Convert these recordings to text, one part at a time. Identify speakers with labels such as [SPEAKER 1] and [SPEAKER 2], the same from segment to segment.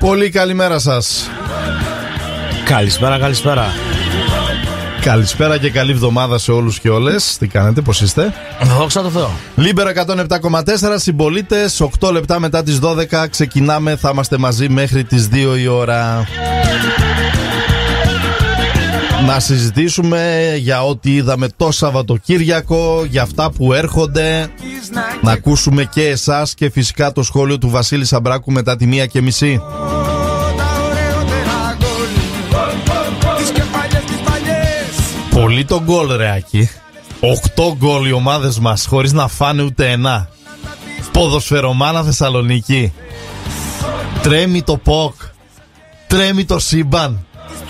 [SPEAKER 1] Πολύ καλημέρα σας.
[SPEAKER 2] Καλησπέρα, καλησπέρα.
[SPEAKER 1] Καλησπέρα και καλή εβδομάδα σε όλους και όλες. Τι κάνετε, πώς είστε?
[SPEAKER 2] Δόξα τω Θεώ.
[SPEAKER 1] Λίμπερο 107,4, συμπολίτες. 8 λεπτά μετά τις 12 ξεκινάμε. Θα είμαστε μαζί μέχρι τις 2 η ώρα. Να συζητήσουμε για ό,τι είδαμε το Σαββατοκύριακο, για αυτά που έρχονται. Να ακούσουμε και εσάς και φυσικά το σχόλιο του Βασίλη Σαμπράκου μετά τη 1:30. Πολύ το γκολ, ρε Άκη. 8 γκολ οι ομάδες μας χωρίς να φάνε ούτε ένα. Ποδοσφαιρομάνα Θεσσαλονίκη. Τρέμει το ΠΟΚ. Τρέμει το σύμπαν.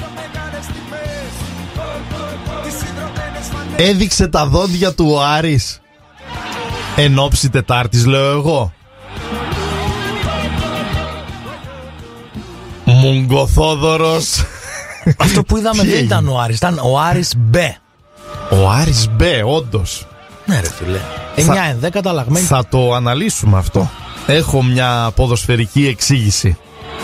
[SPEAKER 1] Έδειξε τα δόντια του ο Άρης. Εν όψη Τετάρτης, λέω εγώ. Μουγκοθόδωρος.
[SPEAKER 2] Αυτό που είδαμε δεν ήταν ο Άρης, ήταν ο Άρης Μπε.
[SPEAKER 1] Ο Άρης Μπε, όντως.
[SPEAKER 2] Ναι ρε φίλε, 9-10 καταλαγμένοι.
[SPEAKER 1] Θα το αναλύσουμε αυτό. Έχω μια ποδοσφαιρική εξήγηση.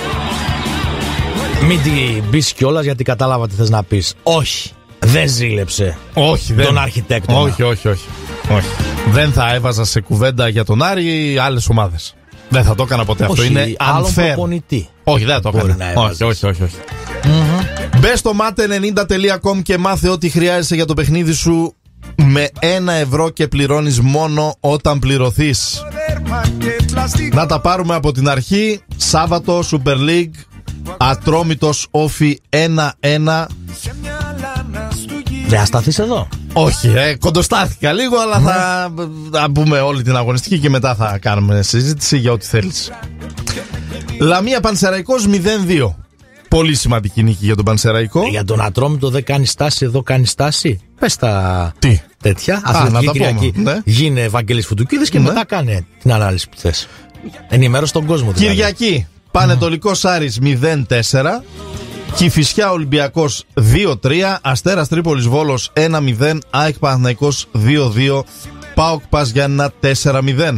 [SPEAKER 2] Μην την πεις κιόλας γιατί κατάλαβα τι θες να πεις. Όχι, δεν ζήλεψε.
[SPEAKER 1] Όχι,
[SPEAKER 2] τον αρχιτέκτονα.
[SPEAKER 1] Όχι. Δεν θα έβαζα σε κουβέντα για τον Άρη άλλες ομάδες. Δεν θα το έκανα ποτέ.
[SPEAKER 2] Όχι,
[SPEAKER 1] αυτό είναι
[SPEAKER 2] άλλον
[SPEAKER 1] unfair.
[SPEAKER 2] προπονητή.
[SPEAKER 1] Όχι, δεν θα το έκανα. Όχι. Μπες στο mate90.com και μάθε ό,τι χρειάζεσαι για το παιχνίδι σου με 1 ευρώ και πληρώνεις μόνο όταν πληρωθείς. Να τα πάρουμε από την αρχή. Σάββατο Super League, Ατρόμητος Όφι 1-1.
[SPEAKER 2] Δεν θα σταθείς εδώ?
[SPEAKER 1] Όχι, κοντοστάθηκα λίγο, αλλά θα πούμε όλη την αγωνιστική και μετά θα κάνουμε συζήτηση για ό,τι θέλεις. Λαμία Πανσεραϊκός 0-2. Πολύ σημαντική νίκη για τον Πανσεραϊκό.
[SPEAKER 2] Για τον Ατρόμητο δεν κάνει στάση, εδώ κάνει στάση. Πες τα
[SPEAKER 1] τι
[SPEAKER 2] τέτοια. Αθλητική Κυριακή. Ναι. Γίνε Ευαγγελής Φουντουκίδης και μετά κάνε την ανάλυση που θες. Ενημέρωσε τον κόσμο.
[SPEAKER 1] Κυριακή, Πανετολικός Άρης 0-4. Κηφισιά Ολυμπιακός 2-3. Αστέρας Τρίπολης Βόλος 1-0. ΑΕΚ Παναθηναϊκός 2-2. ΠΑΟΚ Πας Γιάννηνα 4-0.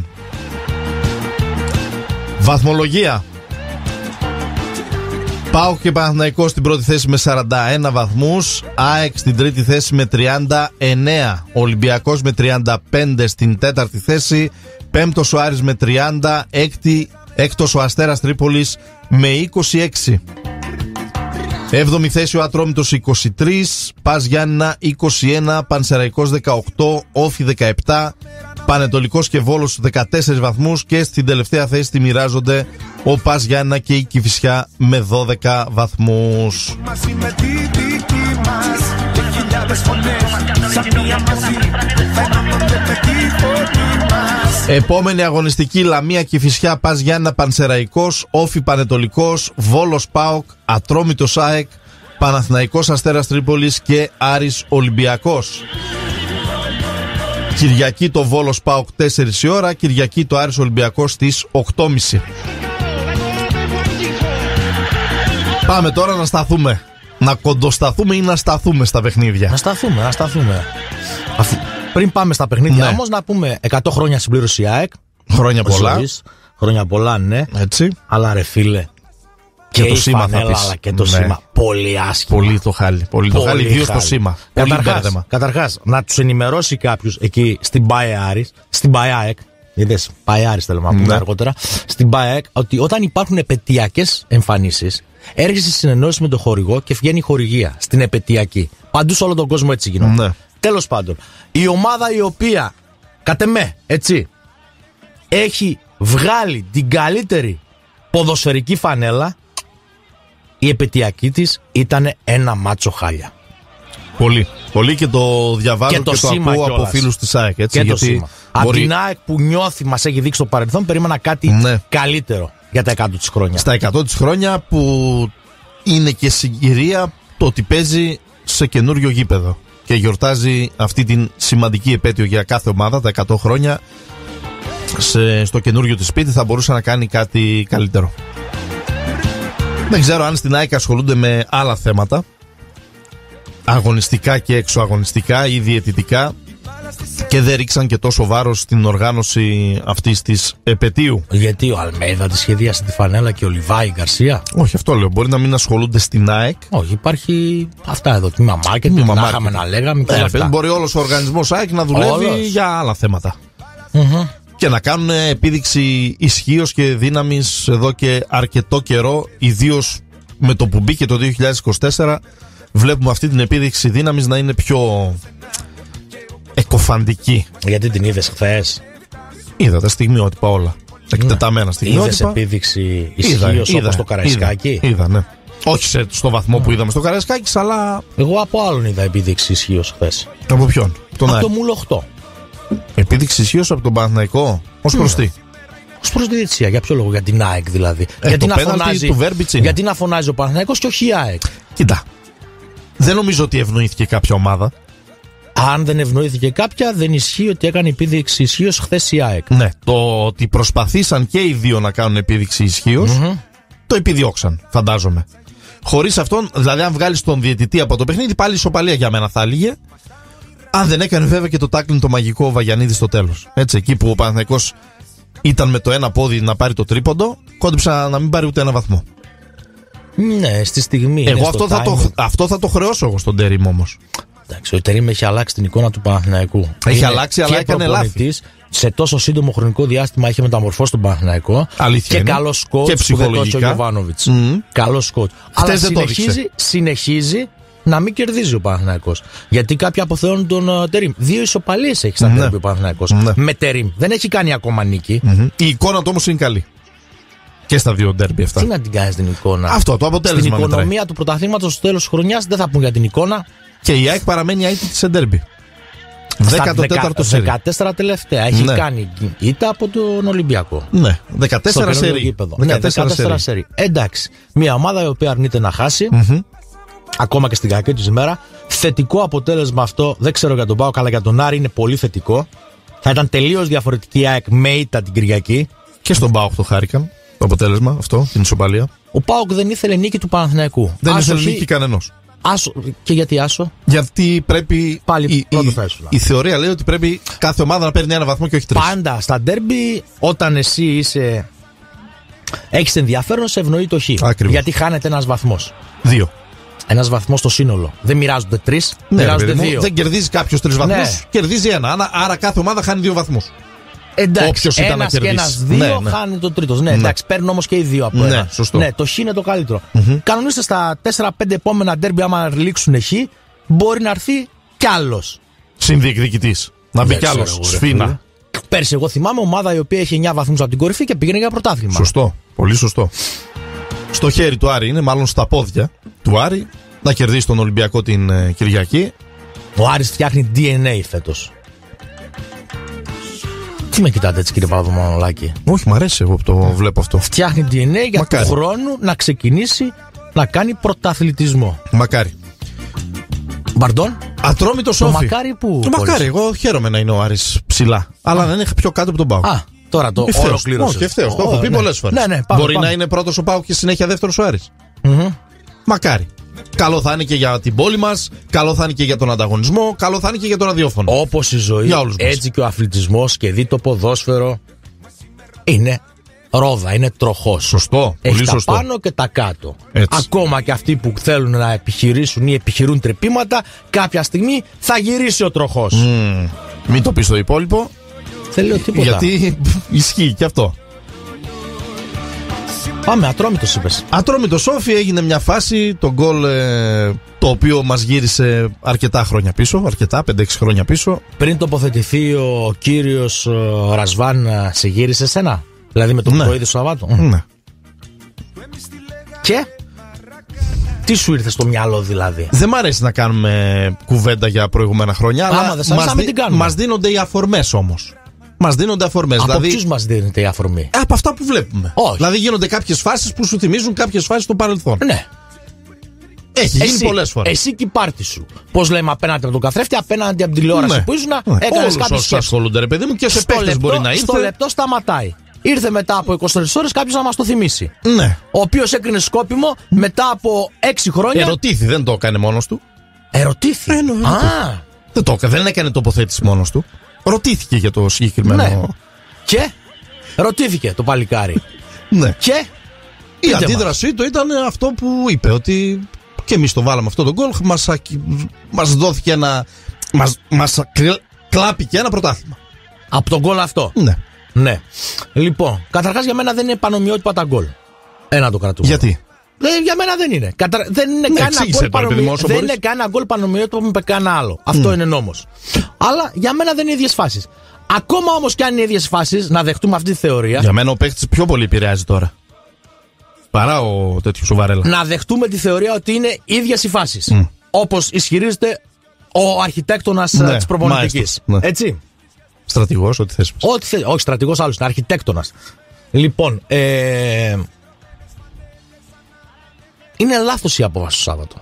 [SPEAKER 1] Βαθμολογία. ΠΑΟΚ και Παναθηναϊκός στην πρώτη θέση με 41 βαθμούς. ΑΕΚ στην τρίτη θέση με 39. Ολυμπιακός με 35 στην τέταρτη θέση. Πέμπτος ο Άρης με 30. Έκτος ο Αστέρας Τρίπολης με 26. 7η θέση ο Ατρόμητος 23. Πας Γιάννηνα 21. Πανσεραϊκός 18. Όφι 17. Πανετολικός και Βόλος 14 βαθμούς. Και στην τελευταία θέση τη μοιράζονται ο Πας Γιάννηνα και η Κηφισιά με 12 βαθμούς. Επόμενη αγωνιστική, Λαμία Κηφισιά, Πας Γιάννηνα Πανσεραϊκός, Όφι Πανετολικός, Βόλος ΠΑΟΚ, Ατρόμητος ΑΕΚ, Παναθηναϊκός Αστέρας Τρίπολης και Άρης Ολυμπιακός. Κυριακή το Βόλος ΠΑΟΚ 4 η ώρα, Κυριακή το Άρης Ολυμπιακός στις 8.30. Πάμε τώρα να σταθούμε. Να κοντοσταθούμε ή να σταθούμε στα παιχνίδια?
[SPEAKER 2] Να σταθούμε. Πριν πάμε στα παιχνίδια, όμως να πούμε 100 χρόνια συμπλήρωση ΑΕΚ.
[SPEAKER 1] Χρόνια πολλά.
[SPEAKER 2] Χρόνια πολλά, ναι.
[SPEAKER 1] Έτσι.
[SPEAKER 2] Αλλά ρε φίλε,
[SPEAKER 1] και το σήμα θα πεις.
[SPEAKER 2] Αλλά και το σήμα. Πολύ άσχημα.
[SPEAKER 1] Πολύ το χάλι. Ιδίως στο σήμα.
[SPEAKER 2] Καταρχάς, να τους ενημερώσει κάποιος εκεί στην ΠΑΕ στην ΠΑΕ, είδες, ΠΑΕ θέλω να πούμε αργότερα, στην ΠΑΕ, ότι όταν υπάρχουν επετειακές εμφανίσεις, έρχεσαι σε συνεννόηση με τον χορηγό και βγαίνει η χορηγία στην επετειακή. Παντού σε όλο τον κόσμο έτσι γινόταν. Ναι. Τέλος πάντων, η ομάδα η οποία, κατ' εμέ, έτσι, έχει βγάλει την καλύτερη ποδοσφαιρική φανέλα, η επετειακή της ήταν ένα μάτσο χάλια.
[SPEAKER 1] Πολύ και το διαβάζω και το ακούω από φίλους της ΑΕΚ. Έτσι,
[SPEAKER 2] και το σήμα. Από την ΑΕΚ που νιώθει, μας έχει δείξει το παρελθόν, περίμενα κάτι καλύτερο για τα 100 της χρόνια.
[SPEAKER 1] Στα 100 της χρόνια που είναι και συγκυρία το ότι παίζει σε καινούριο γήπεδο και γιορτάζει αυτή την σημαντική επέτειο για κάθε ομάδα, τα 100 χρόνια. Στο καινούριο της σπίτι θα μπορούσε να κάνει κάτι καλύτερο. Δεν ξέρω αν στην ΑΕΚ ασχολούνται με άλλα θέματα, αγωνιστικά και εξωαγωνιστικά ή διαιτητικά. και δεν ρίξαν και τόσο βάρος στην οργάνωση αυτής της επετείου.
[SPEAKER 2] Γιατί ο Αλμέιδα τη σχεδίασε τη φανέλα και ο Λιβάη Γκαρσία.
[SPEAKER 1] Όχι, αυτό λέω. Μπορεί να μην ασχολούνται στην ΑΕΚ.
[SPEAKER 2] Όχι, υπάρχει αυτά εδώ. Τμήμα marketing, να είχαμε να λέγαμε και αυτά.
[SPEAKER 1] Μπορεί όλος ο οργανισμός ΑΕΚ να δουλεύει για άλλα θέματα. Και να κάνουν επίδειξη ισχύως και δύναμης εδώ και αρκετό καιρό, ιδίως με το που μπήκε το 2024. Βλέπουμε αυτή την επίδειξη δύναμης να είναι πιο εκοφαντική.
[SPEAKER 2] Γιατί την είδες χθες?
[SPEAKER 1] Είδα τα στιγμιότυπα όλα. Εκτεταμένα στιγμιότυπα.
[SPEAKER 2] Είδες επίδειξη ισχύως όπως το Καραϊσκάκι?
[SPEAKER 1] Είδα, ναι. Όχι στο βαθμό που είδαμε στο Καραϊσκάκι, αλλά.
[SPEAKER 2] Εγώ από άλλον είδα επίδειξη ισχύως χθες.
[SPEAKER 1] Από ποιον?
[SPEAKER 2] Από το Μούλο 8.
[SPEAKER 1] Επίδειξη ισχύως από τον Παναθηναϊκό ως προς τι?
[SPEAKER 2] Ως προς τη διετησία, για ποιο λόγο? Για την ΑΕΚ δηλαδή. Γιατί να φωνάζει ο Παναθηναϊκός και όχι η ΑΕΚ?
[SPEAKER 1] Κοίτα. Δεν νομίζω ότι ευνοήθηκε κάποια ομάδα.
[SPEAKER 2] Αν δεν ευνοήθηκε κάποια, δεν ισχύει ότι έκανε επίδειξη ισχύως χθες η ΑΕΚ.
[SPEAKER 1] Ναι. Το ότι προσπαθήσαν και οι δύο να κάνουν επίδειξη ισχύως, το επιδιώξαν, φαντάζομαι. Χωρίς αυτόν, δηλαδή, αν βγάλεις τον διαιτητή από το παιχνίδι, πάλι ισοπαλία για μένα θα έλεγε. Αν δεν έκανε βέβαια και το τάκλιν το μαγικό ο Βαγιανίδης στο τέλος. Έτσι, εκεί που ο Παναθηναϊκός ήταν με το ένα πόδι να πάρει το τρίποντο, κόντυψε να μην πάρει ούτε ένα βαθμό.
[SPEAKER 2] Ναι, στη στιγμή.
[SPEAKER 1] Εγώ αυτό θα το χρεώσω εγώ στον Τερίμ όμως.
[SPEAKER 2] Εντάξει, ο Τερίμ έχει αλλάξει την εικόνα του Παναθηναϊκού.
[SPEAKER 1] Έχει αλλάξει, αλλά έκανε λάθη.
[SPEAKER 2] Σε τόσο σύντομο χρονικό διάστημα είχε μεταμορφώσει τον Παναθηναϊκό.
[SPEAKER 1] Αλήθεια.
[SPEAKER 2] Και καλός coach
[SPEAKER 1] και ψυχολογικά.
[SPEAKER 2] Ο Γιοβάνοβιτς. Καλός coach. Αλλά συνεχίζει να μην κερδίζει ο Παναθηναϊκός. Γιατί κάποιοι αποθεώνουν τον Τερίμ. 2 ισοπαλίες έχει στα ντέρμπι ο Παναθηναϊκός. Με Τερίμ. Δεν έχει κάνει ακόμα νίκη.
[SPEAKER 1] Η εικόνα του όμως είναι καλή. Και στα 2 ντέρμπι αυτά.
[SPEAKER 2] Τι να την κάνει την εικόνα?
[SPEAKER 1] Αυτό το αποτέλεσμα.
[SPEAKER 2] Στην οικονομία του πρωταθλήματος στο τέλος της χρονιάς δεν θα πούν για την εικόνα.
[SPEAKER 1] Και η ΑΕΚ παραμένει αίτητη σε ντέρμπι. 14ο σερί.
[SPEAKER 2] 14 τελευταία. Έχει κάνει ήττα από τον Ολυμπιακό.
[SPEAKER 1] Ναι, 14 σερί.
[SPEAKER 2] 14 σερί. Εντάξει. Μια ομάδα η οποία αρνείται να χάσει. Ακόμα και στην κακή του ημέρα. Θετικό αποτέλεσμα αυτό. Δεν ξέρω για τον ΠΑΟΚ, αλλά για τον Άρη είναι πολύ θετικό. Θα ήταν τελείως διαφορετική η ΑΕΚ με ήττα την Κυριακή.
[SPEAKER 1] Και στον ΠΑΟΚ το χάρηκαν. Το αποτέλεσμα αυτό, την ισοπαλία.
[SPEAKER 2] Ο ΠΑΟΚ δεν ήθελε νίκη του Παναθηναϊκού.
[SPEAKER 1] Δεν ήθελε νίκη κανενός.
[SPEAKER 2] Άσο. Και γιατί άσο?
[SPEAKER 1] Γιατί πρέπει.
[SPEAKER 2] Πάλι
[SPEAKER 1] η θεωρία λέει ότι πρέπει κάθε ομάδα να παίρνει ένα βαθμό και όχι 3.
[SPEAKER 2] Πάντα στα ντέρμπι, όταν εσύ έχεις ενδιαφέρον, σε ευνοεί το χ.
[SPEAKER 1] Ακριβώς.
[SPEAKER 2] Γιατί χάνεται ένας βαθμός.
[SPEAKER 1] 2.
[SPEAKER 2] Ένας βαθμός στο σύνολο. Δεν μοιράζονται 3, μοιράζονται 2.
[SPEAKER 1] Δεν κερδίζει κάποιος 3 βαθμούς, κερδίζει 1. Άρα κάθε ομάδα χάνει 2 βαθμούς.
[SPEAKER 2] Εντάξει, ένας και ένας 2 χάνει το τρίτος. Ναι, εντάξει, παίρνουν όμως και οι 2 από ένα.
[SPEAKER 1] Σωστό.
[SPEAKER 2] Ναι, το χ είναι το καλύτερο. Κανονίστε στα 4-5 επόμενα ντέρμπι, άμα λήξουν χ, μπορεί να έρθει κι άλλος
[SPEAKER 1] συνδιεκδικητής. Να μπει κι άλλος. Σφίνα.
[SPEAKER 2] Πέρσι, εγώ θυμάμαι ομάδα η οποία έχει 9 βαθμούς από την κορυφή και πήγαινε για πρωτάθλημα.
[SPEAKER 1] Σωστό. Πολύ σωστό. Στο χέρι του Άρη είναι, μάλλον στα πόδια του Άρη, να κερδίσει τον Ολυμπιακό την Κυριακή.
[SPEAKER 2] Ο Άρης φτιάχνει DNA φέτος. Τι με κοιτάτε έτσι, κύριε Παπαδομανολάκη?
[SPEAKER 1] Όχι, μ' αρέσει εγώ που το βλέπω αυτό.
[SPEAKER 2] Φτιάχνει DNA για του χρόνου να ξεκινήσει να κάνει πρωταθλητισμό.
[SPEAKER 1] Μακάρι.
[SPEAKER 2] Μπαρντών.
[SPEAKER 1] Ατρόμητο Σόφι.
[SPEAKER 2] Το μακάρι που.
[SPEAKER 1] Το μακάρι, εγώ χαίρομαι να είναι ο Άρης ψηλά. Αλλά δεν είναι πιο κάτω από τον ΠΑΟΚ.
[SPEAKER 2] Τώρα το ολοκλήρωσε.
[SPEAKER 1] Όχι, ευθέως. Το έχω πει πολλές φορές.
[SPEAKER 2] Ναι,
[SPEAKER 1] μπορεί να είναι πρώτος ο ΠΑΟΚ και συνέχεια δεύτερος ο Άρης. Μακάρι. Καλό θα είναι και για την πόλη μας, καλό θα είναι και για τον ανταγωνισμό, καλό θα είναι και για τον ραδιόφωνο.
[SPEAKER 2] Όπως η ζωή, έτσι και ο αθλητισμός και δει το ποδόσφαιρο είναι ρόδα, είναι τροχός.
[SPEAKER 1] Σωστό,
[SPEAKER 2] έχει
[SPEAKER 1] πολύ
[SPEAKER 2] τα
[SPEAKER 1] σωστό.
[SPEAKER 2] πάνω και τα κάτω.
[SPEAKER 1] Έτσι.
[SPEAKER 2] Ακόμα και αυτοί που θέλουν να επιχειρήσουν ή επιχειρούν τρεπήματα, κάποια στιγμή θα γυρίσει ο τροχός.
[SPEAKER 1] Μην το πεις το υπόλοιπο.
[SPEAKER 2] Δεν λέω τίποτα.
[SPEAKER 1] Γιατί ισχύει και αυτό.
[SPEAKER 2] Πάμε, Ατρόμητος είπες.
[SPEAKER 1] Ατρόμητος Σόφι, έγινε μια φάση, το γκολ το οποίο μας γύρισε αρκετά χρόνια πίσω, 5-6 χρόνια πίσω.
[SPEAKER 2] Πριν τοποθετηθεί ο κύριος Ρασβάν, σε γύρισε σένα? Δηλαδή με το που το είδες στο Σαββάτο?
[SPEAKER 1] Ναι.
[SPEAKER 2] Και τι σου ήρθε στο μυαλό δηλαδή?
[SPEAKER 1] Δεν μ' αρέσει να κάνουμε κουβέντα για προηγούμενα χρόνια, αλλά μας δίνονται οι αφορμές όμως. Μας δίνονται αφορμές.
[SPEAKER 2] Από ποιους μας δίνεται η αφορμή?
[SPEAKER 1] Από αυτά που βλέπουμε.
[SPEAKER 2] Όχι.
[SPEAKER 1] Δηλαδή γίνονται κάποιες φάσεις που σου θυμίζουν κάποιες φάσεις στο παρελθόν.
[SPEAKER 2] Ναι.
[SPEAKER 1] Έχει γίνει πολλές φορές.
[SPEAKER 2] Εσύ και η πάρτι σου. Πώς λέμε, απέναντι από τον καθρέφτη, απέναντι από την τηλεόραση που ήσουν, έκανες κάτι σχέση.
[SPEAKER 1] Ασχολούνται, ρε παιδί μου, και σε παίκτες μπορεί να ήρθε.
[SPEAKER 2] Στο λεπτό σταματάει. Ήρθε μετά από 24 ώρες κάποιος να μας το θυμίσει.
[SPEAKER 1] Ναι.
[SPEAKER 2] Ο οποίος έκρινε σκόπιμο μετά από 6 χρόνια.
[SPEAKER 1] Ερωτήθη, δεν το έκανε μόνος του.
[SPEAKER 2] Ερωτήθη.
[SPEAKER 1] Δεν το έκανε, δεν έκανε τοποθέτηση μόνος του. Ρωτήθηκε για το συγκεκριμένο.
[SPEAKER 2] Ναι. Και ρωτήθηκε το παλικάρι.
[SPEAKER 1] Ναι.
[SPEAKER 2] Και
[SPEAKER 1] η αντίδρασή του ήταν αυτό που είπε, ότι και εμείς το βάλαμε αυτό το γκολ, μας δόθηκε ένα. Μας κλάπηκε ένα πρωτάθλημα.
[SPEAKER 2] Από τον γκολ αυτό.
[SPEAKER 1] Ναι.
[SPEAKER 2] Ναι. Λοιπόν, καταρχάς για μένα δεν είναι πανομοιότυπα τα γκολ. Ένα το κρατούμε.
[SPEAKER 1] Γιατί?
[SPEAKER 2] Για μένα δεν είναι. Δεν είναι κανένα γκολ πανομοιότυπο με κανένα άλλο. Αυτό είναι νόμος. Αλλά για μένα δεν είναι ίδιες φάσεις. Ακόμα όμως κι αν είναι ίδιες φάσεις, να δεχτούμε αυτή τη θεωρία.
[SPEAKER 1] Για μένα ο παίκτης πιο πολύ επηρεάζει τώρα. Παρά ο τέτοιος ο Βαρέλα.
[SPEAKER 2] Να δεχτούμε τη θεωρία ότι είναι ίδιες οι φάσεις. Όπως ισχυρίζεται ο αρχιτέκτονας της προπονητικής.
[SPEAKER 1] Ναι.
[SPEAKER 2] Έτσι.
[SPEAKER 1] Στρατηγός, ό,τι θες.
[SPEAKER 2] Όχι, στρατηγός άλλος, είναι αρχιτέκτονας. Λοιπόν, είναι λάθος η απόφαση του Σάββατο.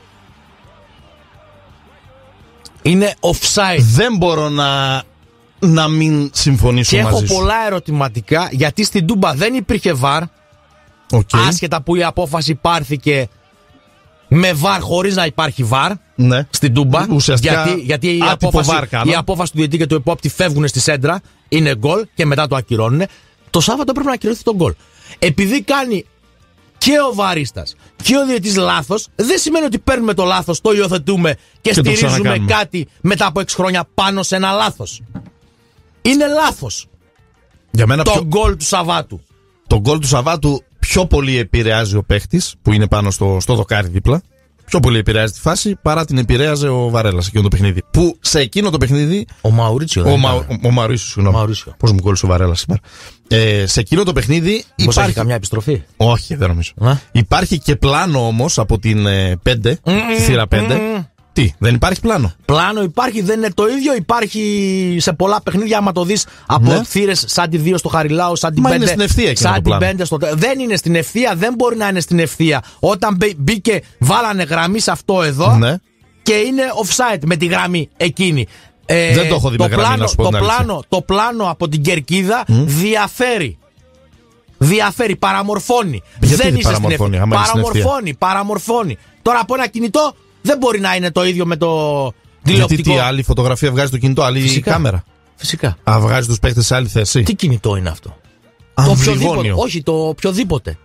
[SPEAKER 2] Είναι offside.
[SPEAKER 1] Δεν μπορώ να μην συμφωνήσω
[SPEAKER 2] και
[SPEAKER 1] μαζί σου.
[SPEAKER 2] έχω πολλά ερωτηματικά, γιατί στην Τούμπα δεν υπήρχε VAR. Άσχετα που η απόφαση πάρθηκε με VAR χωρίς να υπάρχει VAR.
[SPEAKER 1] Ναι.
[SPEAKER 2] Στην Τούμπα. Γιατί η απόφαση του διαιτητή και του επόπτη φεύγουν στη σέντρα, είναι γκολ και μετά το ακυρώνουν. Το Σάββατο πρέπει να ακυρωθεί το γκολ. Επειδή κάνει και ο βαρίστας και ο διαιτητής λάθος, δεν σημαίνει ότι παίρνουμε το λάθος, το υιοθετούμε και στηρίζουμε κάτι μετά από 6 χρόνια πάνω σε ένα λάθος. Είναι λάθος.
[SPEAKER 1] Για μένα
[SPEAKER 2] το γκολ του Σαββάτου.
[SPEAKER 1] Το γκολ του Σαββάτου πιο πολύ επηρεάζει ο παίχτης που είναι πάνω στο δοκάρι δίπλα. Πιο πολύ επηρεάζει τη φάση παρά την επηρέαζε ο Βαρέλας εκείνο το παιχνίδι. Που σε εκείνο το παιχνίδι.
[SPEAKER 2] Ο Μαουρίτσιο.
[SPEAKER 1] Ο Μαουρίτσιο, συγγνώμη. Πώς μου κόλλησε ο Βαρέλας σήμερα. Σε εκείνο το παιχνίδι.
[SPEAKER 2] Μήπως υπάρχει καμιά επιστροφή?
[SPEAKER 1] Όχι, δεν νομίζω. Υπάρχει και πλάνο όμως από την 5, τη θύρα 5. Τι, δεν υπάρχει πλάνο?
[SPEAKER 2] Πλάνο υπάρχει, δεν είναι το ίδιο. Υπάρχει σε πολλά παιχνίδια. Άμα το δεις από θύρες σαν τη 2 στο Χαριλάου, σαν την 5.
[SPEAKER 1] Είναι στην ευθεία
[SPEAKER 2] σαν την 5 στο. Δεν είναι στην ευθεία, δεν μπορεί να είναι στην ευθεία. Όταν μπήκε, βάλανε γραμμή σε αυτό εδώ και είναι offside με τη γραμμή εκείνη.
[SPEAKER 1] Δεν το έχω δει με γραμμή, να σου πω την αλήθεια.
[SPEAKER 2] Το πλάνο από την κερκίδα διαφέρει. Διαφέρει, παραμορφώνει.
[SPEAKER 1] Γιατί
[SPEAKER 2] δεν είσαι στην
[SPEAKER 1] ευθεία?
[SPEAKER 2] Παραμορφώνει. Τώρα από ένα κινητό. Δεν μπορεί να είναι το ίδιο με το τηλεοπτικό.
[SPEAKER 1] Γιατί άλλη φωτογραφία βγάζει το κινητό, άλλη κάμερα.
[SPEAKER 2] Φυσικά.
[SPEAKER 1] Βγάζει τους παίκτες σε άλλη θέση.
[SPEAKER 2] Τι κινητό είναι αυτό?
[SPEAKER 1] Το οποιοδήποτε.
[SPEAKER 2] Όχι, το οποιοδήποτε.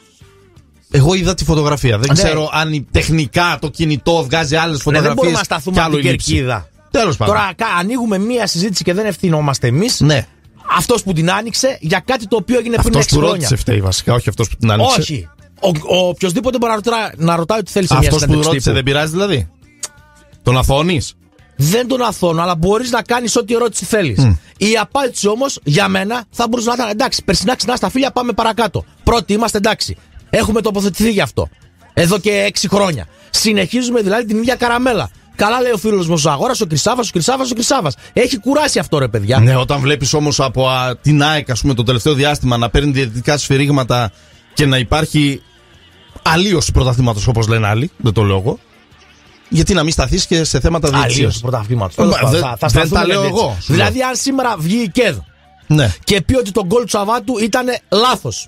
[SPEAKER 1] Εγώ είδα τη φωτογραφία. Δεν ξέρω αν τεχνικά το κινητό βγάζει άλλες φωτογραφίες.
[SPEAKER 2] Δεν μπορούμε να σταθούμε από την κερκίδα.
[SPEAKER 1] Τέλος πάντων.
[SPEAKER 2] Τώρα ανοίγουμε μία συζήτηση και δεν ευθυνόμαστε εμείς.
[SPEAKER 1] Ναι.
[SPEAKER 2] Αυτός που την άνοιξε για κάτι το οποίο έγινε πριν 6 χρόνια.
[SPEAKER 1] Αυτός που ρώτησε φταίει βασικά, όχι αυτός που την άνοιξε.
[SPEAKER 2] Όχι. Οποιοςδήποτε μπορεί να ρωτάει ό,τι θέλει σε μια συνέντευξη.
[SPEAKER 1] Αυτός που ρώτησε δεν πειράζει δηλαδή? Τον αθώνεις?
[SPEAKER 2] Δεν τον αθώνω, αλλά μπορείς να κάνεις ό,τι ερώτηση θέλεις. Η απάντηση όμως για μένα θα μπορούσε να ήταν εντάξει, περσινά ξινά στα φίλια, πάμε παρακάτω. Πρώτοι είμαστε, εντάξει. Έχουμε τοποθετηθεί γι' αυτό. Εδώ και 6 χρόνια. Συνεχίζουμε δηλαδή την ίδια καραμέλα. Καλά λέει ο φίλος μου ο Ζαγόρας, ο Κρυσάβας. Έχει κουράσει αυτό, ρε παιδιά.
[SPEAKER 1] Ναι, όταν βλέπεις όμως από την ΑΕΚ, ας πούμε, το τελευταίο διάστημα να παίρνει διαιτητικά σφυρίγματα και να υπάρχει αλλίωση πρωταθλήματος, όπως λένε άλλοι, δεν το λέω εγώ. Γιατί να μην σταθείς και σε θέματα διαιτησίας?
[SPEAKER 2] Αλλίωση πρωταθλήματος.
[SPEAKER 1] Δεν τα λέω εγώ.
[SPEAKER 2] Δηλαδή, αν σήμερα βγει η ΚΕΔ και πει ότι το γκολ του Σαββάτου ήταν λάθος,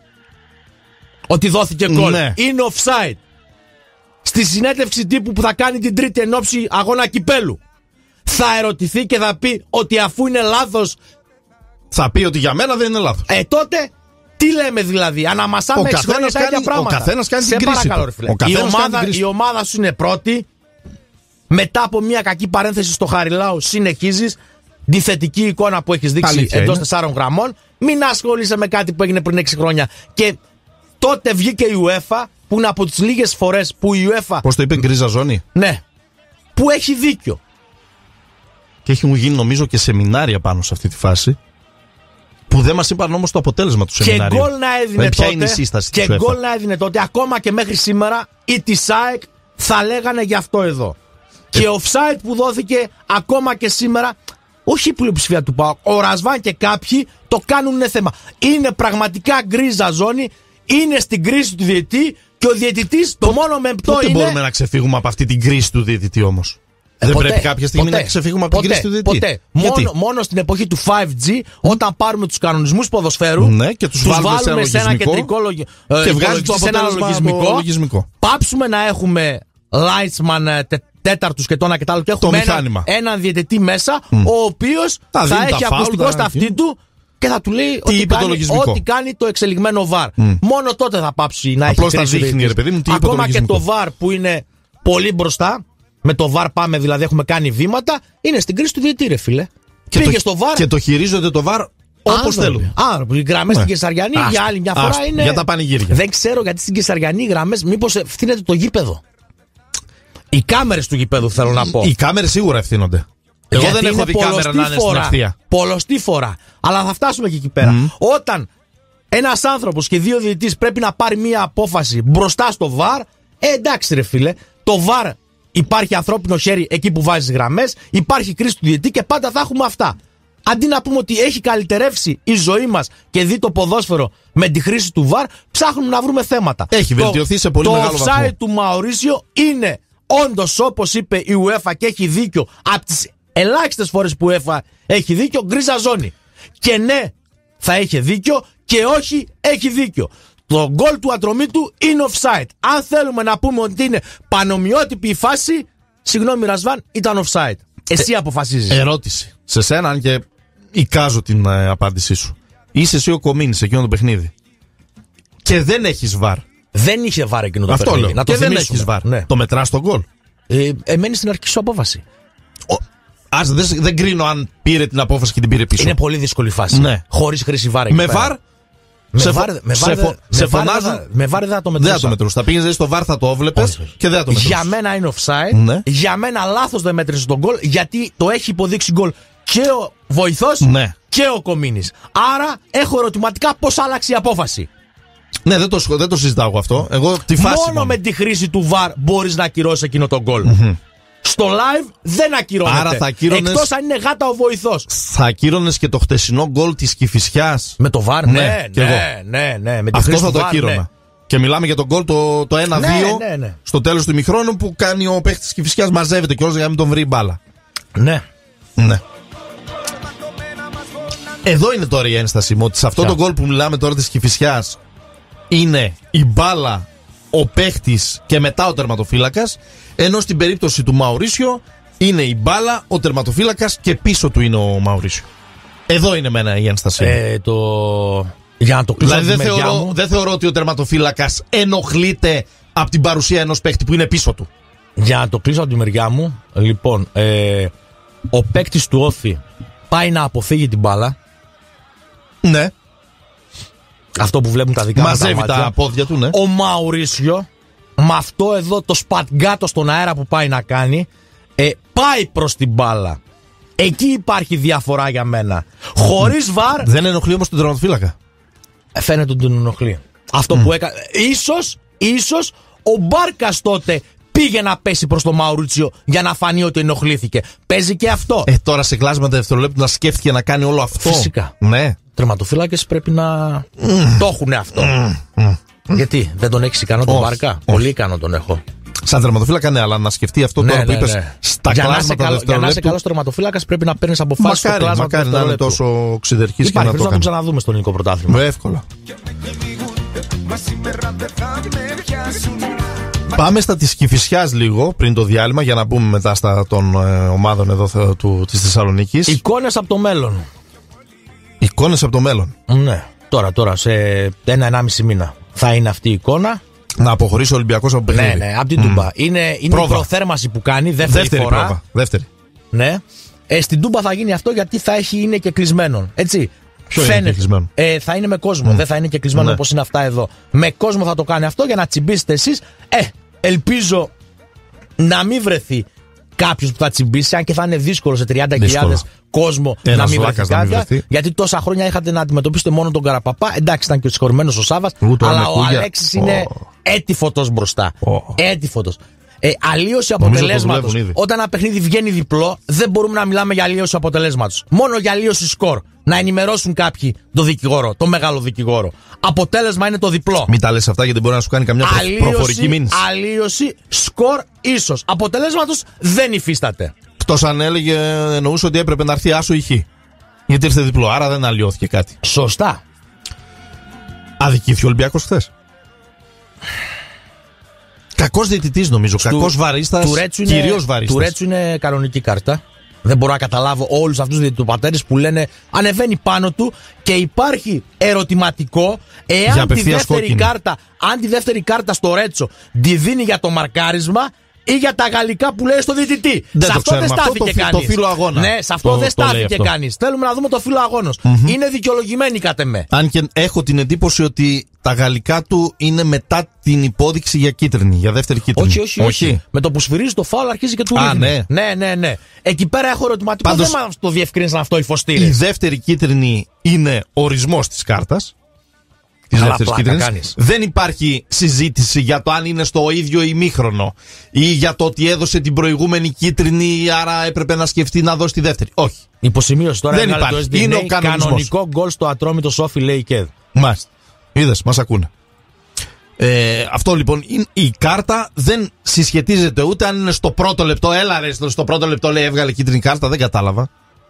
[SPEAKER 2] ότι δόθηκε γκολ, είναι offside, στη συνέντευξη τύπου που θα κάνει την Τρίτη εν ώψη αγώνα κυπέλου, θα ερωτηθεί και θα πει ότι αφού είναι λάθος,
[SPEAKER 1] θα πει ότι για μένα δεν είναι λάθος.
[SPEAKER 2] Τότε τι λέμε δηλαδή? Αναμασάμε 6 χρόνια τα ίδια πράγματα.
[SPEAKER 1] Ο καθένας κάνει την κρίση του.
[SPEAKER 2] Η ομάδα σου είναι πρώτη. Μετά από μια κακή παρένθεση στο Χαριλάου συνεχίζεις τη θετική εικόνα που έχεις δείξει εντός 4 γραμμών. Μην ασχολείσαι με κάτι που έγινε πριν 6 χρόνια. Και τότε βγήκε η UEFA, που είναι από τις λίγες φορές που η UEFA.
[SPEAKER 1] Πώς το είπε, γκρίζα ζώνη? Ναι.
[SPEAKER 2] Που έχει δίκιο.
[SPEAKER 1] Και έχουν γίνει νομίζω και σεμινάρια πάνω σε αυτή τη φάση. Που δεν μας είπαν όμως το αποτέλεσμα του σεμινάριου.
[SPEAKER 2] Και γκολ να έδινε
[SPEAKER 1] ποια είναι η σύσταση της UEFA.
[SPEAKER 2] Και γκολ να έδινε τότε, ακόμα και μέχρι σήμερα, οι της ΑΕΚ θα λέγανε γι' αυτό εδώ. Και offside που δόθηκε ακόμα και σήμερα, όχι η πλειοψηφία του ΠΑΟΚ, ο Ρασβάν και κάποιοι το κάνουν θέμα. Είναι πραγματικά γκρίζα ζώνη, είναι στην κρίση του διαιτητή και ο διαιτητής το μόνο μεμπτό είναι.
[SPEAKER 1] Δεν μπορούμε να ξεφύγουμε από αυτή την κρίση του διαιτητή όμως. Δεν πρέπει κάποια στιγμή να ξεφύγουμε από την κρίση του διαιτητή?
[SPEAKER 2] Ποτέ. Μόνο στην εποχή του 5G, όταν πάρουμε τους κανονισμούς ποδοσφαίρου
[SPEAKER 1] και τους βάλουμε σε ένα
[SPEAKER 2] κεντρικό
[SPEAKER 1] και βγάζει το αποτέλεσμα
[SPEAKER 2] λογισμικό. Πάψουμε να έχουμε Lightsman τέταρτους και το ένα και το άλλο. Και έχουμε έναν διαιτητή μέσα, ο οποίος θα έχει ακουστικό στα αυτή του και θα του λέει ότι κάνει το εξελιγμένο VAR. Μόνο τότε θα πάψει να
[SPEAKER 1] απλώς
[SPEAKER 2] έχει κρίση. Ακόμα και το VAR που είναι πολύ μπροστά, με το VAR πάμε δηλαδή, έχουμε κάνει βήματα, είναι στην κρίση του διαιτητή, ρε φίλε. Στο VAR.
[SPEAKER 1] Και το χειρίζονται το VAR όπως θέλουν.
[SPEAKER 2] Οι γραμμές στην Κεσαριανή για άλλη μια φορά είναι.
[SPEAKER 1] Για τα πανηγύρια.
[SPEAKER 2] Δεν ξέρω γιατί στην Κεσαριανή οι γραμμές, μήπως ευθύνεται το γήπεδο. Οι κάμερες του γηπέδου θέλω να πω.
[SPEAKER 1] Οι κάμερες σίγουρα ευθύνονται. Εγώ δεν έχω δει κάμερα να είναι στην ευθεία.
[SPEAKER 2] Πολλωστή φορά. Αλλά θα φτάσουμε και εκεί πέρα. Όταν ένας άνθρωπος και δύο διαιτητές πρέπει να πάρει μια απόφαση μπροστά στο VAR, εντάξει ρε φίλε, το VAR υπάρχει ανθρώπινο χέρι εκεί που βάζεις γραμμές, υπάρχει κρίση του διαιτητή και πάντα θα έχουμε αυτά. Αντί να πούμε ότι έχει καλυτερεύσει η ζωή μας και δει το ποδόσφαιρο με τη χρήση του VAR, ψάχνουμε να βρούμε θέματα.
[SPEAKER 1] Έχει βελτιωθεί σε πολύ μεγάλο βαθμό.
[SPEAKER 2] Το offside του Μαουρίσιο είναι όντως, όπως είπε η UEFA και έχει δίκιο, από τις ελάχιστες φορές που η UEFA έχει δίκιο, γκρίζα ζώνη. Και ναι, θα είχε δίκιο και όχι, έχει δίκιο. Το γκολ του Ατρομήτου είναι offside. Αν θέλουμε να πούμε ότι είναι πανομοιότυπη η φάση, συγγνώμη Ρασβάν, ήταν offside. Εσύ αποφασίζεις.
[SPEAKER 1] Ερώτηση σε σένα, αν και εικάζω την απάντησή σου. Είσαι εσύ ο Κομίνης σε εκείνο το παιχνίδι και δεν έχεις VAR.
[SPEAKER 2] Δεν είχε VAR εκείνο το
[SPEAKER 1] αυτό
[SPEAKER 2] παιχνίδι.
[SPEAKER 1] Λέω.
[SPEAKER 2] Να το
[SPEAKER 1] και
[SPEAKER 2] θυμίσουμε.
[SPEAKER 1] Δεν έχεις VAR.
[SPEAKER 2] Ναι.
[SPEAKER 1] Το μετράς τον γκολ.
[SPEAKER 2] Μένει στην αρχική σου απόφαση.
[SPEAKER 1] Δεν κρίνω αν πήρε την απόφαση και την πήρε πίσω.
[SPEAKER 2] Είναι πολύ δύσκολη φάση.
[SPEAKER 1] Ναι.
[SPEAKER 2] Χωρίς χρήση VAR.
[SPEAKER 1] Με VAR.
[SPEAKER 2] Σε φωνάζουν. Με VAR δεν θα το μετρούσα.
[SPEAKER 1] Δεν θα το μετρούσα. Θα πήγαινε στο VAR, θα το έβλεπες και δεν θα το μετρούσα.
[SPEAKER 2] Για μένα είναι offside.
[SPEAKER 1] Ναι.
[SPEAKER 2] Για μένα λάθος δεν μέτρησε τον γκολ, γιατί το έχει υποδείξει γκολ και ο βοηθός και ο Κομίνης. Άρα έχω ερωτηματικά πώς άλλαξε η απόφαση.
[SPEAKER 1] Ναι, δεν το συζητάω αυτό. Εγώ τη φάση.
[SPEAKER 2] Μόνο με τη χρήση του VAR μπορείς να ακυρώσεις εκείνο τον γκολ. Στο live δεν ακυρώνεται.
[SPEAKER 1] Άρα θα ακύρωνες...
[SPEAKER 2] Εκτός αν είναι γάτα ο βοηθός.
[SPEAKER 1] Θα ακύρωνες και το χτεσινό γκολ της Κηφισιάς.
[SPEAKER 2] Με το VAR, ναι. Με τη
[SPEAKER 1] αυτό θα το
[SPEAKER 2] VAR,
[SPEAKER 1] ακύρωνα. Ναι. Και μιλάμε για τον γκολ το 1-2
[SPEAKER 2] ναι.
[SPEAKER 1] στο τέλος του ημιχρόνου που κάνει ο παίχτης της Κηφισιάς, μαζεύεται κιόλας για να μην τον βρει η μπάλα.
[SPEAKER 2] Ναι.
[SPEAKER 1] Εδώ είναι τώρα η ένσταση μου ότι σε αυτό το γκολ που μιλάμε τώρα της Κηφισιάς είναι η μπάλα, ο παίχτης και μετά ο τερματοφύλακας, ενώ στην περίπτωση του Μαουρίσιο είναι η μπάλα, ο τερματοφύλακας και πίσω του είναι ο Μαουρίσιο. Εδώ είναι εμένα η ένσταση.
[SPEAKER 2] Για να το κλείσω,
[SPEAKER 1] δηλαδή δεν θεωρώ ότι ο τερματοφύλακας ενοχλείται από την παρουσία ενός παίχτη που είναι πίσω του.
[SPEAKER 2] Για να το κλείσω από τη μεριά μου, λοιπόν, ο παίκτης του Όφη πάει να αποφύγει την μπάλα.
[SPEAKER 1] Ναι.
[SPEAKER 2] Αυτό που βλέπουν τα δικά μας
[SPEAKER 1] μαζεύει τα πόδια του, ναι.
[SPEAKER 2] Ο Μαουρίσιο, με αυτό εδώ το σπατγκάτο στον αέρα που πάει να κάνει, πάει προς την μπάλα. Εκεί υπάρχει διαφορά για μένα. Χωρίς VAR.
[SPEAKER 1] Δεν ενοχλεί όμως τον τερματοφύλακα.
[SPEAKER 2] Φαίνεται ότι τον ενοχλεί. Αυτό που έκανε. Ίσως ο Μπάρκας τότε πήγε να πέσει προς τον Μαουρίτσιο για να φανεί ότι ενοχλήθηκε. Παίζει και αυτό.
[SPEAKER 1] Τώρα σε κλάσματα δευτερολέπτου να σκέφτηκε να κάνει όλο αυτό.
[SPEAKER 2] Φυσικά.
[SPEAKER 1] Ναι.
[SPEAKER 2] Τερματοφύλακες πρέπει να το έχουν αυτό. Γιατί δεν τον έχεις ικανό τον Μπάρκα? Πολύ ικανό τον έχω.
[SPEAKER 1] Σαν τερματοφύλακα, ναι, αλλά να σκεφτεί αυτό τώρα που είπες στα κλάσματα δευτερολέπτου.
[SPEAKER 2] Για να είσαι καλός τερματοφύλακας πρέπει να παίρνεις αποφάσεις στο κλάσμα.
[SPEAKER 1] Μακάρι να είναι τόσο ξυδερκής και να το κάνει.
[SPEAKER 2] Πρέπει να το ξαναδούμε στο ελληνικό πρωτάθλημα.
[SPEAKER 1] Εύκολα. Πάμε στα της Κηφισιάς λίγο πριν το διάλειμμα για να πούμε μετά στα των ομάδων εδώ της Θεσσαλονίκης.
[SPEAKER 2] Εικόνες από το μέλλον.
[SPEAKER 1] Εικόνες από το μέλλον.
[SPEAKER 2] Ναι. Τώρα σε 1-1,5 μήνα θα είναι αυτή η εικόνα.
[SPEAKER 1] Να αποχωρήσει ο Ολυμπιακός από παιχνίδι.
[SPEAKER 2] Ναι, από την Τούμπα. Είναι η προθέρμανση που κάνει, δεύτερη φορά.
[SPEAKER 1] Πρόβα. Δεύτερη.
[SPEAKER 2] Ναι. Στην Τούμπα θα γίνει αυτό γιατί είναι και κλεισμένο. Έτσι.
[SPEAKER 1] Ποιο είναι κλεισμένο?
[SPEAKER 2] Θα είναι με κόσμο. Δεν θα είναι και κλεισμένο όπως είναι αυτά εδώ. Με κόσμο θα το κάνει αυτό για να τσιμπήσετε εσείς. Ελπίζω να μην βρεθεί κάποιος που θα τσιμπήσει, αν και θα είναι δύσκολο σε 30.000 κόσμο να μην βρεθεί κάποια. Γιατί τόσα χρόνια είχατε να αντιμετωπίσετε μόνο τον Καραπαπά. Εντάξει, ήταν και ο συγχωρημένος ο Σάββας, αλλά ο Αλέξης είναι έτυφωτος μπροστά. Έτυφωτος. Αλλίωση αποτελέσματος. Όταν ένα παιχνίδι βγαίνει διπλό, δεν μπορούμε να μιλάμε για αλλίωση αποτελέσματος. Μόνο για αλλίωση σκορ. Να ενημερώσουν κάποιοι τον δικηγόρο, τον μεγάλο δικηγόρο. Αποτέλεσμα είναι το διπλό.
[SPEAKER 1] Μην τα λες αυτά γιατί μπορεί να σου κάνει καμιά προφορική μήνυση.
[SPEAKER 2] Αλλίωση, σκορ, ίσως. Αποτελέσματος δεν υφίσταται.
[SPEAKER 1] Εκτός αν εννοούσε ότι έπρεπε να έρθει άσο ή χ. Γιατί ήρθε διπλό, άρα δεν αλλοιώθηκε κάτι.
[SPEAKER 2] Σωστά.
[SPEAKER 1] Αδικήθηκε ο Ολυμπιακός χθες. Κακός διαιτητής νομίζω. Κακός βαρίστας. Κυρίως βαρίστας.
[SPEAKER 2] Του Ρέτσου είναι κανονική κάρτα. Δεν μπορώ να καταλάβω όλους αυτούς τους διαιτητοπατέρες που λένε ανεβαίνει πάνω του και υπάρχει ερωτηματικό εάν τη δεύτερη κάρτα στο Ρέτσο τη δίνει για το μαρκάρισμα ή για τα γαλλικά που λέει στο διαιτητή. Σε αυτό δεν στάθηκε κανείς.
[SPEAKER 1] Το φύλλο αγώνα.
[SPEAKER 2] Ναι, σε αυτό δεν στάθηκε κανείς. Θέλουμε να δούμε το φύλλο αγώνος. Είναι δικαιολογημένη κατ' εμέ.
[SPEAKER 1] Αν και έχω την εντύπωση ότι τα γαλλικά του είναι μετά την υπόδειξη για κίτρινη, για δεύτερη κίτρινη.
[SPEAKER 2] Όχι. Με το που σφυρίζει το φάουλ αρχίζει και του ρίχνει. Ναι. Εκεί πέρα έχω ερωτηματικό. Πάντως, δεν μας το διευκρίνησαν αυτό οι φωστήρες.
[SPEAKER 1] Η δεύτερη κίτρινη είναι ορισμός της κάρτας. Δεν υπάρχει συζήτηση για το αν είναι στο ίδιο ημίχρονο ή για το ότι έδωσε την προηγούμενη κίτρινη, άρα έπρεπε να σκεφτεί να δώσει τη δεύτερη. Όχι.
[SPEAKER 2] Υποσημείωση τώρα.
[SPEAKER 1] Δεν υπάρχει.
[SPEAKER 2] Το SDNA, είναι ο κανονικό γκολ στο Ατρόμητο Σόφι, λέει η ΚΕΔ.
[SPEAKER 1] Μάλιστα. Είδες, μας ακούνε. Αυτό λοιπόν, η κάρτα δεν συσχετίζεται ούτε αν είναι στο πρώτο λεπτό. Έλα ρε, στο πρώτο λεπτό λέει έβγαλε κίτρινη κάρτα, δεν κατάλαβα.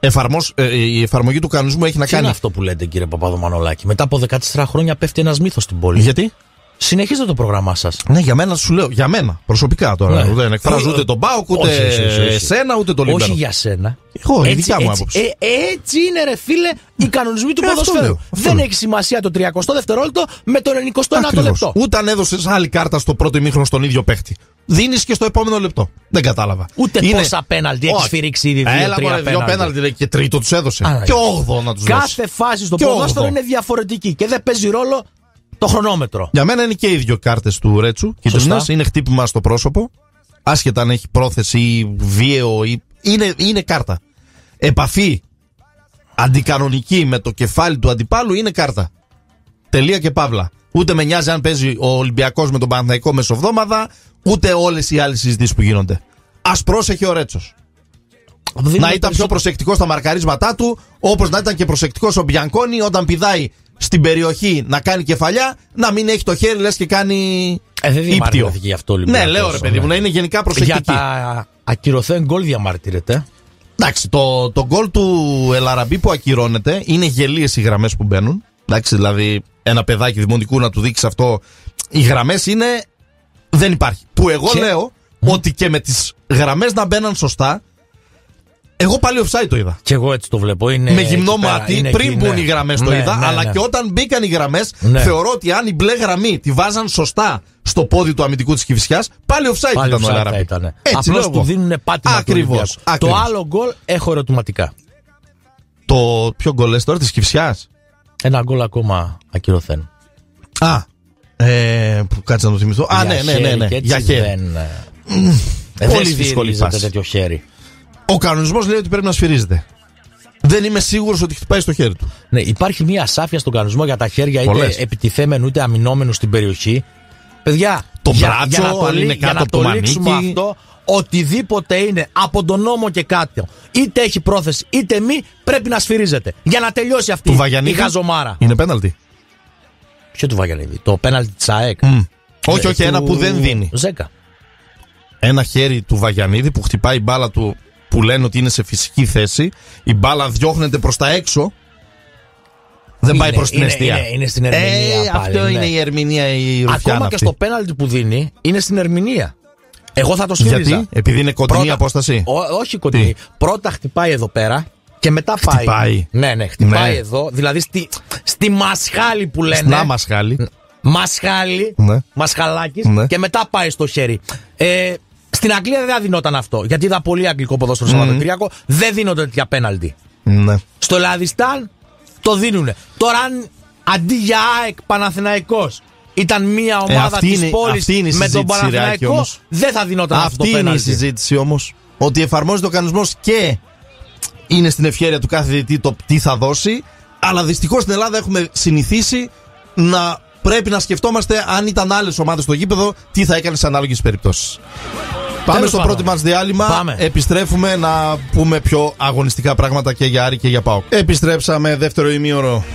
[SPEAKER 1] Η εφαρμογή του κανονισμού έχει να κάνει.
[SPEAKER 2] Είναι αυτό που λέτε, κύριε Παπαδομανολάκη. Μετά από 14 χρόνια πέφτει ένας μύθος στην πόλη.
[SPEAKER 1] Γιατί?
[SPEAKER 2] Συνεχίζετε το πρόγραμμά σας.
[SPEAKER 1] Ναι, για μένα σου λέω. Για μένα, προσωπικά τώρα. Δεν εκφράζω ούτε τον ΠΑΟΚ, ούτε εσένα, ούτε τον Λίμπερο.
[SPEAKER 2] Όχι για σένα.
[SPEAKER 1] Εγώ, η δικιά μου άποψη.
[SPEAKER 2] Έτσι είναι, ρε φίλε, οι κανονισμοί του ποδοσφαίρου. Δεν έχει σημασία το 30 δευτερόλεπτο με το 99ο λεπτό.
[SPEAKER 1] Ούτε αν έδωσε άλλη κάρτα στο πρώτο ημίχρονο στον ίδιο παίχτη. Δίνεις και στο επόμενο λεπτό. Δεν κατάλαβα.
[SPEAKER 2] Ούτε πόσα πέναλτι έχει σφυρίξει ήδη.
[SPEAKER 1] Δύο πέναλτι λέει και τρίτο του έδωσε. Και 8 να του δώσει.
[SPEAKER 2] Κάθε φάση στο ποδόσφαιρο είναι διαφορετική και δεν παίζει ρόλο το χρονόμετρο.
[SPEAKER 1] Για μένα είναι και οι δύο κάρτες του Ρέτσου. Κίτρινες. Είναι χτύπημα στο πρόσωπο. Άσχετα αν έχει πρόθεση ή βίαιο. Είναι κάρτα. Επαφή αντικανονική με το κεφάλι του αντιπάλου είναι κάρτα. Τελεία και παύλα. Ούτε με νοιάζει αν παίζει ο Ολυμπιακός με τον Παναθηναϊκό μεσοβδόμαδα, ούτε όλες οι άλλες συζητήσεις που γίνονται. Ας πρόσεχε ο Ρέτσος. Να ήταν πιο προσεκτικός στα μαρκαρίσματά του, όπως να ήταν και προσεκτικός ο Μπιανκόνι όταν πηδάει στην περιοχή να κάνει κεφαλιά, να μην έχει το χέρι λες και κάνει ύπτιο. Ναι, λέω ρε παιδί μου, να είναι γενικά προσεκτική.
[SPEAKER 2] Για τα ακυρωθέν γκολ διαμαρτύρεται.
[SPEAKER 1] Εντάξει, το γκολ του Ελαραμπή που ακυρώνεται είναι γελίες οι γραμμές που μπαίνουν. Εντάξει, δηλαδή ένα παιδάκι δημοτικού να του δείξει αυτό. Οι γραμμές είναι. Δεν υπάρχει. Που εγώ λέω ότι και με τις γραμμές να μπαίναν σωστά. Εγώ πάλι offside το είδα.
[SPEAKER 2] Και εγώ έτσι το βλέπω. Είναι
[SPEAKER 1] με γυμνό μάτι, πριν μπουν οι γραμμές το είδα. Αλλά και όταν μπήκαν οι γραμμές, θεωρώ ότι αν η μπλε γραμμή τη βάζαν σωστά στο πόδι του αμυντικού της Κηφισιάς, πάλι offside ήταν ο Ελαραμπή.
[SPEAKER 2] Απλώς του δίνουν πάτημα.
[SPEAKER 1] Ακριβώς.
[SPEAKER 2] Το άλλο γκολ έχω ερωτηματικά.
[SPEAKER 1] Το ποιο γκολ λες τώρα της Κηφισιάς?
[SPEAKER 2] Ένα γκολ ακόμα ακυρωθέν.
[SPEAKER 1] Κάτσε να το θυμηθώ. Ναι. Για χέρι. Πολύ δύσκολη φάση.
[SPEAKER 2] Τέτοιο χέρι.
[SPEAKER 1] Ο κανονισμός λέει ότι πρέπει να σφυρίζεται. Δεν είμαι σίγουρος ότι χτυπάει στο χέρι του.
[SPEAKER 2] Ναι, υπάρχει μια ασάφεια στον κανονισμό για τα χέρια, είτε επιτιθέμενου είτε αμυνόμενου στην περιοχή. Παιδιά,
[SPEAKER 1] το μπράτσο είναι κάτω από το μανίκι.
[SPEAKER 2] Αυτό, οτιδήποτε είναι από τον νόμο και κάτω, είτε έχει πρόθεση είτε μη, πρέπει να σφυρίζεται. Για να τελειώσει αυτή η χαζομάρα.
[SPEAKER 1] Είναι πέναλτι.
[SPEAKER 2] Ποιο του Βαγιανίδη? Το πέναλτι της ΑΕΚ.
[SPEAKER 1] Όχι, ένα που δεν δίνει.
[SPEAKER 2] Ζέκα.
[SPEAKER 1] Ένα χέρι του Βαγιανίδη που χτυπάει η μπάλα του, που λένε ότι είναι σε φυσική θέση. Η μπάλα διώχνεται προς τα έξω. Δεν πάει προς την εστία.
[SPEAKER 2] Είναι στην ερμηνεία.
[SPEAKER 1] Αυτό είναι η ερμηνεία, η ρουφιάνα.
[SPEAKER 2] Ακόμα και στο πέναλτι που δίνει είναι στην ερμηνεία. Εγώ θα το σφύριζα.
[SPEAKER 1] Γιατί? Επειδή είναι κοντινή απόσταση.
[SPEAKER 2] Όχι κοντινή. Πρώτα χτυπάει εδώ πέρα και μετά πάει.
[SPEAKER 1] Χτυπάει.
[SPEAKER 2] Ναι, χτυπάει εδώ. Δηλαδή στη μασχάλη που λένε.
[SPEAKER 1] Να μασχάλη.
[SPEAKER 2] Μασχάλη. Μασχαλάκης. Και μετά πάει στο χέρι. Στην Αγγλία δεν δινόταν αυτό. Γιατί είδα πολύ αγγλικό ποδόσφαιρο Σαββατοκύριακο. Δεν δίνονται τέτοια πέναλτι. Στο Ελλαδιστάν το δίνουνε. Τώρα αν αντί για ΑΕΚ Παναθηναϊκός ήταν μια ομάδα της πόλης με τον Παναθηναϊκό, δεν θα δινόταν αυτό το πέναλτι.
[SPEAKER 1] Αυτή είναι η συζήτηση όμως. Ότι εφαρμόζεται ο κανονισμός και είναι στην ευχέρεια του κάθε διαιτητή το τι θα δώσει. Αλλά δυστυχώς στην Ελλάδα έχουμε συνηθίσει να πρέπει να σκεφτόμαστε αν ήταν άλλες ομάδες στο γήπεδο τι θα έκανε σε ανάλογες περιπτώσεις. Πάμε στο πρώτο μας διάλειμμα. Επιστρέφουμε να πούμε πιο αγωνιστικά πράγματα και για Άρη και για ΠΑΟΚ. Επιστρέψαμε, δεύτερο ημίωρο.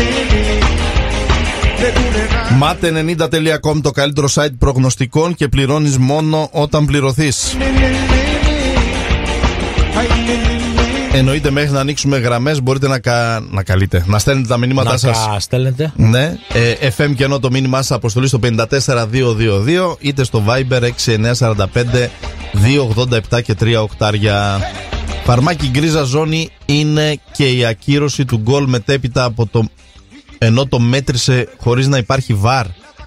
[SPEAKER 1] Mate90.com, το καλύτερο site προγνωστικών και πληρώνεις μόνο όταν πληρωθείς. Εννοείται, μέχρι να ανοίξουμε γραμμές μπορείτε να καλείτε. Να στέλνετε τα μηνύματά σας.
[SPEAKER 2] Να στέλνετε.
[SPEAKER 1] Ναι. FM και ενώ το μήνυμά σας αποστολή στο 54222, είτε στο Viber 6945 287 και 3 οκτάρια. Φαρμάκι γκρίζα ζώνη είναι και η ακύρωση του γκολ μετέπειτα από το. Ενώ το μέτρησε χωρίς να υπάρχει βαρ.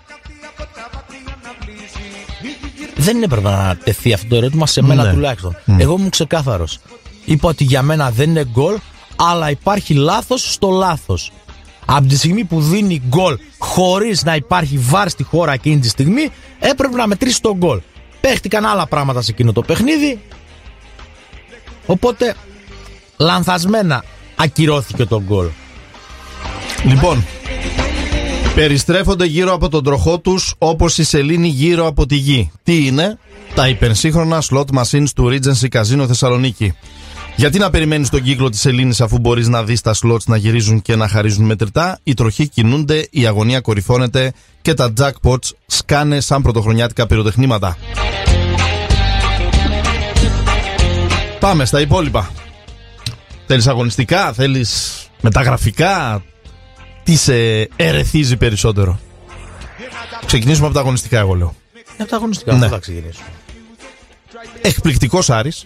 [SPEAKER 2] Δεν έπρεπε να τεθεί αυτό το ερώτημα σε μένα τουλάχιστον. Εγώ ήμουν ξεκάθαρος. Είπα ότι για μένα δεν είναι γκολ, αλλά υπάρχει λάθος στο λάθος. Από τη στιγμή που δίνει γκολ χωρίς να υπάρχει βαρ στη χώρα εκείνη τη στιγμή, έπρεπε να μετρήσει το γκολ. Παίχτηκαν άλλα πράγματα σε εκείνο το παιχνίδι. Οπότε λανθασμένα ακυρώθηκε το γκολ.
[SPEAKER 1] Λοιπόν, περιστρέφονται γύρω από τον τροχό τους όπως η σελήνη γύρω από τη γη. Τι είναι? Τα υπερσύγχρονα slot machines του Regency Casino Θεσσαλονίκη. Γιατί να περιμένεις τον κύκλο της σελήνης αφού μπορείς να δεις τα slots να γυρίζουν και να χαρίζουν μετρητά? Οι τροχοί κινούνται, η αγωνία κορυφώνεται και τα jackpots σκάνε σαν πρωτοχρονιάτικα πυροτεχνήματα. Πάμε στα υπόλοιπα. Θέλεις αγωνιστικά, θέλεις μεταγραφικά? Τι σε ερεθίζει περισσότερο? Ξεκινήσουμε από τα αγωνιστικά, εγώ λέω.
[SPEAKER 2] Από τα αγωνιστικά, ναι. Θα ξεκινήσω.
[SPEAKER 1] Εκπληκτικός Άρης.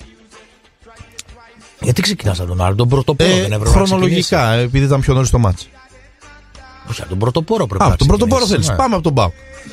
[SPEAKER 2] Γιατί ξεκινάς από τον Άρη? Τον πρωτοπόρο δεν έπρεπε?
[SPEAKER 1] Χρονολογικά, επειδή ήταν πιο νωρίς το μάτς.
[SPEAKER 2] Όχι, από τον πρωτοπόρο πρέπει να
[SPEAKER 1] τον πρωτοπόρο θέλεις. Ναι. Πάμε από τον ΠΑΟΚ.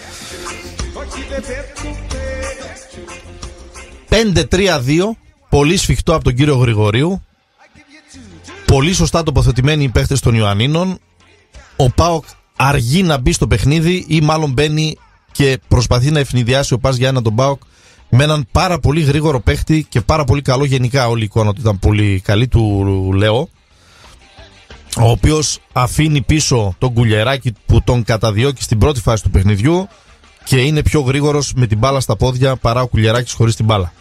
[SPEAKER 1] 5-3-2. Πολύ σφιχτό από τον κύριο Γρηγορίου. Πολύ σωστά τοποθετημένοι οι παίχτες των Ιωαννίνων. Ο ΠΑΟΚ αργεί να μπει στο παιχνίδι, ή μάλλον μπαίνει και προσπαθεί να ευνηδιάσει ο Πας Γιάννα τον ΠΑΟΚ με έναν πάρα πολύ γρήγορο παίχτη και πάρα πολύ καλό γενικά. Όλη η εικόνα του ήταν πολύ καλή, του Λέο, ο οποίος αφήνει πίσω τον Κουλιεράκη που τον καταδιώκει στην πρώτη φάση του παιχνιδιού και είναι πιο γρήγορος με την μπάλα στα πόδια παρά ο Κουλιεράκης χωρίς την μπάλα.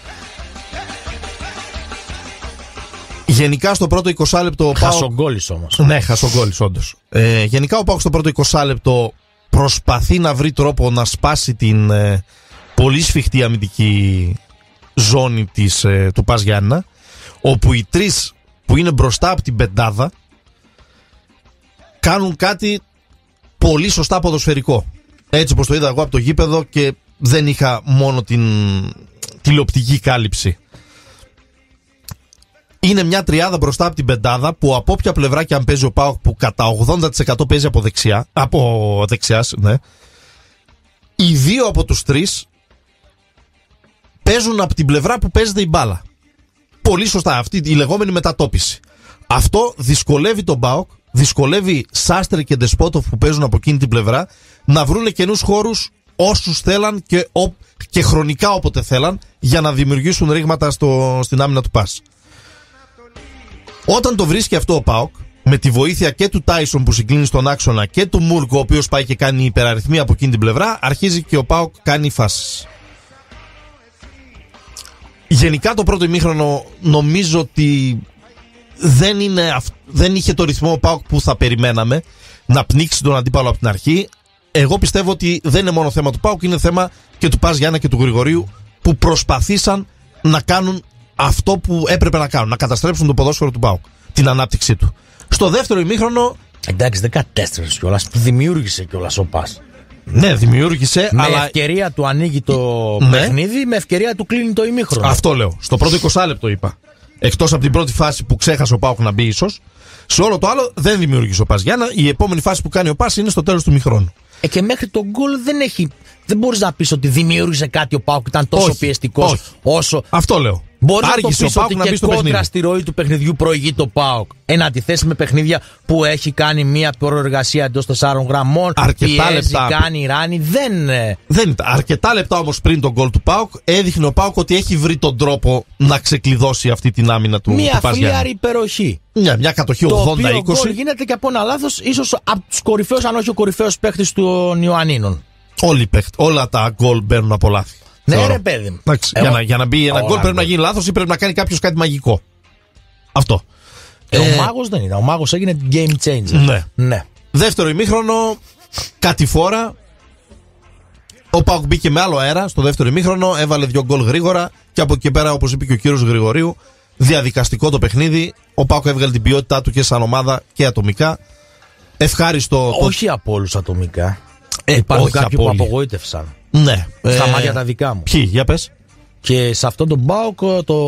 [SPEAKER 1] Γενικά στο πρώτο 20 λεπτό.
[SPEAKER 2] Χασογκόλης όμως.
[SPEAKER 1] Ναι, χασογκόλης όντως. Γενικά ο ΠΑΟΚ στο πρώτο 20 λεπτό προσπαθεί να βρει τρόπο να σπάσει την πολύ σφιχτή αμυντική ζώνη του Πας Γιάννηνα, όπου οι τρεις που είναι μπροστά από την πεντάδα κάνουν κάτι πολύ σωστά ποδοσφαιρικό. Έτσι όπως το είδα εγώ από το γήπεδο και δεν είχα μόνο την τηλεοπτική κάλυψη. Είναι μια τριάδα μπροστά από την πεντάδα που από όποια πλευρά και αν παίζει ο ΠΑΟΚ, που κατά 80% παίζει από δεξιάς, ναι. Οι δύο από τους τρεις παίζουν από την πλευρά που παίζεται η μπάλα. Πολύ σωστά, αυτή η λεγόμενη μετατόπιση. Αυτό δυσκολεύει τον ΠΑΟΚ, δυσκολεύει Σάστρε και Ντεσπότοφ που παίζουν από εκείνη την πλευρά να βρούνε καινούς χώρους όσους θέλαν και χρονικά όποτε θέλαν για να δημιουργήσουν ρήγματα στην άμυνα του ΠΑΣ. Όταν το βρίσκει αυτό ο ΠΑΟΚ, με τη βοήθεια και του Τάισον που συγκλίνει στον άξονα και του Μούρκο, ο οποίος πάει και κάνει υπεραριθμία από εκείνη την πλευρά, αρχίζει και ο ΠΑΟΚ κάνει φάσεις. Γενικά το πρώτο ημίχρονο νομίζω ότι δεν είχε το ρυθμό ο ΠΑΟΚ που θα περιμέναμε να πνίξει τον αντίπαλο από την αρχή. Εγώ πιστεύω ότι δεν είναι μόνο θέμα του ΠΑΟΚ, είναι θέμα και του Πας Γιάννα και του Γρηγορίου, που προσπαθήσαν να κάνουν αυτό που έπρεπε να κάνουν, να καταστρέψουν το ποδόσφαιρο του ΠΑΟΚ, την ανάπτυξή του. Στο δεύτερο ημίχρονο.
[SPEAKER 2] Εντάξει, δεν κατέστρεψε κιόλας, δημιούργησε κιόλας ο Πας.
[SPEAKER 1] Ναι, δημιούργησε,
[SPEAKER 2] με
[SPEAKER 1] αλλά.
[SPEAKER 2] ευκαιρία του ανοίγει το παιχνίδι, με ευκαιρία του κλείνει το ημίχρονο.
[SPEAKER 1] Αυτό λέω. Στο πρώτο 20 λεπτό είπα. Εκτός από την πρώτη φάση που ξέχασε ο ΠΑΟΚ να μπει, ίσως. Σε όλο το άλλο δεν δημιούργησε ο Πας Γιάννα. Η επόμενη φάση που κάνει ο Πας είναι στο τέλος του ημιχρόνου.
[SPEAKER 2] Και μέχρι τον γκολ δεν μπορείς να πεις ότι δημιούργησε κάτι ο ΠΑΟΚ, ήταν τόσο πιεστικός όσο.
[SPEAKER 1] Αυτό λέω.
[SPEAKER 2] Μπορεί να το πεις ότι και κόντρα στη ροή του παιχνιδιού προηγεί το ΠΑΟΚ. Εν αντιθέσει με παιχνίδια που έχει κάνει μια προεργασία εντός 4 γραμμών,
[SPEAKER 1] αρκετά λεπτά.
[SPEAKER 2] Κάνει ράνι,
[SPEAKER 1] δεν ήταν. Αρκετά λεπτά όμως πριν τον γκολ του ΠΑΟΚ έδειχνε ο ΠΑΟΚ ότι έχει βρει τον τρόπο να ξεκλειδώσει αυτή την άμυνα του Πας Γιάννα.
[SPEAKER 2] Μια φλιάρη υπεροχή.
[SPEAKER 1] Μια κατοχή 80-20. Το οποίο
[SPEAKER 2] γκολ γίνεται και από ένα λάθος, ίσως από τους κορυφαίους, αν όχι ο κορυφαίος παίχτης των Ιωαννίνων.
[SPEAKER 1] Όλα τα γκολ μπαίνουν από λάθη.
[SPEAKER 2] Ναι, ρε παιδί μου.
[SPEAKER 1] Για να μπει ένα γκολ πρέπει να γίνει λάθος ή πρέπει να κάνει κάποιος κάτι μαγικό. Αυτό.
[SPEAKER 2] Ο Μάγος δεν είναι. Ο Μάγος έγινε game changer.
[SPEAKER 1] Ναι. Δεύτερο ημίχρονο, κατηφόρα. Ο ΠΑΟΚ μπήκε με άλλο αέρα στο δεύτερο ημίχρονο, έβαλε 2 γκολ γρήγορα και από εκεί πέρα, όπως είπε και ο κύριος Γρηγορίου, διαδικαστικό το παιχνίδι. Ο ΠΑΟΚ έβγαλε την ποιότητά του και σαν ομάδα και ατομικά. Ευχάριστο.
[SPEAKER 2] Όχι από όλους ατομικά. Υπάρχουν κάποιοι που απογοήτευσαν.
[SPEAKER 1] Ναι.
[SPEAKER 2] Στα μάτια τα δικά μου.
[SPEAKER 1] Ποιοι, για πες.
[SPEAKER 2] Και σε αυτόν τον ΠΑΟΚ το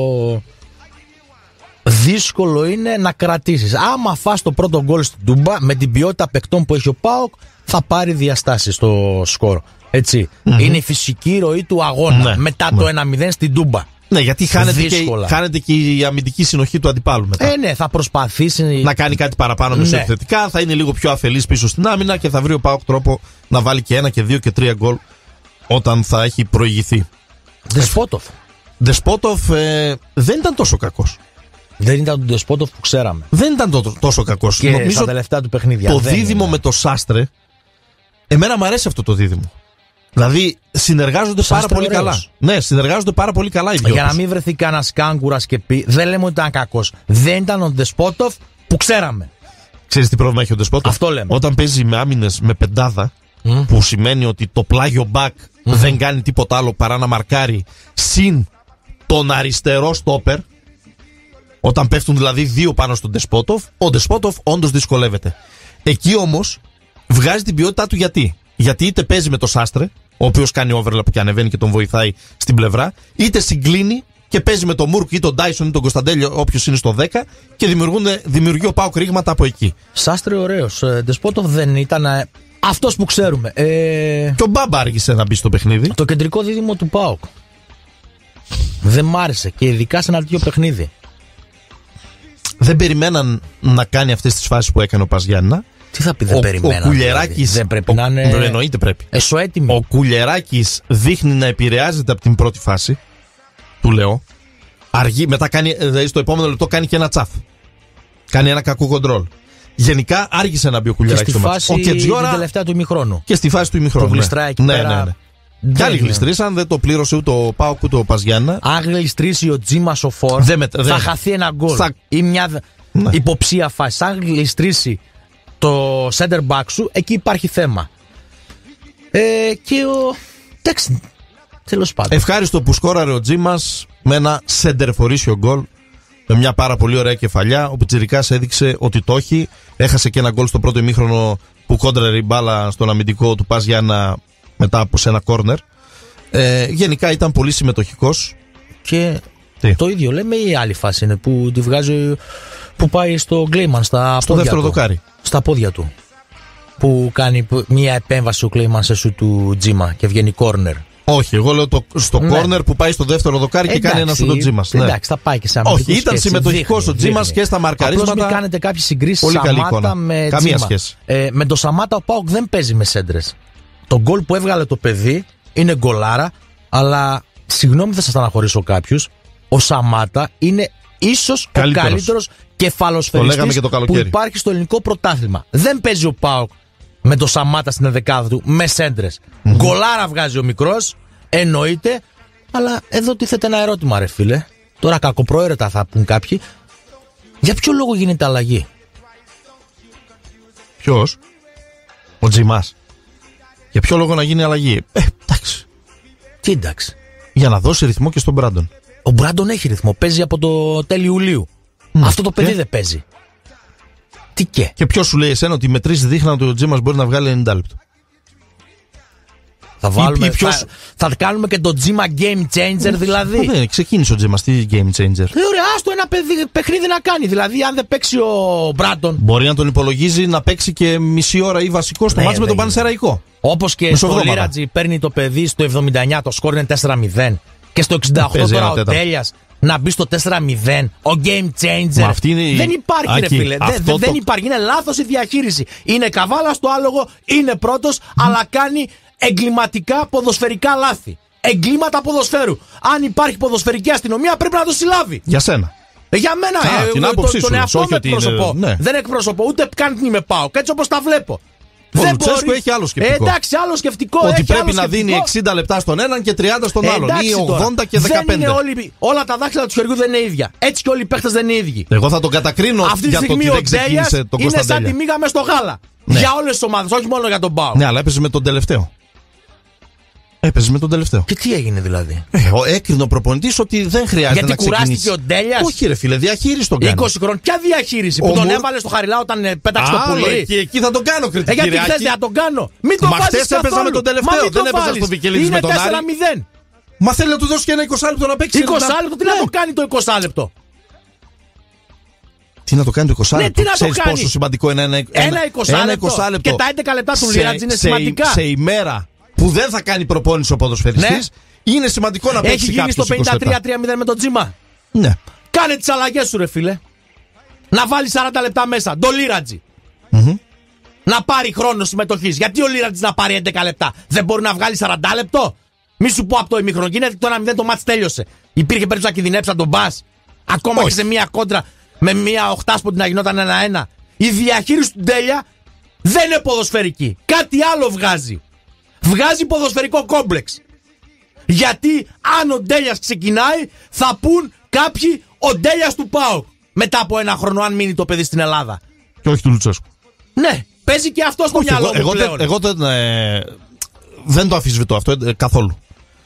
[SPEAKER 2] δύσκολο είναι να κρατήσεις. Άμα φας το πρώτο γκολ στην Τούμπα, με την ποιότητα παικτών που έχει ο ΠΑΟΚ, θα πάρει διαστάσεις στο σκορ. Έτσι. Είναι η φυσική ροή του αγώνα. Μετά το 1-0 στην Τούμπα.
[SPEAKER 1] Ναι, γιατί χάνεται και η αμυντική συνοχή του αντιπάλου μετά.
[SPEAKER 2] Ναι, θα προσπαθήσει
[SPEAKER 1] να κάνει κάτι παραπάνω μεσοεπιθετικά, θα είναι λίγο πιο αφελής πίσω στην άμυνα και θα βρει ο ΠΑΟΚ τρόπο να βάλει και 1 και 2 και 3 γκολ όταν θα έχει προηγηθεί. Δεσπότοφ δεν ήταν τόσο κακός.
[SPEAKER 2] Δεν ήταν τον Δεσπότοφ που ξέραμε.
[SPEAKER 1] Δεν ήταν τόσο κακός.
[SPEAKER 2] Και νομίζω στα τελευταία του παιχνίδια.
[SPEAKER 1] Το δίδυμο με το Σάστρε, εμένα μου αρέσει αυτό το δίδυμο. Δηλαδή συνεργάζονται πάρα πολύ καλά. Ναι, συνεργάζονται πάρα πολύ καλά οι δυο.
[SPEAKER 2] Για να μην βρεθεί κανένα κάγκουρας και πει, δεν λέμε ότι ήταν κακός. Δεν ήταν ο Δεσπότοφ που ξέραμε.
[SPEAKER 1] Ξέρεις τι πρόβλημα έχει ο Δεσπότοφ?
[SPEAKER 2] Αυτό λέμε.
[SPEAKER 1] Όταν παίζει με άμυνες με πεντάδα, που σημαίνει ότι το πλάγιο μπακ δεν κάνει τίποτα άλλο παρά να μαρκάρει, συν τον αριστερό στόπερ. Όταν πέφτουν δηλαδή δύο πάνω στον Δεσπότοφ, ο Δεσπότοφ όντως δυσκολεύεται. Εκεί όμως βγάζει την ποιότητά του γιατί είτε παίζει με το Σάστρε, ο οποίος κάνει overlap και ανεβαίνει και τον βοηθάει στην πλευρά, είτε συγκλίνει και παίζει με τον Μουρκ ή τον Ντάισον ή τον Κωνσταντέλιο, όποιος είναι στο 10, και δημιουργεί ο ΠΑΟΚ ρήγματα από εκεί.
[SPEAKER 2] Σάστρε ωραίος. Δεσπότοφ δεν ήταν αυτός που ξέρουμε.
[SPEAKER 1] Και ο Μπάμπα άργησε να μπει στο παιχνίδι.
[SPEAKER 2] Το κεντρικό δίδυμο του ΠΑΟΚ δεν μ' άρεσε και ειδικά σε ένα τέτοιο παιχνίδι.
[SPEAKER 1] Δεν περιμέναν να κάνει αυτές τις φάσεις που έκανε ο Παζιάννα.
[SPEAKER 2] Τι θα πει δεν περιμέναν?
[SPEAKER 1] Ο Κουλιεράκης
[SPEAKER 2] δηλαδή. Δεν πρέπει να είναι.
[SPEAKER 1] Εννοείται πρέπει.
[SPEAKER 2] Εσωέτοιμοι.
[SPEAKER 1] Ο Κουλιεράκης δείχνει να επηρεάζεται από την πρώτη φάση. Του λέω. Αργεί, μετά κάνει, δηλαδή στο επόμενο λεπτό κάνει και ένα τσαφ. Κάνει ένα κακό κοντρόλ. Γενικά άργησε να μπει ο Κουλιεράκης στο μάτι.
[SPEAKER 2] Ο Κετζιόρα. Την τελευταία του ημιχρόνου.
[SPEAKER 1] Και στη φάση του ημιχρόνου.
[SPEAKER 2] Που γλιστράει εκεί πέρα.
[SPEAKER 1] Κι άλλοι γλιστρήσαν, δεν το πλήρωσε ούτε ο ΠΑΟΚ ούτε ο Παζιάννα.
[SPEAKER 2] Αν γλιστρήσει ο Τζίμα ο Φορ, θα χαθεί ένα γκολ ή μια υποψία φάση. Αν γλιστρήσει το center back σου, εκεί υπάρχει θέμα. Και ο. Εντάξει, τέλος πάντων.
[SPEAKER 1] Ευχάριστο που σκόραρε ο Τζίμας με ένα σεντερφορίσιο γκολ. Με μια πάρα πολύ ωραία κεφαλιά. Ο Πιτσιρικάς έδειξε ότι το έχει. Έχασε και ένα γκολ στο πρώτο ημίχρονο που κόντραρε η μπάλα στον αμυντικό του Πας Γιάννα μετά από ένα κόρνερ. Γενικά ήταν πολύ συμμετοχικός.
[SPEAKER 2] Και το ίδιο λέμε, η άλλη φάση είναι που τη βγάζει, που πάει στο Γκλέιμαν στο
[SPEAKER 1] δεύτερο δοκάρι.
[SPEAKER 2] Στα πόδια του. Που κάνει μια επέμβαση ο Γκλέιμαν σε σου του Τζίμα και βγαίνει κόρνερ.
[SPEAKER 1] Όχι, εγώ λέω στο κόρνερ που πάει στο δεύτερο δοκάρι και κάνει ένα σου το Τζίμας.
[SPEAKER 2] Εντάξει, θα πάει και σε αμυντικό.
[SPEAKER 1] Όχι, ήταν συμμετοχικός ο Τζίμας και στα μαρκαρίσματα.
[SPEAKER 2] Απλώς μην κάνετε κάποιες συγκρίσεις Σαμάτα με
[SPEAKER 1] Καμία
[SPEAKER 2] Τζίμα.
[SPEAKER 1] Σχέση.
[SPEAKER 2] Με το Σαμάτα ο ΠΑΟΚ δεν παίζει με σέντρες. Το γκολ που έβγαλε το παιδί είναι γκολάρα, αλλά συγγνώμη, θα σας στεναχωρήσω κάποιους. Ο Σαμάτα είναι ίσως ο καλύτερος κεφαλοσφαιριστής που υπάρχει στο ελληνικό πρωτάθλημα. Δεν παίζει ο ΠΑΟΚ με το Σαμάτα στην δεκάδα του με σέντρες. Γκολάρα βγάζει ο μικρός, εννοείται, αλλά εδώ τίθεται ένα ερώτημα, ρε φίλε. Τώρα κακοπροαίρετα θα πούν κάποιοι. Για ποιο λόγο γίνεται αλλαγή?
[SPEAKER 1] Ποιος? Ο Τζιμάς. Για ποιο λόγο να γίνει αλλαγή? Εντάξει.
[SPEAKER 2] Τι εντάξει?
[SPEAKER 1] Για να δώσει ρυθμό και στον Μπράντον.
[SPEAKER 2] Ο Μπράντον έχει ρυθμό. Παίζει από το τέλη Ιουλίου. Αυτό το παιδί δεν παίζει. Τι και?
[SPEAKER 1] Και ποιος σου λέει εσένα ότι οι μετρήσεις δείχναν ότι ο Τζίμας μπορεί να βγάλει 90 λεπτό?
[SPEAKER 2] Θα βάλουμε. Θα κάνουμε και το Τζίμα game changer δηλαδή.
[SPEAKER 1] Ναι, ξεκίνησε ο Τζίμας. Τι game changer?
[SPEAKER 2] Ωραία, άστο ένα παιχνίδι να κάνει. Δηλαδή, αν δεν παίξει ο Μπράντον.
[SPEAKER 1] Μπορεί να τον υπολογίζει να παίξει και μισή ώρα ή βασικό στο μάτς με τον Πανσεραϊκό.
[SPEAKER 2] Όπως και στο Λίρατζι παίρνει το παιδί στο 79, το σκόρ είναι 4-0. Και στο 68 τώρα ο Τέλειας να μπει στο 4-0. Ο game changer. Δεν υπάρχει, ρε φίλε. Δεν υπάρχει. Είναι λάθος η διαχείριση. Είναι καβάλα στο άλογο, είναι πρώτος, αλλά κάνει εγκληματικά ποδοσφαιρικά λάθη. Εγκλήματα ποδοσφαίρου. Αν υπάρχει ποδοσφαιρική αστυνομία, πρέπει να το συλλάβει.
[SPEAKER 1] Για σένα.
[SPEAKER 2] Για μένα, τον εαυτό μου εκπροσωπώ.
[SPEAKER 1] Ναι.
[SPEAKER 2] Δεν εκπροσωπώ, ούτε καν την είμαι πάω. Και έτσι όπως τα βλέπω.
[SPEAKER 1] Ο Λουτσέσκου έχει άλλο σκεπτικό.
[SPEAKER 2] Εντάξει, άλλο σκεπτικό.
[SPEAKER 1] Ότι πρέπει να δίνει 60 λεπτά στον έναν και 30 στον άλλον. Ή 80 και 15.
[SPEAKER 2] Δεν είναι όλα τα δάχτυλα του χεριού δεν είναι ίδια. Έτσι και όλοι οι παίχτες δεν είναι ίδιοι.
[SPEAKER 1] Εγώ θα τον κατακρίνω για το ότι δεν ξεκίνησε τον Κωνσταντέλια.
[SPEAKER 2] Είναι σαν τη μίγα μες στο γάλα. Ναι. Για όλες τις ομάδες, όχι μόνο για τον ΠΑΟΚ.
[SPEAKER 1] Ναι, αλλά έπαιζε με τον τελευταίο. Έπαιζε με τον τελευταίο.
[SPEAKER 2] Και τι έγινε δηλαδή?
[SPEAKER 1] Έκρινε ο προπονητής ότι δεν χρειάζεται να ξεκινήσει.
[SPEAKER 2] Γιατί κουράστηκε ο Ντέλιας.
[SPEAKER 1] Όχι, ρε φίλε, διαχείριση τον κάνει.
[SPEAKER 2] 20 χρόνια. Ποια διαχείριση? Που τον έβαλε στο Χαριλάου όταν πέταξε το πουλί.
[SPEAKER 1] Εκεί θα τον κάνω κριτική.
[SPEAKER 2] Γιατί θες να τον κάνω? Μην τον βάζεις καθόλου.
[SPEAKER 1] Έπαιζα με τον τελευταίο. Δεν έπαιζα στο Βικελίδης με τον Άρη.
[SPEAKER 2] Είναι 4-0.
[SPEAKER 1] Μα θέλει να του δώσει και ένα 20 λεπτό να παίξει.
[SPEAKER 2] 20 λεπτό, τι να το κάνει το 20 λεπτό?
[SPEAKER 1] Τι να το κάνει το 20 λεπτό?
[SPEAKER 2] Τι να το κάνει?
[SPEAKER 1] Πόσο σημαντικό είναι
[SPEAKER 2] ένα 20 λεπτό. Και τα 11 λεπτά του Λίρατζ είναι σημαντικά.
[SPEAKER 1] Σε ημέρα που δεν θα κάνει προπόνηση ο ποδοσφαιριστής, είναι σημαντικό να παίξει κάποιος.
[SPEAKER 2] Έχει γίνει στο 53-3-0 με τον Τζίμα.
[SPEAKER 1] Ναι.
[SPEAKER 2] Κάνε τις αλλαγές σου, ρε φίλε. Να βάλει 40 λεπτά μέσα. Το Λίρατζι. Να πάρει χρόνο συμμετοχής. Γιατί ο Λίρατζι να πάρει 11 λεπτά? Δεν μπορεί να βγάλει 40 λεπτό? Μη σου πω από το ημίχρονο. Γίνεται το 1-0, το μάτς τέλειωσε. Υπήρχε περίπτωση να κινδυνεύσει να τον πας? Ακόμα όχι. Και σε μία κόντρα με μία οχτάσποτη να γινόταν 1-1. Η διαχείριση του Ντέλια δεν είναι ποδοσφαιρική. Κάτι άλλο βγάζει. Βγάζει ποδοσφαιρικό κόμπλεξ. Γιατί αν ο Ντέλιας ξεκινάει, θα πούν κάποιοι ο Ντέλιας του ΠΑΟΚ. Μετά από ένα χρόνο, αν μείνει το παιδί στην Ελλάδα.
[SPEAKER 1] Και όχι του Λουτσέσκου.
[SPEAKER 2] Ναι, παίζει και αυτό στο μυαλό μου πλέον.
[SPEAKER 1] Εγώ δεν το αμφισβητώ αυτό καθόλου.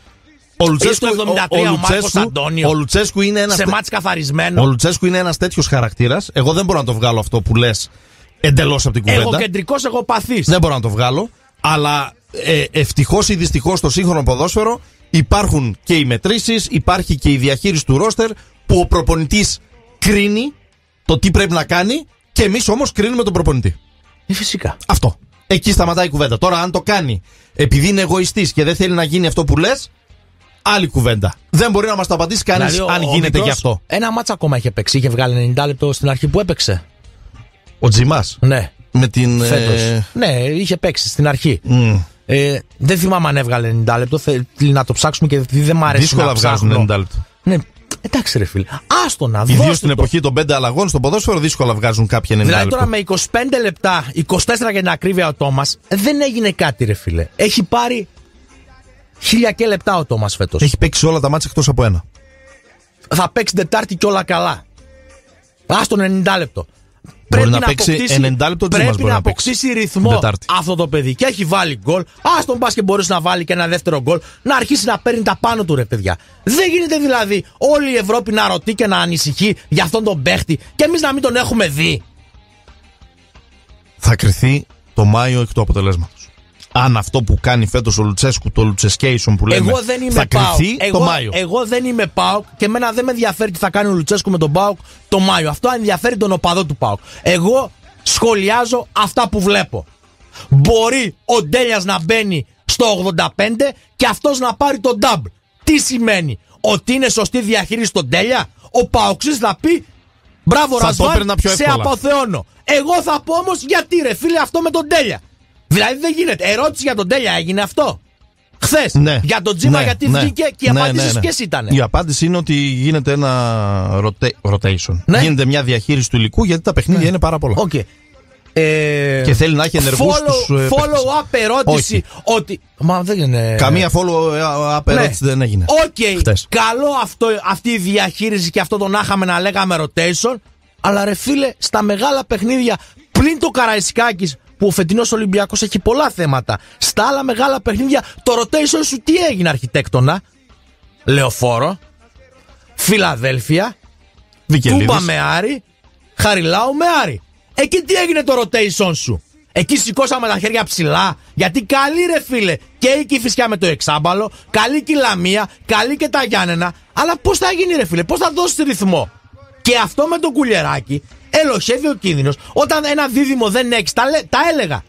[SPEAKER 1] Ο Λουτσέσκου είναι ένας.
[SPEAKER 2] Σε μάτς καθαρισμένο.
[SPEAKER 1] Ο Λουτσέσκου είναι ένας τέτοιος χαρακτήρας. Εγώ δεν μπορώ να το βγάλω αυτό που λες εντελώς από την κουβέντα.
[SPEAKER 2] Εγώ κεντρικός, εγώ παθής.
[SPEAKER 1] Δεν μπορώ να το βγάλω. Αλλά ευτυχώς ή δυστυχώς στο σύγχρονο ποδόσφαιρο υπάρχουν και οι μετρήσεις, υπάρχει και η διαχείριση του ρόστερ που ο προπονητής κρίνει το τι πρέπει να κάνει και εμείς όμως κρίνουμε τον προπονητή.
[SPEAKER 2] Φυσικά.
[SPEAKER 1] Αυτό. Εκεί σταματάει η κουβέντα. Τώρα, αν το κάνει επειδή είναι εγωιστής και δεν θέλει να γίνει αυτό που λες, άλλη κουβέντα. Δεν μπορεί να μας το απαντήσει κανείς δηλαδή, αν γίνεται γι' αυτό.
[SPEAKER 2] Ένα μάτσα ακόμα είχε παίξει. Είχε βγάλει 90 λεπτό στην αρχή που έπαιξε.
[SPEAKER 1] Ο Τζιμάς.
[SPEAKER 2] Ναι.
[SPEAKER 1] Με την.
[SPEAKER 2] Ναι, είχε παίξει στην αρχή. Δεν θυμάμαι αν έβγαλε 90 λεπτό. Θέλει να το ψάξουμε και δεν μ' αρέσει.
[SPEAKER 1] Δύσκολα
[SPEAKER 2] να
[SPEAKER 1] βγάζουν 90 λεπτό.
[SPEAKER 2] Ναι. Εντάξει, ρε φίλε. Άστο να δω.
[SPEAKER 1] Ιδίως στην εποχή των 5 αλλαγών στο ποδόσφαιρο, δύσκολα βγάζουν κάποια 90 λεπτά.
[SPEAKER 2] Δηλαδή τώρα με 25 λεπτά, 24 για την ακρίβεια ο Τόμας, δεν έγινε κάτι, ρε φίλε. Έχει πάρει 1000 και λεπτά ο Τόμας φέτος.
[SPEAKER 1] Έχει παίξει όλα τα μάτσα εκτός από ένα.
[SPEAKER 2] Θα παίξει Τετάρτη και όλα καλά. Άστο 90 λεπτό.
[SPEAKER 1] Πρέπει να παίξει 90 λεπτό.
[SPEAKER 2] Πρέπει να αποκτήσει ρυθμό αυτό το παιδί. Και έχει βάλει γκολ. Α τον πα και μπορείς να βάλει και ένα δεύτερο γκολ. Να αρχίσει να παίρνει τα πάνω του, ρε παιδιά. Δεν γίνεται δηλαδή όλη η Ευρώπη να ρωτεί και να ανησυχεί για αυτόν τον παίχτη και εμείς να μην τον έχουμε δει.
[SPEAKER 1] Θα κρυθεί το Μάιο εκ του αποτελέσματος. Αν αυτό που κάνει φέτος ο Λουτσέσκου, το Λουτσεσκέισον που λέμε, θα κρυθεί το Μάιο.
[SPEAKER 2] Εγώ δεν είμαι ΠΑΟΚ και εμένα δεν με ενδιαφέρει τι θα κάνει ο Λουτσέσκου με τον ΠΑΟΚ το Μάιο. Αυτό ενδιαφέρει τον οπαδό του ΠΑΟΚ. Εγώ σχολιάζω αυτά που βλέπω. Μπορεί ο Ντέλιας να μπαίνει στο 85 και αυτός να πάρει τον double. Τι σημαίνει? Ότι είναι σωστή διαχείριση στον Ντέλια? Ο ΠΑΟΚΣής θα πει μπράβο Ρασβάν, σε αποθεώνω. Εγώ θα πω όμως γιατί ρε φίλε αυτό με τον Ντέλια. Δηλαδή δεν γίνεται. Ερώτηση για τον Τέλια έγινε αυτό χθες.
[SPEAKER 1] Ναι.
[SPEAKER 2] Για τον Τζίμα γιατί βγήκε και η απάντηση ποιες ήταν?
[SPEAKER 1] Η απάντηση είναι ότι γίνεται ένα rotation.
[SPEAKER 2] Ναι.
[SPEAKER 1] Γίνεται μια διαχείριση του υλικού γιατί τα παιχνίδια είναι πάρα πολλά.
[SPEAKER 2] Okay.
[SPEAKER 1] Και θέλει να έχει ενεργούς
[SPEAKER 2] follow-up ερώτηση. Ότι. Μα δεν είναι.
[SPEAKER 1] Καμία follow-up ερώτηση δεν έγινε.
[SPEAKER 2] Καλό αυτή η διαχείριση και αυτό το να είχαμε να λέγαμε rotation. Αλλά ρε φίλε, στα μεγάλα παιχνίδια πλην το Καραϊσκάκης που ο φετινός Ολυμπιακός έχει πολλά θέματα. Στα άλλα μεγάλα παιχνίδια το rotation σου τι έγινε αρχιτέκτονα? Λεωφόρο, Φιλαδέλφια, Τούμπα με Άρη, Χαριλάου με Άρη. Εκεί τι έγινε το rotation σου? Εκεί σηκώσαμε τα χέρια ψηλά. Γιατί καλή ρε φίλε και η Κηφισιά με το εξάμπαλο, καλή και η Λαμία, καλή και τα Γιάννενα. Αλλά πώς θα γίνει ρε φίλε, πώς θα δώσεις ρυθμό? Και αυτό με το κουλιεράκι ελοχεύει ο κίνδυνος. Όταν ένα δίδυμο δεν έχεις, τα έλεγα.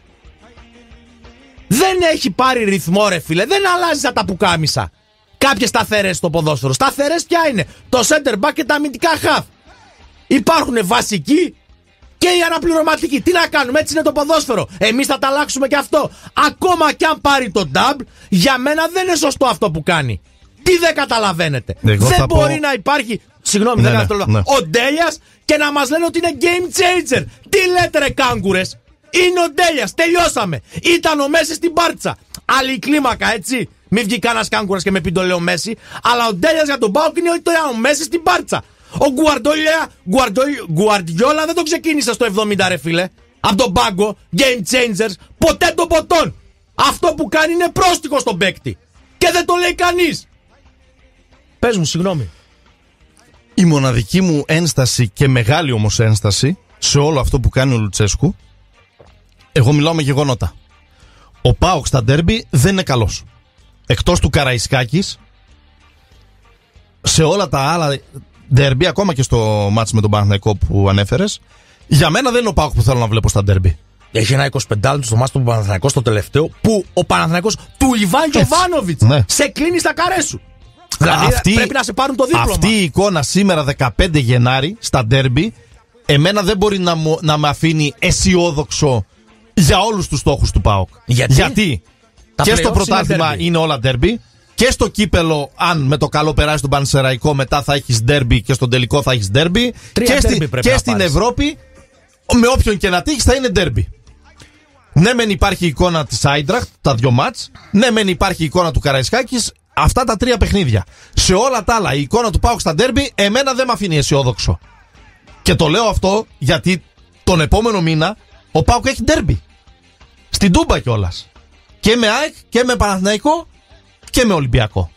[SPEAKER 2] Δεν έχει πάρει ρυθμό ρε φίλε. Δεν αλλάζει σαν τα πουκάμισα. Κάποιες σταθερές στο ποδόσφαιρο. Σταθερές ποια είναι? Το center back και τα αμυντικά half. Υπάρχουν βασικοί και οι αναπληρωματικοί. Τι να κάνουμε, έτσι είναι το ποδόσφαιρο. Εμείς θα τα αλλάξουμε και αυτό. Ακόμα κι αν πάρει το double, για μένα δεν είναι σωστό αυτό που κάνει. Τι δεν καταλαβαίνετε? Δεν μπορεί να υπάρχει. Συγγνώμη, δεν καταλαβαίνω. Ο Ντέλιας και να μας λένε ότι είναι game changer. Τι λέτε ρε κάγκουρες? Είναι ο Ντέλιας, τελειώσαμε. Ήταν ο Μέση στην Μπάρτσα. Άλλη κλίμακα, έτσι. Μην βγει κανένας κάγκουρας και με πει το λέω Μέση. Αλλά ο Ντέλιας για τον ΠΑΟΚ είναι ο Μέση στην Μπάρτσα. Ο Γκουαρντιόλα δεν το ξεκίνησε στο 70 ρε φίλε. Από τον πάγκο, game changers, ποτέ των ποτών. Αυτό που κάνει είναι πρόστιχο στον παίκτη. Και δεν το λέει κανείς. Πες μου, συγγνώμη.
[SPEAKER 1] Η μοναδική μου ένσταση και μεγάλη όμως ένσταση σε όλο αυτό που κάνει ο Λουτσέσκου, εγώ μιλάω με γεγονότα. Ο ΠΑΟΚ στα ντέρμπι δεν είναι καλός. Εκτός του Καραϊσκάκης, σε όλα τα άλλα ντέρμπι, ακόμα και στο μάτς με τον Παναθηναϊκό που ανέφερες, για μένα δεν είναι ο ΠΑΟΚ που θέλω να βλέπω στα ντέρμπι.
[SPEAKER 2] Έχει ένα 25 στο μάτς του Παναθηναϊκού στο τελευταίο, που ο Παναθηναϊκός του Ιβάν Γιοβάνοβιτς σε κλείνει στα καρέ σου. Δηλαδή πρέπει να σε πάρουν το δίπλωμα.
[SPEAKER 1] Αυτή η εικόνα σήμερα 15 Γενάρη στα ντέρμπι, εμένα δεν μπορεί να με αφήνει αισιόδοξο για όλους τους στόχους του ΠΑΟΚ. Γιατί και στο πρωτάθλημα είναι όλα ντέρμπι, και στο κύπελο, αν με το καλό περάσει τον Πανσεραϊκό, μετά θα έχεις ντέρμπι και στον τελικό θα έχεις ντέρμπι. Και στην Ευρώπη, με όποιον και να τύχεις, θα είναι ντέρμπι. Ναι, μεν υπάρχει η εικόνα της Άιντραχτ, τα 2 μάτς. Ναι, μεν υπάρχει η εικόνα του Καραϊσκάκης. Αυτά τα 3 παιχνίδια. Σε όλα τα άλλα, η εικόνα του ΠΑΟΚ στα ντέρμπι, εμένα δεν με αφήνει αισιόδοξο. Και το λέω αυτό γιατί τον επόμενο μήνα ο ΠΑΟΚ έχει ντέρμπι. Στην Τούμπα κιόλας. Και με ΑΕΚ και με Παναθηναϊκό και με Ολυμπιακό.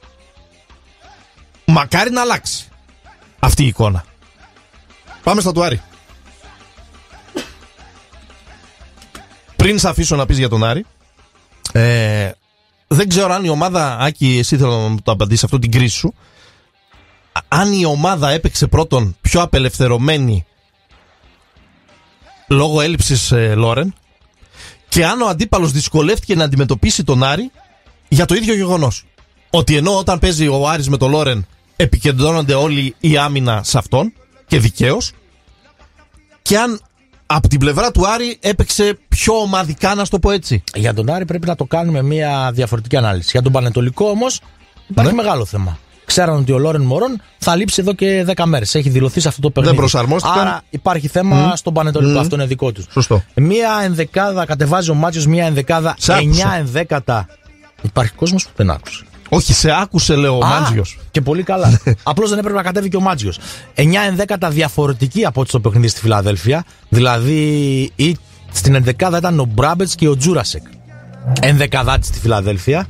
[SPEAKER 1] Μακάρι να αλλάξει αυτή η εικόνα. Πάμε στα του Άρη. Πριν σε αφήσω να πεις για τον Άρη, δεν ξέρω αν η ομάδα, Άκη, εσύ θέλω να μου το απαντήσεις αυτό, την κρίση σου, αν η ομάδα έπαιξε πρώτον πιο απελευθερωμένη λόγω έλλειψης Λόρεν, και αν ο αντίπαλος δυσκολεύτηκε να αντιμετωπίσει τον Άρη για το ίδιο γεγονός. Ότι ενώ όταν παίζει ο Άρης με τον Λόρεν επικεντρώνονται όλοι η άμυνα σε αυτόν, και δικαίως, και αν από την πλευρά του Άρη έπαιξε πιο ομαδικά, να στο πω έτσι.
[SPEAKER 2] Για τον Άρη πρέπει να το κάνουμε μια διαφορετική ανάλυση. Για τον Πανετολικό όμως υπάρχει μεγάλο θέμα. Ξέραν ότι ο Λόρεν Μωρόν θα λείψει εδώ και 10 μέρες. Έχει δηλωθεί σε αυτό το παιχνίδι.
[SPEAKER 1] Δεν προσαρμόστηκαν.
[SPEAKER 2] Άρα υπάρχει θέμα στον Πανετολικό. Αυτό είναι δικό του.
[SPEAKER 1] Σωστό.
[SPEAKER 2] Μια ενδεκάδα, κατεβάζει ο Μάτσιος μια ενδεκάδα, 9 ενδέκατα. Υπάρχει κόσμος που δεν άκουσε.
[SPEAKER 1] Όχι, σε άκουσε, λέω, ο Μάτζιος.
[SPEAKER 2] Και πολύ καλά. Απλώς δεν έπρεπε να κατέβει και ο Μάτζιος. 9 ενδέκατα διαφορετική από ό,τι στο παιχνίδι στη Φιλαδέλφια. Δηλαδή στην ενδεκάδα ήταν ο Μπράμπετς και ο Τζούρασεκ. Ενδεκαδάτη στη Φιλαδέλφια.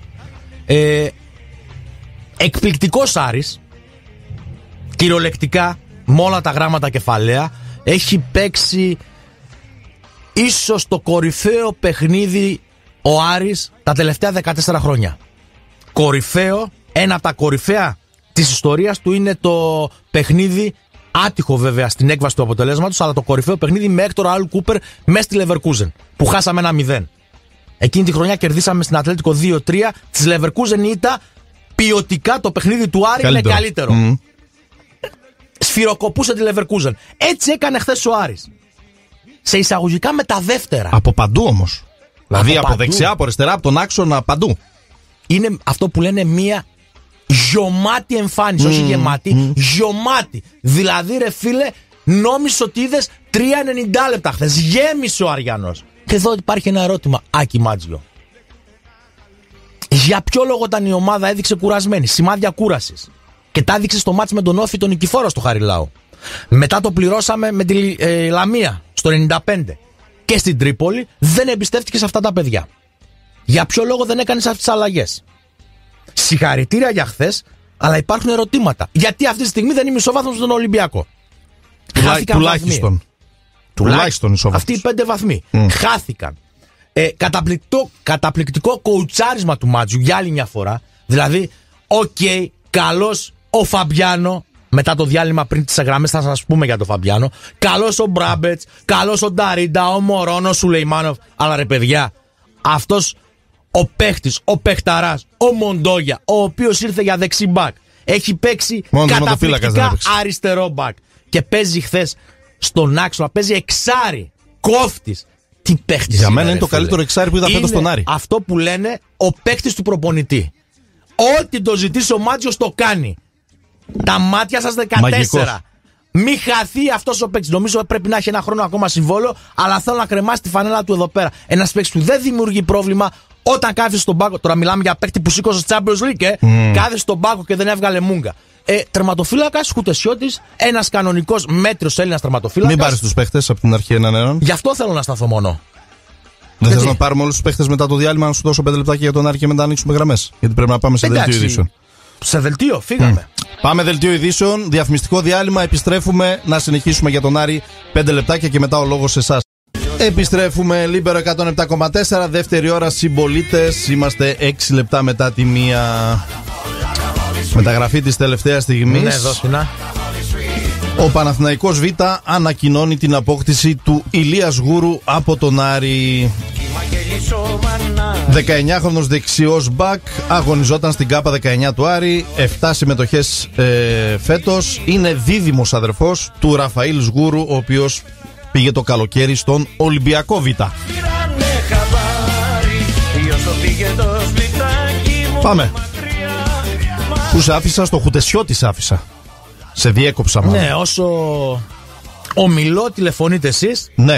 [SPEAKER 2] Εκπληκτικός Άρης. Κυριολεκτικά, με όλα τα γράμματα κεφαλαία. Έχει παίξει ίσως το κορυφαίο παιχνίδι ο Άρης τα τελευταία 14 χρόνια. Κορυφαίο, ένα από τα κορυφαία της ιστορίας του είναι το παιχνίδι, άτυχο βέβαια στην έκβαση του αποτελέσματος, αλλά το κορυφαίο παιχνίδι με Έκτορ Αλ Κούπερ μέσα στη Λεβερκούζεν, που χάσαμε 1-0. Εκείνη τη χρονιά κερδίσαμε στην Ατλέτικο 2-3. Της Λεβερκούζεν ήταν ποιοτικά το παιχνίδι του Άρη είναι καλύτερο. Σφυροκοπούσε τη Λεβερκούζεν. Έτσι έκανε χθες ο Άρης. Σε εισαγωγικά με τα δεύτερα.
[SPEAKER 1] Από παντού όμως. Δηλαδή από δεξιά, από αριστερά, από τον άξονα, παντού.
[SPEAKER 2] Είναι αυτό που λένε μία γιωμάτη εμφάνιση, όχι γεμάτη, γιωμάτη. Δηλαδή, ρε φίλε, νόμιζες ότι είδες 3,90 λεπτά χθες. Γέμισε ο Αριανός. Και εδώ υπάρχει ένα ερώτημα, Άκη Μάτζιο. Για ποιο λόγο όταν η ομάδα έδειξε κουρασμένη, σημάδια κούρασης, και τα έδειξε στο μάτς με τον Όφη τον Νικηφόρο στο Χαριλάου. Μετά το πληρώσαμε με τη Λαμία στο 95. Και στην Τρίπολη δεν εμπιστεύτηκε σε αυτά τα παιδιά. Για ποιο λόγο δεν έκανες αυτές τις αλλαγές? Συγχαρητήρια για χθες, αλλά υπάρχουν ερωτήματα. Γιατί αυτή τη στιγμή δεν είναι ισοβάθμος στον Ολυμπιακό? Τουλάχιστον ισοβάθμος. Αυτοί οι 5 βαθμοί χάθηκαν. Καταπληκτικό κοουτσάρισμα του Μάτζιου για άλλη μια φορά. Δηλαδή, καλός ο Φαμπιάνο. Μετά το διάλειμμα πριν τις γραμμές θα σας πούμε για τον Φαμπιάνο. Καλός ο Μπράμπετς, καλός ο Νταρίντα, ο Μωρόν, ο Σουλεϊμάνοφ. Αλλά ρε παιδιά, αυτός ο παίχτης, ο παιχταράς, ο Μοντόγια, ο οποίος ήρθε για δεξί μπακ, έχει παίξει καταπληκτικά αριστερό μπακ και παίζει χθες στον άξονα, παίζει εξάρι, κόφτης. Τι παίχτης?
[SPEAKER 1] Για μένα είναι το καλύτερο εξάρι που είδα φέτος στον Άρη.
[SPEAKER 2] Αυτό που λένε ο παίχτης του προπονητή. Ό,τι το ζητήσει ο Μάτζιος το κάνει. Τα μάτια σας 14. Μαγικός. Μη χαθεί αυτός ο παίκτης. Νομίζω πρέπει να έχει ένα χρόνο ακόμα συμβόλαιο, αλλά θέλω να κρεμάσει τη φανέλα του εδώ πέρα. Ένας παίκτης που δεν δημιουργεί πρόβλημα όταν κάθεσαι στον πάγκο. Τώρα μιλάμε για παίκτη που σήκωσε στο Champions League. Κάθεσαι στον πάγκο και δεν έβγαλε μούγκα. Τερματοφύλακας, Χουτεσιώτης, ένας κανονικός μέτριος Έλληνας τερματοφύλακας.
[SPEAKER 1] Μην πάρεις τους παίκτες από την αρχή έναν.
[SPEAKER 2] Γι' αυτό θέλω να σταθώ μόνο.
[SPEAKER 1] Δεν θες να πάρουμε όλους τους παίχτες μετά το διάλειμμα, να σου δώσω 5 λεπτάκια για τον Άρη και μετά να ανοίξουμε γραμμές? Γιατί πρέπει να πάμε σε δελτίο ειδήσεων.
[SPEAKER 2] Σε δελτίο, φύγαμε.
[SPEAKER 1] Πάμε δελτίο ειδήσεων, διαφημιστικό διάλειμμα, επιστρέφουμε να συνεχίσουμε για τον Άρη 5 λεπτάκια και μετά ο λόγος σε εσάς. Επιστρέφουμε, Λίμπερο 107,4, δεύτερη ώρα, συμπολίτες. Είμαστε 6 λεπτά μετά τη μία. Μεταγραφή της τελευταίας στιγμής.
[SPEAKER 2] Ναι, δώστηνα.
[SPEAKER 1] Ο Παναθηναϊκός Β ανακοινώνει την απόκτηση του Ηλίας Γούρου από τον Άρη. 19χρονος δεξιός μπακ, αγωνιζόταν στην ΚΑΠΑ 19 του Άρη, 7 συμμετοχές φέτος. Είναι δίδυμος αδερφός του Ραφαήλ Γούρου, ο οποίος πήγε το καλοκαίρι στον Ολυμπιακό Β. Πάμε. Πού σε άφησα? Στο Χουτεσιώτη σε άφησα. Σε διέκοψα μάλλον.
[SPEAKER 2] Ναι, όσο ομιλώ τηλεφωνείτε εσείς.
[SPEAKER 1] Ναι.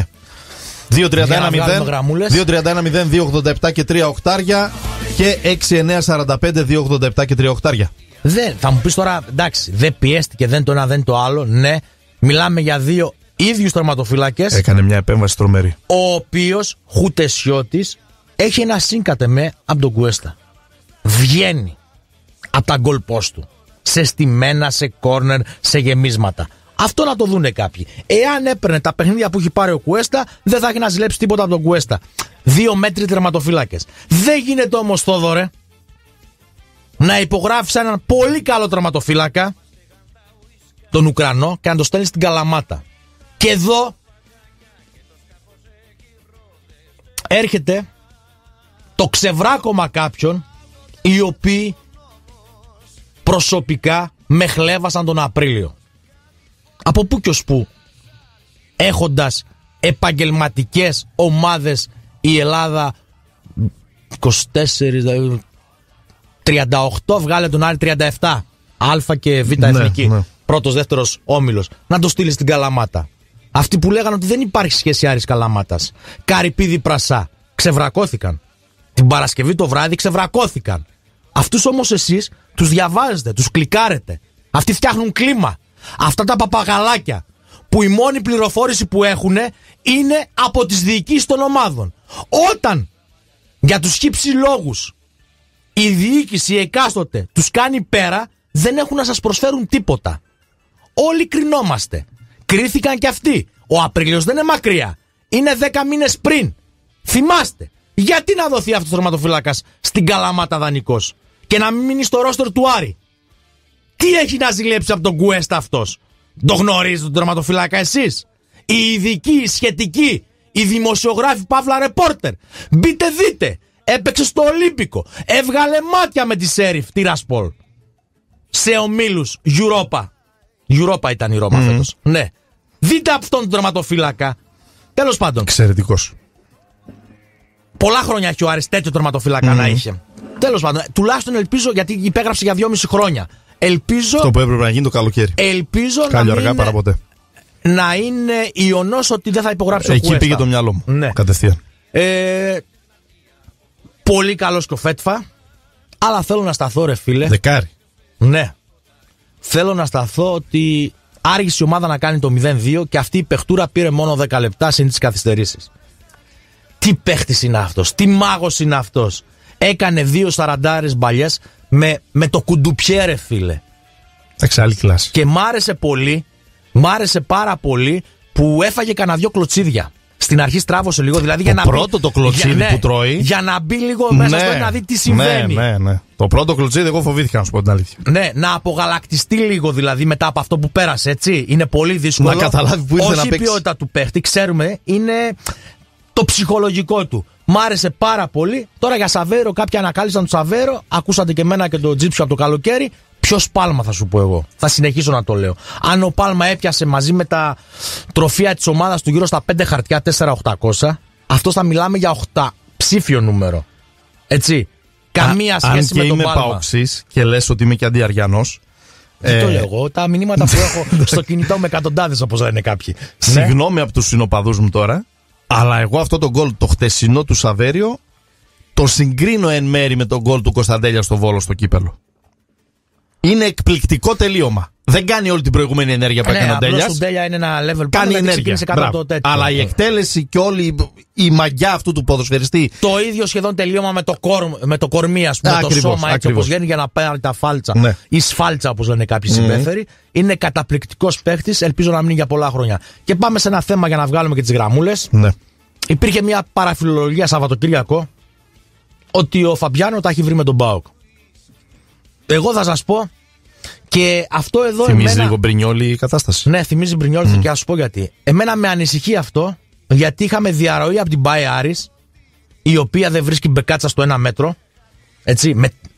[SPEAKER 1] 2-31-0-2-87 και 3 οχτάρια και 6-9-45 2-87 και 3 οχτάρια.
[SPEAKER 2] Θα μου πεις τώρα, εντάξει, δεν πιέστηκε, δεν το ένα, δεν το άλλο. Ναι, μιλάμε για δύο ίδιους τερματοφύλακες.
[SPEAKER 1] Έκανε μια επέμβαση τρομερή.
[SPEAKER 2] Ο οποίος Χουτεσιώτης έχει ένα σύγκατε με από τον Κουέστα. Βγαίνει από τα γκολ post του. Σε στημένα, σε κόρνερ, σε γεμίσματα. Αυτό να το δούνε κάποιοι. Εάν έπαιρνε τα παιχνίδια που έχει πάρει ο Κουέστα, δεν θα έχει να ζηλέψει τίποτα από τον Κουέστα. 2 μέτροι τερματοφύλακες. Δεν γίνεται όμως, Θόδωρε, να υπογράφεις έναν πολύ καλό τερματοφύλακα, τον Ουκρανό, και να το στέλνεις στην Καλαμάτα. Και εδώ έρχεται το ξεβράκωμα κάποιων οι οποίοι προσωπικά με χλέβασαν τον Απρίλιο. Από πού και ως πού, έχοντας επαγγελματικές ομάδες η Ελλάδα 24, 38, βγάλε τον Άρη 37, Α και Β εθνική, ναι. Πρώτος, δεύτερος όμιλος, να το στείλει στην Καλαμάτα. Αυτοί που λέγανε ότι δεν υπάρχει σχέση Άρης Καλαμάτας, Καρυπίδη Πρασά, ξεβρακώθηκαν. Την Παρασκευή το βράδυ ξεβρακώθηκαν. Αυτούς όμως εσείς τους διαβάζετε, τους κλικάρετε. Αυτοί φτιάχνουν κλίμα. Αυτά τα παπαγαλάκια που η μόνη πληροφόρηση που έχουν είναι από τις διοικήσεις των ομάδων. Όταν για τους χύψη λόγους η διοίκηση εκάστοτε τους κάνει πέρα, δεν έχουν να σας προσφέρουν τίποτα. Όλοι κρινόμαστε. Κρίθηκαν και αυτοί. Ο Απρίλιος δεν είναι μακριά. Είναι 10 μήνες πριν. Θυμάστε. Γιατί να δοθεί αυτός ο τερματοφύλακας στην Καλαμάτα δανεικός και να μην μείνει στο ρόστερ του Άρη? Τι έχει να ζηλέψει από τον Κουέστα αυτός? Το γνωρίζετε τον τερματοφύλακα εσείς? Οι ειδικοί, οι σχετικοί, οι δημοσιογράφοι παύλα ρεπόρτερ. Μπείτε δείτε. Έπαιξε στο Ολύμπικο. Έβγαλε μάτια με τη Σέριφ Τiraspol. Σε ομίλους Europa. Europa ήταν η Ρώμα φέτος. Ναι. Δείτε αυτόν τον τερματοφύλακα. Τέλος πάντων.
[SPEAKER 1] Εξαιρετικός.
[SPEAKER 2] Πολλά χρόνια έχει ο Άρης τέτοιο τερματοφύλακα να είχε. Τέλος πάντων. Τουλάχιστον ελπίζω, γιατί υπέγραψε για 2,5 χρόνια. Ελπίζω.
[SPEAKER 1] Αυτό που έπρεπε να γίνει το καλοκαίρι.
[SPEAKER 2] Ελπίζω
[SPEAKER 1] Κάλλιο αργά παρά ποτέ.
[SPEAKER 2] Να είναι ιονός ότι δεν θα υπογράψει ο Κουέστα.
[SPEAKER 1] Εκεί πήγε το μυαλό μου. Ναι. Κατευθείαν.
[SPEAKER 2] Πολύ καλός και ο Φέτφα. Αλλά θέλω να σταθώ, ρε φίλε.
[SPEAKER 1] Δεκάρι.
[SPEAKER 2] Ναι. Θέλω να σταθώ ότι άργησε η ομάδα να κάνει το 0-2 και αυτή η παιχτούρα πήρε μόνο 10 λεπτά συν τις καθυστερήσεις. Τι παίχτης είναι αυτός, τι μάγος είναι αυτός. Έκανε 2 σαραντάρες μπαλιές με το κουντουπιέ, ρε φίλε.
[SPEAKER 1] Άλλη κλάση.
[SPEAKER 2] Και μ' άρεσε πάρα πολύ που έφαγε κανένα 2 κλωτσίδια. Στην αρχή στράβωσε λίγο, δηλαδή
[SPEAKER 1] το πρώτο το κλωτσίδι που τρώει.
[SPEAKER 2] Για να μπει λίγο μέσα στο να δει τι συμβαίνει.
[SPEAKER 1] Ναι. Το πρώτο κλωτσίδι, εγώ φοβήθηκα να σου πω την αλήθεια.
[SPEAKER 2] Ναι, να απογαλακτιστεί λίγο δηλαδή μετά από αυτό που πέρασε, έτσι. Είναι πολύ δύσκολο.
[SPEAKER 1] Να καταλάβει που ήρθε να παίξει.
[SPEAKER 2] Όχι η ποιότητα του παίχτη, ξέρουμε, είναι το ψυχολογικό του. Μ' άρεσε πάρα πολύ. Τώρα για Σαβέρο, κάποιοι ανακάλυψαν τον Σαβέρο. Ακούσατε και εμένα και τον Τζίψιο από το καλοκαίρι. Ποιος Πάλμα θα σου πω εγώ. Θα συνεχίσω να το λέω. Αν ο Πάλμα έπιασε μαζί με τα τροφία της ομάδας του γύρω στα 5 χαρτιά 4.800, αυτός θα μιλάμε για 8 ψήφιο νούμερο. Έτσι. Καμία σχέση με τον Πάλμα. Αν και είμαι
[SPEAKER 1] παοξής και λες ότι είμαι και αντιαριανός.
[SPEAKER 2] Δεν το λέω εγώ. Τα μηνύματα που έχω στο κινητό με εκατοντάδες, όπως λένε κάποιοι.
[SPEAKER 1] Συγγνώμη από τους συνοπαδούς μου τώρα, αλλά εγώ αυτό το γκολ το χτεσινό του Σαβέριο το συγκρίνω εν μέρη με το γκολ του Κωνσταντέλια στο Βόλο στο κύπελο. Είναι εκπληκτικό τελείωμα. Δεν κάνει όλη την προηγούμενη ενέργεια που έκανε ο Ντέλιας.
[SPEAKER 2] Ο Ντέλια είναι ένα level
[SPEAKER 1] κάνει ενέργεια. Αλλά η εκτέλεση και όλη η μαγιά αυτού του ποδοσφαιριστή.
[SPEAKER 2] Το ίδιο σχεδόν τελείωμα με το κορμί, ας πούμε, το σώμα έτσι όπως βγαίνει για να πάρει τα φάλτσα. Ναι. Η σφάλτσα, όπως λένε κάποιοι συμπέφεροι. Είναι καταπληκτικός παίχτης, ελπίζω να μείνει για πολλά χρόνια. Και πάμε σε ένα θέμα για να βγάλουμε και τις γραμμούλες. Ναι. Υπήρχε μια παραφιλολογία Σαββατοκύριακο ότι ο Φαμπιάνο τα έχει βρει με τον ΠΑΟΚ. Εγώ θα σας πω. Και αυτό εδώ
[SPEAKER 1] θυμίζει λίγο Μπρινιόλι η κατάσταση.
[SPEAKER 2] Ναι, θυμίζει Μπρινιόλι και θα σου πω γιατί. Εμένα με ανησυχεί αυτό, γιατί είχαμε διαρροή από την Μπάι Άρης, η οποία δεν βρίσκει μπεκάτσα στο 1 μέτρο. Έτσι,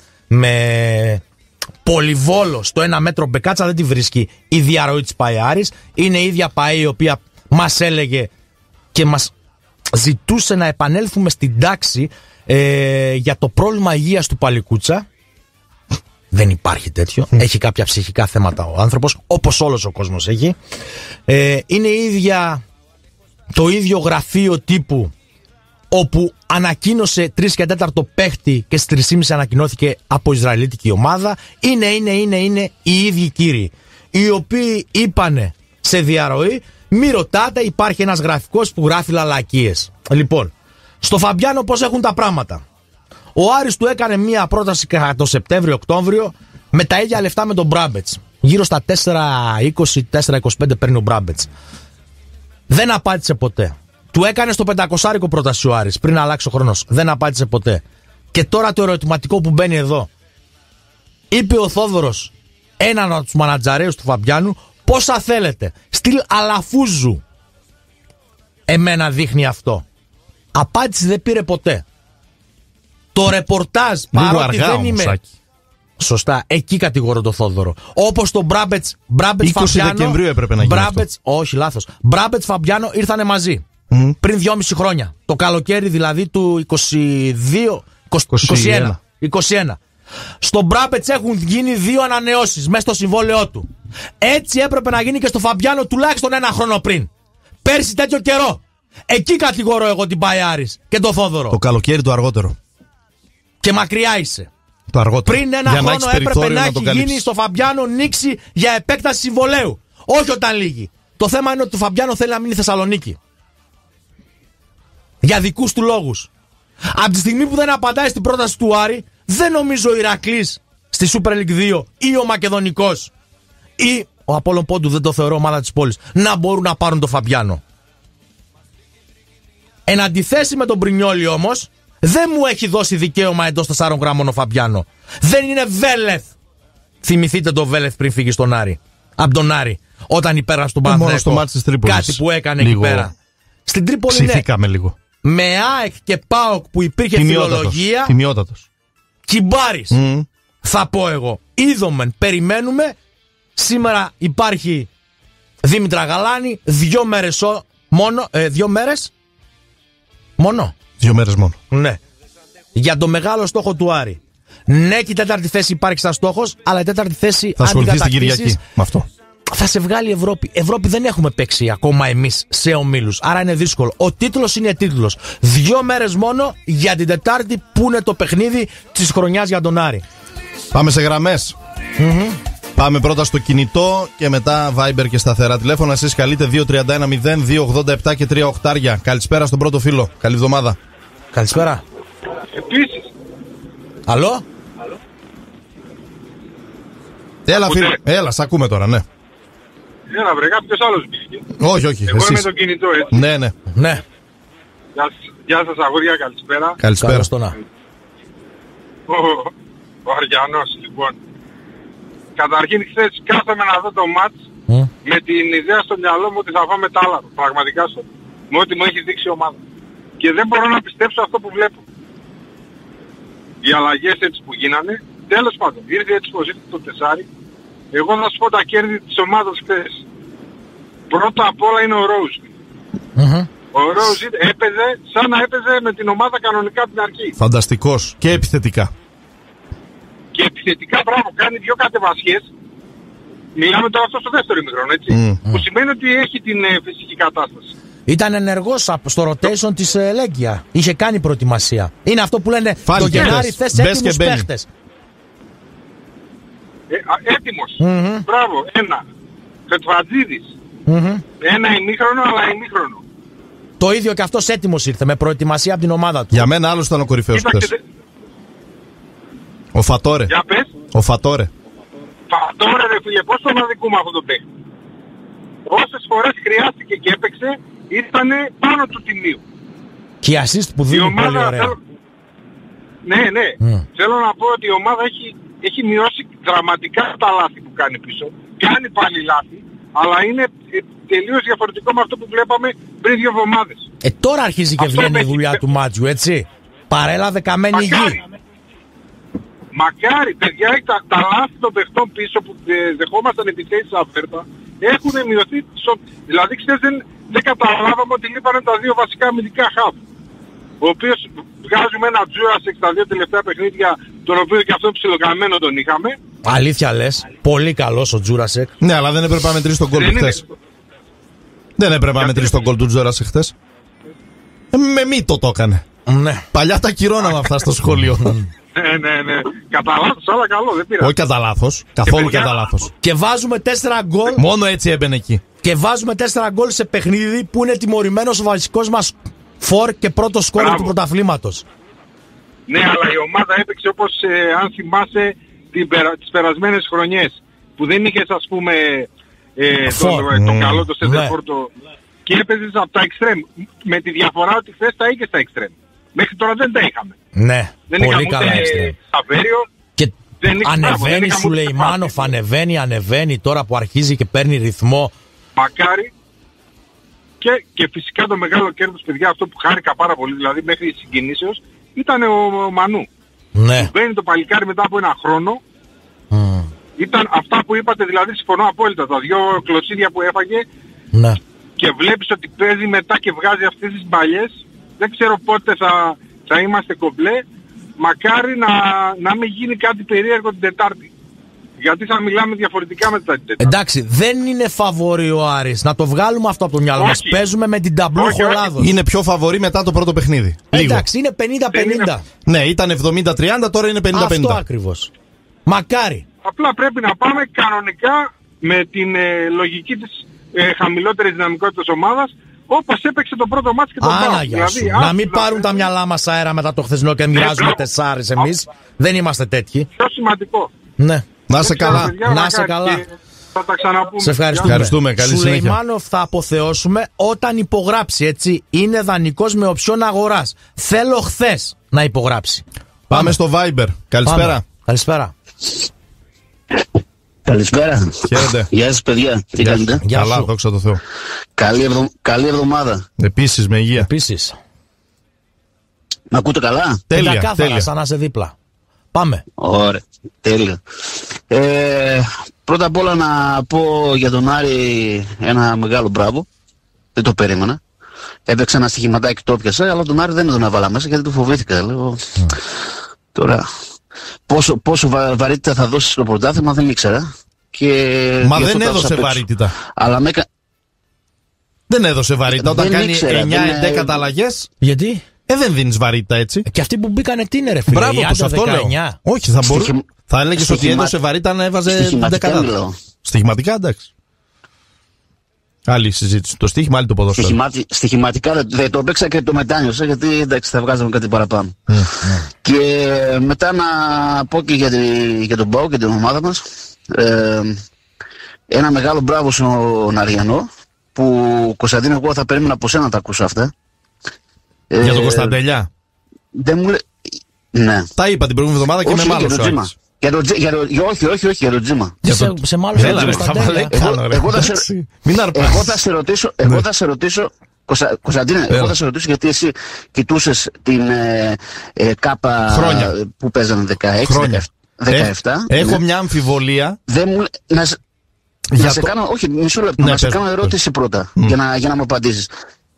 [SPEAKER 2] με πολυβόλο στο 1 μέτρο μπεκάτσα δεν τη βρίσκει η διαρροή της Μπάι Άρης. Είναι η ίδια Μπάι η οποία μας έλεγε και μας ζητούσε να επανέλθουμε στην τάξη για το πρόβλημα υγείας του Παλικούτσα. Δεν υπάρχει τέτοιο. Έχει κάποια ψυχικά θέματα ο άνθρωπος, όπως όλος ο κόσμος έχει. Είναι το ίδιο γραφείο τύπου όπου ανακοίνωσε 3 και 4 παίχτη και στις 3,5 ανακοινώθηκε από Ισραηλίτικη ομάδα. Είναι οι ίδιοι κύριοι, οι οποίοι είπανε σε διαρροή, μη ρωτάτε, υπάρχει ένας γραφικός που γράφει λαλακίες. Λοιπόν, στο Φαμπιάνο πώς έχουν τα πράγματα. Ο Άρης του έκανε μία πρόταση το Σεπτέμβριο-Οκτώβριο με τα ίδια λεφτά με τον Μπράμπετς. Γύρω στα 4,20-4,25 παίρνει ο Μπράμπετς. Δεν απάντησε ποτέ. Του έκανε στο 500 πρόταση ο Άρης πριν αλλάξει ο χρόνος. Δεν απάντησε ποτέ. Και τώρα το ερωτηματικό που μπαίνει εδώ. Είπε ο Θόδωρος, έναν από τους μανατζαρέους του Φαμπιάνου, πόσα θέλετε. Στυλ Αλαφούζου. Εμένα δείχνει αυτό. Απάντηση δεν πήρε ποτέ. Το ρεπορτάζ, παρότι δεν είμαι. Σάκη. Σωστά, εκεί κατηγορώ το Θόδωρο. Όπως το Μπράμπετς Φαμπιάνο. 20 Δεκεμβρίου έπρεπε να γίνει αυτό. Όχι, λάθος. Μπράμπετς Φαμπιάνο ήρθανε μαζί. Πριν 2,5 χρόνια. Το καλοκαίρι δηλαδή του 21. Στο Μπράμπετς έχουν γίνει 2 ανανεώσεις μέσα στο συμβόλαιό του. Έτσι έπρεπε να γίνει και στο Φαμπιάνο τουλάχιστον 1 χρόνο πριν. Πέρσι τέτοιο καιρό. Εκεί κατηγορώ εγώ την Μπάι Άρης και τον Θόδωρο.
[SPEAKER 1] Το καλοκαίρι το αργότερο.
[SPEAKER 2] Και μακριά είσαι.
[SPEAKER 1] Το αργότερο.
[SPEAKER 2] Πριν 1 χρόνο έπρεπε να έχει γίνει στο Φαμπιάνο νήξη για επέκταση συμβολέου. Όχι όταν λύγει. Το θέμα είναι ότι το Φαμπιάνο θέλει να μείνει Θεσσαλονίκη. Για δικούς του λόγους. Από τη στιγμή που δεν απαντάει στην πρόταση του Άρη, δεν νομίζω ο Ηρακλής στη Super League 2 ή ο Μακεδονικός ή ο Απόλλων Πόντου, δεν το θεωρώ ομάδα της πόλης, να μπορούν να πάρουν το Φαμπιάνο. Εν αντιθέσει με τον Μπρινιόλι όμως, δεν μου έχει δώσει δικαίωμα εντός 4 γραμμών ο Φαμπιάνο. Δεν είναι Βέλεθ. Θυμηθείτε το Βέλεθ πριν φύγει στον Άρη. Από τον Άρη. Όταν υπέρασε τον Παναθηναϊκό. Κάτι που έκανε λίγο εκεί πέρα. Στην Τρίπολη
[SPEAKER 1] ψηθήκαμε λίγο.
[SPEAKER 2] Με ΑΕΚ και ΠΑΟΚ που υπήρχε φιλολογία.
[SPEAKER 1] Τιμιότατος.
[SPEAKER 2] Κυμπάρης. Θα πω εγώ. Είδομεν, περιμένουμε. Σήμερα υπάρχει Δήμητρα Γαλάνη. 2 μέρες μόνο. 2 μέρες. Μόνο.
[SPEAKER 1] 2 μέρες μόνο.
[SPEAKER 2] Ναι. Για το μεγάλο στόχο του Άρη. Ναι, και η 4η θέση υπάρχει σαν στόχος, αλλά η 4η θέση
[SPEAKER 1] θα ασχοληθεί την Κυριακή με αυτό.
[SPEAKER 2] Θα σε βγάλει Ευρώπη. Ευρώπη δεν έχουμε παίξει ακόμα εμείς σε ομίλους. Άρα είναι δύσκολο. Ο τίτλος είναι τίτλος. 2 μέρες μόνο για την Τετάρτη που είναι το παιχνίδι της χρονιάς για τον Άρη.
[SPEAKER 1] Πάμε σε γραμμές. Πάμε πρώτα στο κινητό και μετά Viber και σταθερά τηλέφωνα. Εσείς καλείτε 231-0287 και 3 οχτάρια. Καλησπέρα στον πρώτο φίλο. Καλή εβδομάδα.
[SPEAKER 2] Καλησπέρα.
[SPEAKER 3] Επίσης.
[SPEAKER 2] Αλλό.
[SPEAKER 1] Έλα φίλε. Έλα, σ' ακούμε τώρα, ναι.
[SPEAKER 3] Έλα βρε, κάποιος άλλος μπήκε.
[SPEAKER 1] Όχι.
[SPEAKER 3] Εγώ είμαι το κινητό, έτσι.
[SPEAKER 1] Ναι.
[SPEAKER 3] Γεια σας αγόρια, καλησπέρα.
[SPEAKER 1] Καλησπέρα.
[SPEAKER 3] Ο Αριανός, λοιπόν. Καταρχήν χθες κάθομαι να δω το μάτς με την ιδέα στο μυαλό μου ότι θα φάμε τάλαρο. Πραγματικά στο. Με ό,τι μου έχει δείξει η ομάδα. Και δεν μπορώ να πιστέψω αυτό που βλέπω. Οι αλλαγές έτσι που γίνανε. Τέλος πάντων, ήρθε έτσι πως ήρθε το τεσάρι. Εγώ θα σου πω τα κέρδη της ομάδας χθες. Πρώτα απ' όλα είναι ο Ρόουζ. Ο Ρόουζ έπαιζε σαν να έπαιζε με την ομάδα κανονικά από την αρχή.
[SPEAKER 1] Φανταστικός και επιθετικά.
[SPEAKER 3] Και επιθετικά πράγμα, κάνει 2 κατεβασιές. Μιλάμε τώρα αυτό στο δεύτερο ημίχρονο, έτσι. Που σημαίνει ότι έχει την φυσική κατάσταση.
[SPEAKER 2] Ήταν ενεργός στο rotation της Λέγκια. Είχε κάνει προετοιμασία. Είναι αυτό που λένε το Γενάρη θες έτοιμους παίχτες.
[SPEAKER 3] Έτοιμος. Μπράβο, ένα. Φετφατζίδης. Ένα ημίχρονο, αλλά ημίχρονο.
[SPEAKER 2] Το ίδιο και αυτός έτοιμος ήρθε με προετοιμασία από την ομάδα του.
[SPEAKER 1] Για μένα άλλος ήταν ο κορυφαίος χθες. Ο Φατόρε.
[SPEAKER 3] Για πες.
[SPEAKER 1] Ο Φατόρε.
[SPEAKER 3] Φατόρε ρε φίλε, πώς τον αδικούμε αυτό το παίκτη. Όσες φορές χρειάστηκε και έπαιξε, ήτανε πάνω του τιμίου.
[SPEAKER 2] Και η assist που δίνει πολύ ωραία.
[SPEAKER 3] Ναι. Θέλω να πω ότι η ομάδα έχει μειώσει δραματικά τα λάθη που κάνει πίσω. Κάνει πάλι λάθη, αλλά είναι τελείως διαφορετικό με αυτό που βλέπαμε πριν 2 εβδομάδες.
[SPEAKER 2] Τώρα αρχίζει και βγαίνει η δουλειά του Μάτζιου, έτσι. Παρέλαβε καμένη γη.
[SPEAKER 3] Μακάρι, παιδιά, τα λάθη των παιχτών πίσω που δεχόμασταν επιθέσεις αβέρτα έχουν μειωθεί. Δηλαδή, ξέρεις, δεν καταλάβαμε ότι λείπανε τα 2 βασικά αμυντικά χαβ. Ο οποίος βγάζουμε ένα Τζούρασεκ στα 2 τελευταία παιχνίδια, τον οποίο και αυτό ψιλοκαμένο τον είχαμε.
[SPEAKER 2] Αλήθεια λες, πολύ καλός ο Τζούρασεκ.
[SPEAKER 1] Ναι, αλλά δεν έπρεπε να μετρήσει τον γκολ του χθες. Δεν έπρεπε να μετρήσει τον γκολ του Τζούρασεκ χθες. Με μύτο το έκανε.
[SPEAKER 2] Ναι.
[SPEAKER 1] Παλιά τα κυρώναμε αυτά στο σχολείο.
[SPEAKER 3] Ναι. Κατά λάθος, αλλά καλό, δεν πειράζει.
[SPEAKER 1] Όχι κατά λάθος. Καθόλου κατά λάθος.
[SPEAKER 2] Και βάζουμε 4 γκολ.
[SPEAKER 1] Μόνο έτσι έμπαινε εκεί.
[SPEAKER 2] Και βάζουμε 4 γκολ σε παιχνίδι που είναι τιμωρημένος ο βασικός μας φορ και πρώτο σκόρερ του πρωταθλήματος.
[SPEAKER 3] Ναι, αλλά η ομάδα έπαιξε όπως αν θυμάσαι τις περασμένες χρονιές. Που δεν είχες ας πούμε το καλό το σεντερφόρτο. Και έπαιζες από τα εξτρέμ. Με τη διαφορά ότι χθες τα είχες τα εξτρέμ. Μέχρι τώρα δεν τα είχαμε.
[SPEAKER 2] Ναι,
[SPEAKER 3] δεν
[SPEAKER 2] πολύ καλά εξτρέμ.
[SPEAKER 3] Και
[SPEAKER 2] ανεβαίνει Σουλεϊμάνοφ, ανεβαίνει τώρα που αρχίζει και παίρνει ρυθμό.
[SPEAKER 3] Μακάρι. Και φυσικά το μεγάλο κέρδος, παιδιά, αυτό που χάρηκα πάρα πολύ, δηλαδή μέχρι συγκινήσεως, ήταν ο Μανού.
[SPEAKER 2] Ναι.
[SPEAKER 3] Που μπαίνει το παλικάρι μετά από 1 χρόνο. Ήταν αυτά που είπατε, δηλαδή συμφωνώ απόλυτα. Τα 2 κλωτσίδια που έφαγε.
[SPEAKER 2] Ναι.
[SPEAKER 3] Και βλέπεις ότι παίζει μετά και βγάζει αυτές τις μπαλιές. Δεν ξέρω πότε θα είμαστε κομπλέ. Μακάρι να μην γίνει κάτι περίεργο την Τετάρτη. Γιατί θα μιλάμε διαφορετικά μετά την Τετάρτη.
[SPEAKER 2] Εντάξει, δεν είναι φαβορί ο Άρης. Να το βγάλουμε αυτό από το μυαλό μας. Παίζουμε με την Ταμπλούχο Ελλάδος.
[SPEAKER 1] Είναι πιο φαβορί μετά το πρώτο παιχνίδι.
[SPEAKER 2] Εντάξει, είναι 50-50.
[SPEAKER 1] Ναι, ήταν 70-30, τώρα είναι 50-50.
[SPEAKER 2] Αυτό ακριβώς. Μακάρι.
[SPEAKER 3] Απλά πρέπει να πάμε κανονικά με την λογική της χαμηλότερης δυναμικότητας ομάδας, όπως έπαιξε το πρώτο μάτς και το πρώτο.
[SPEAKER 2] Δηλαδή, να μην πάρουν τα μυαλά μας αέρα μετά το χθεσινό και μοιράζουμε 4 εμείς. Δεν είμαστε τέτοιοι.
[SPEAKER 3] Πιο σημαντικό.
[SPEAKER 2] Ναι.
[SPEAKER 1] Να είσαι καλά.
[SPEAKER 2] Να είσαι καλά.
[SPEAKER 3] Θα τα ξαναπούμε.
[SPEAKER 2] Σε ευχαριστούμε.
[SPEAKER 1] Καλή
[SPEAKER 2] Σουλεϊμάνοφ θα αποθεώσουμε όταν υπογράψει, έτσι. Είναι δανεικός με οψιόν αγοράς. Θέλω χθες να υπογράψει.
[SPEAKER 1] Πάμε στο Viber. Καλησπέρα.
[SPEAKER 2] Καλησπέρα.
[SPEAKER 4] Καλησπέρα.
[SPEAKER 1] Χαίρετε.
[SPEAKER 4] Γεια σας παιδιά. Τι κάνετε?
[SPEAKER 1] Καλά, δόξα τω Θεώ.
[SPEAKER 4] Καλή εβδομάδα.
[SPEAKER 1] Επίσης με υγεία.
[SPEAKER 2] Επίσης.
[SPEAKER 4] Μ' ακούτε καλά?
[SPEAKER 1] Τέλεια.
[SPEAKER 2] Σαν να είσαι δίπλα. Πάμε.
[SPEAKER 4] Ωραία. Τέλεια. Πρώτα απ' όλα να πω για τον Άρη ένα μεγάλο μπράβο. Δεν το περίμενα. Έπαιξα ένα στοιχηματάκι, το έπιασα, αλλά τον Άρη δεν τον έβαλα μέσα γιατί του φοβήθηκα. Λέω, τώρα, πόσο βαρύτητα θα δώσει στο πρωτάθλημα δεν ήξερα.
[SPEAKER 1] Μα δεν έδωσε βαρύτητα.
[SPEAKER 4] Αλλά
[SPEAKER 1] δεν έδωσε βαρύτητα. Όταν κάνει 9-11 αλλαγές.
[SPEAKER 2] Γιατί?
[SPEAKER 1] Δεν δίνεις βαρύτητα έτσι.
[SPEAKER 2] Και αυτοί που μπήκανε τι είναι ρε φίλε?
[SPEAKER 1] Μπράβο, πως αυτό λέω. Όχι, θα έλεγες ότι έδωσε βαρύτητα να έβαζε 10. Στοιχηματικά, εντάξει. Άλλη συζήτηση. Το στοίχημα, άλλη το ποδόσφαιρο.
[SPEAKER 4] Στοιχηματικά δεν το έπαιξα και το μετάνιωσα γιατί εντάξει θα βγάζαμε κάτι παραπάνω. Και μετά να πω και για τον ΠΑΟΚ και την ομάδα μας. Ένα μεγάλο μπράβο στον Αριανό που Κωνσταντίνο εγώ θα περίμενα από σένα να τα ακούσω αυτά.
[SPEAKER 1] Για τον Κωνσταντελιά.
[SPEAKER 4] Δεν μου ναι.
[SPEAKER 1] Τα είπα την προηγούμενη εβδομάδα και με μάλλον. Όχι, για το Τζίμα.
[SPEAKER 2] Σε μάλλον
[SPEAKER 4] εγώ θα σε ρωτήσω, Κωνσταντίνε, εγώ θα σε ρωτήσω γιατί εσύ κοιτούσες την ΚΑΠΑ που παίζανε 16-17.
[SPEAKER 1] Έχω μια αμφιβολία.
[SPEAKER 4] Να σε κάνω, όχι, μισό λεπτό, να σε κάνω ερώτηση πρώτα για να μου απαντήσεις.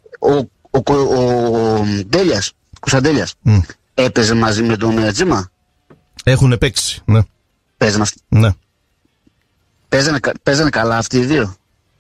[SPEAKER 4] Ο Ντέλιας, Κωνσταντέλιας, έπαιζε μαζί με τον Τζίμα?
[SPEAKER 1] Έχουν παίξει, ναι.
[SPEAKER 4] Ναι. Παίζανε καλά αυτοί οι δύο?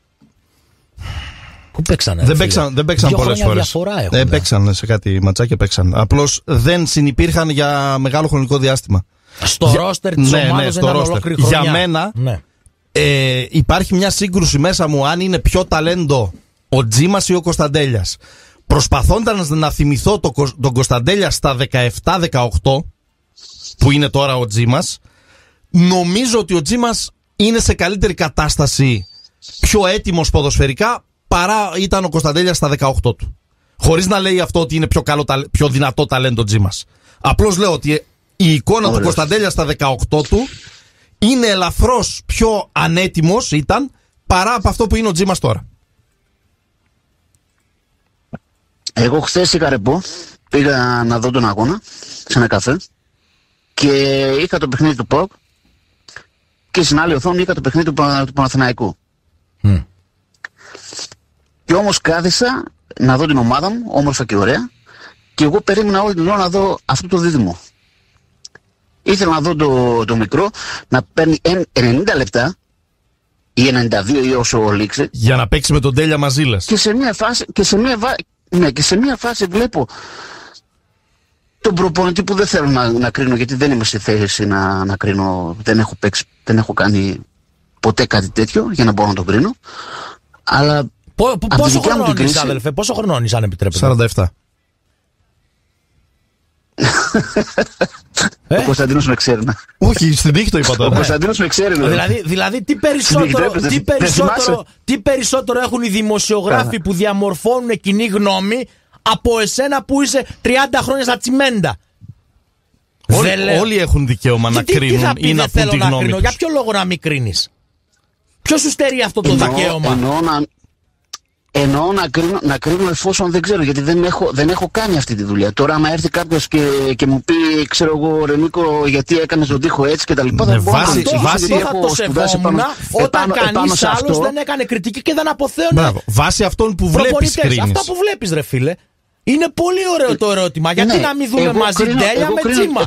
[SPEAKER 2] Πού παίξανε?
[SPEAKER 1] Δεν παίξαν πολλές φορές. Παίξαν σε κάτι ματσάκια, παίξαν. Απλώς δεν συνυπήρχαν για μεγάλο χρονικό διάστημα.
[SPEAKER 2] Στο ρόστερ της ομάδας δεν ήταν ολόκληρη χρονιά.
[SPEAKER 1] Για μένα υπάρχει μια σύγκρουση μέσα μου αν είναι πιο ταλέντο ο Τζίμας ή ο Κωνσταντέλιας. Προσπαθώντας να θυμηθώ τον Κωνσταντέλια στα 17-18 που είναι τώρα ο Τζίμας, νομίζω ότι ο Τζίμας είναι σε καλύτερη κατάσταση, πιο έτοιμος ποδοσφαιρικά παρά ήταν ο Κωνσταντέλιας στα 18 του. Χωρίς να λέει αυτό ότι είναι πιο δυνατό ταλέντο Τζίμας. Απλώς λέω ότι η εικόνα του Κωνσταντέλια στα 18 του είναι ελαφρώς πιο ανέτοιμος ήταν παρά από αυτό που είναι ο Τζίμας τώρα.
[SPEAKER 4] Εγώ χθες είχα ρεπό, πήγα να δω τον αγώνα σε ένα καφέ και είχα το παιχνίδι του ΠΑΟΚ και στην άλλη οθόνη είχα το παιχνίδι του Παναθηναϊκού. Και όμως κάθισα να δω την ομάδα μου, όμορφα και ωραία, και εγώ περίμενα όλη την ώρα να δω αυτό το δίδυμο. Ήθελα να δω το μικρό να παίρνει 90 λεπτά ή 92 ή όσο λήξε.
[SPEAKER 1] Για να παίξει με τον Τέλια μαζί λες.
[SPEAKER 4] Και σε μια φάση βλέπω τον προπονητή που δεν θέλω να κρίνω, γιατί δεν είμαι στη θέση να κρίνω, δεν έχω κάνει ποτέ κάτι τέτοιο για να μπορώ να το κρίνω. Αλλά
[SPEAKER 2] πόσο χρονών είσαι, αδελφέ, πόσο χρονών είσαι, αν επιτρέπετε?
[SPEAKER 1] 47.
[SPEAKER 4] Ο Κωνσταντίνος με ξέρει.
[SPEAKER 1] Όχι, στην τύχη το είπα τώρα.
[SPEAKER 4] Ο Κωνσταντίνος με ξέρει.
[SPEAKER 2] Δηλαδή τι περισσότερο έχουν οι δημοσιογράφοι που διαμορφώνουν κοινή γνώμη από εσένα που είσαι 30 χρόνια στα τσιμέντα.
[SPEAKER 1] Όλοι έχουν δικαίωμα να κρίνουν ή να πούν τη γνώμη τους.
[SPEAKER 2] Για ποιο λόγο να μην κρίνεις? Ποιος σου στερεί αυτό το δικαίωμα?
[SPEAKER 4] Εννοώ να κρίνω εφόσον δεν ξέρω, γιατί δεν έχω κάνει αυτή τη δουλειά. Τώρα άμα έρθει κάποιος και μου πει, ξέρω εγώ, ρε Νίκο, γιατί έκανες τον τοίχο έτσι και τα λοιπά,
[SPEAKER 1] θα
[SPEAKER 2] το σεβόμουν όταν κανείς άλλος δεν έκανε κριτική και δεν αποθέωνε.
[SPEAKER 1] Βάσει αυτών που βλέπεις κρίνεις.
[SPEAKER 2] Αυτά που βλέπεις, ρε φίλε. Είναι πολύ ωραίο το ερώτημα. Γιατί να μην δούμε μαζί Τέλια με Τζίμα?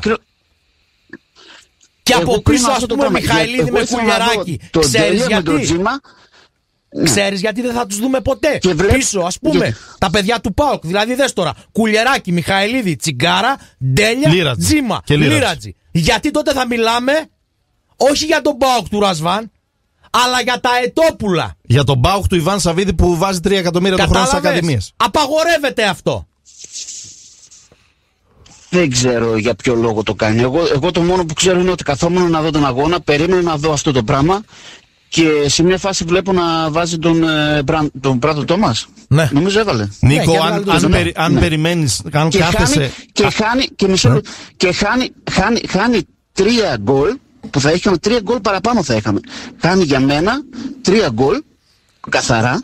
[SPEAKER 2] Και από πίσω, ας πούμε, Μιχαηλίδη με Κουλιεράκη. Ξέρεις γιατί? Ξέρεις γιατί δεν θα τους δούμε ποτέ? Πίσω, ας πούμε, τα παιδιά του ΠΑΟΚ. Δηλαδή δες τώρα, Κουλιεράκη, Μιχαηλίδη, Τσιγκάρα, Ντέλια, Τζίμα, Λίρατζι. Γιατί τότε θα μιλάμε όχι για τον ΠΑΟΚ του Ρασβάν, αλλά για τα ετόπουλα.
[SPEAKER 1] Για τον ΠΑΟΚ του Ιβάν Σαββίδη που βάζει 3 εκατομμύρια το χρόνο στις ακαδημίες.
[SPEAKER 2] Απαγορεύεται αυτό.
[SPEAKER 4] Δεν ξέρω για ποιο λόγο το κάνει. Εγώ το μόνο που ξέρω είναι ότι καθόμουν να δω τον αγώνα, περίμενα να δω αυτό το πράγμα. Και σε μια φάση βλέπω να βάζει τον Πράτο Τόμας.
[SPEAKER 2] Ναι.
[SPEAKER 4] Νομίζω έβαλε.
[SPEAKER 1] Νίκο, αν περιμένεις, αν κάθεσαι...
[SPEAKER 4] Χάνει 3 γκολ, που θα είχαμε 3 γκολ παραπάνω θα είχαμε. Χάνει για μένα 3 γκολ, καθαρά.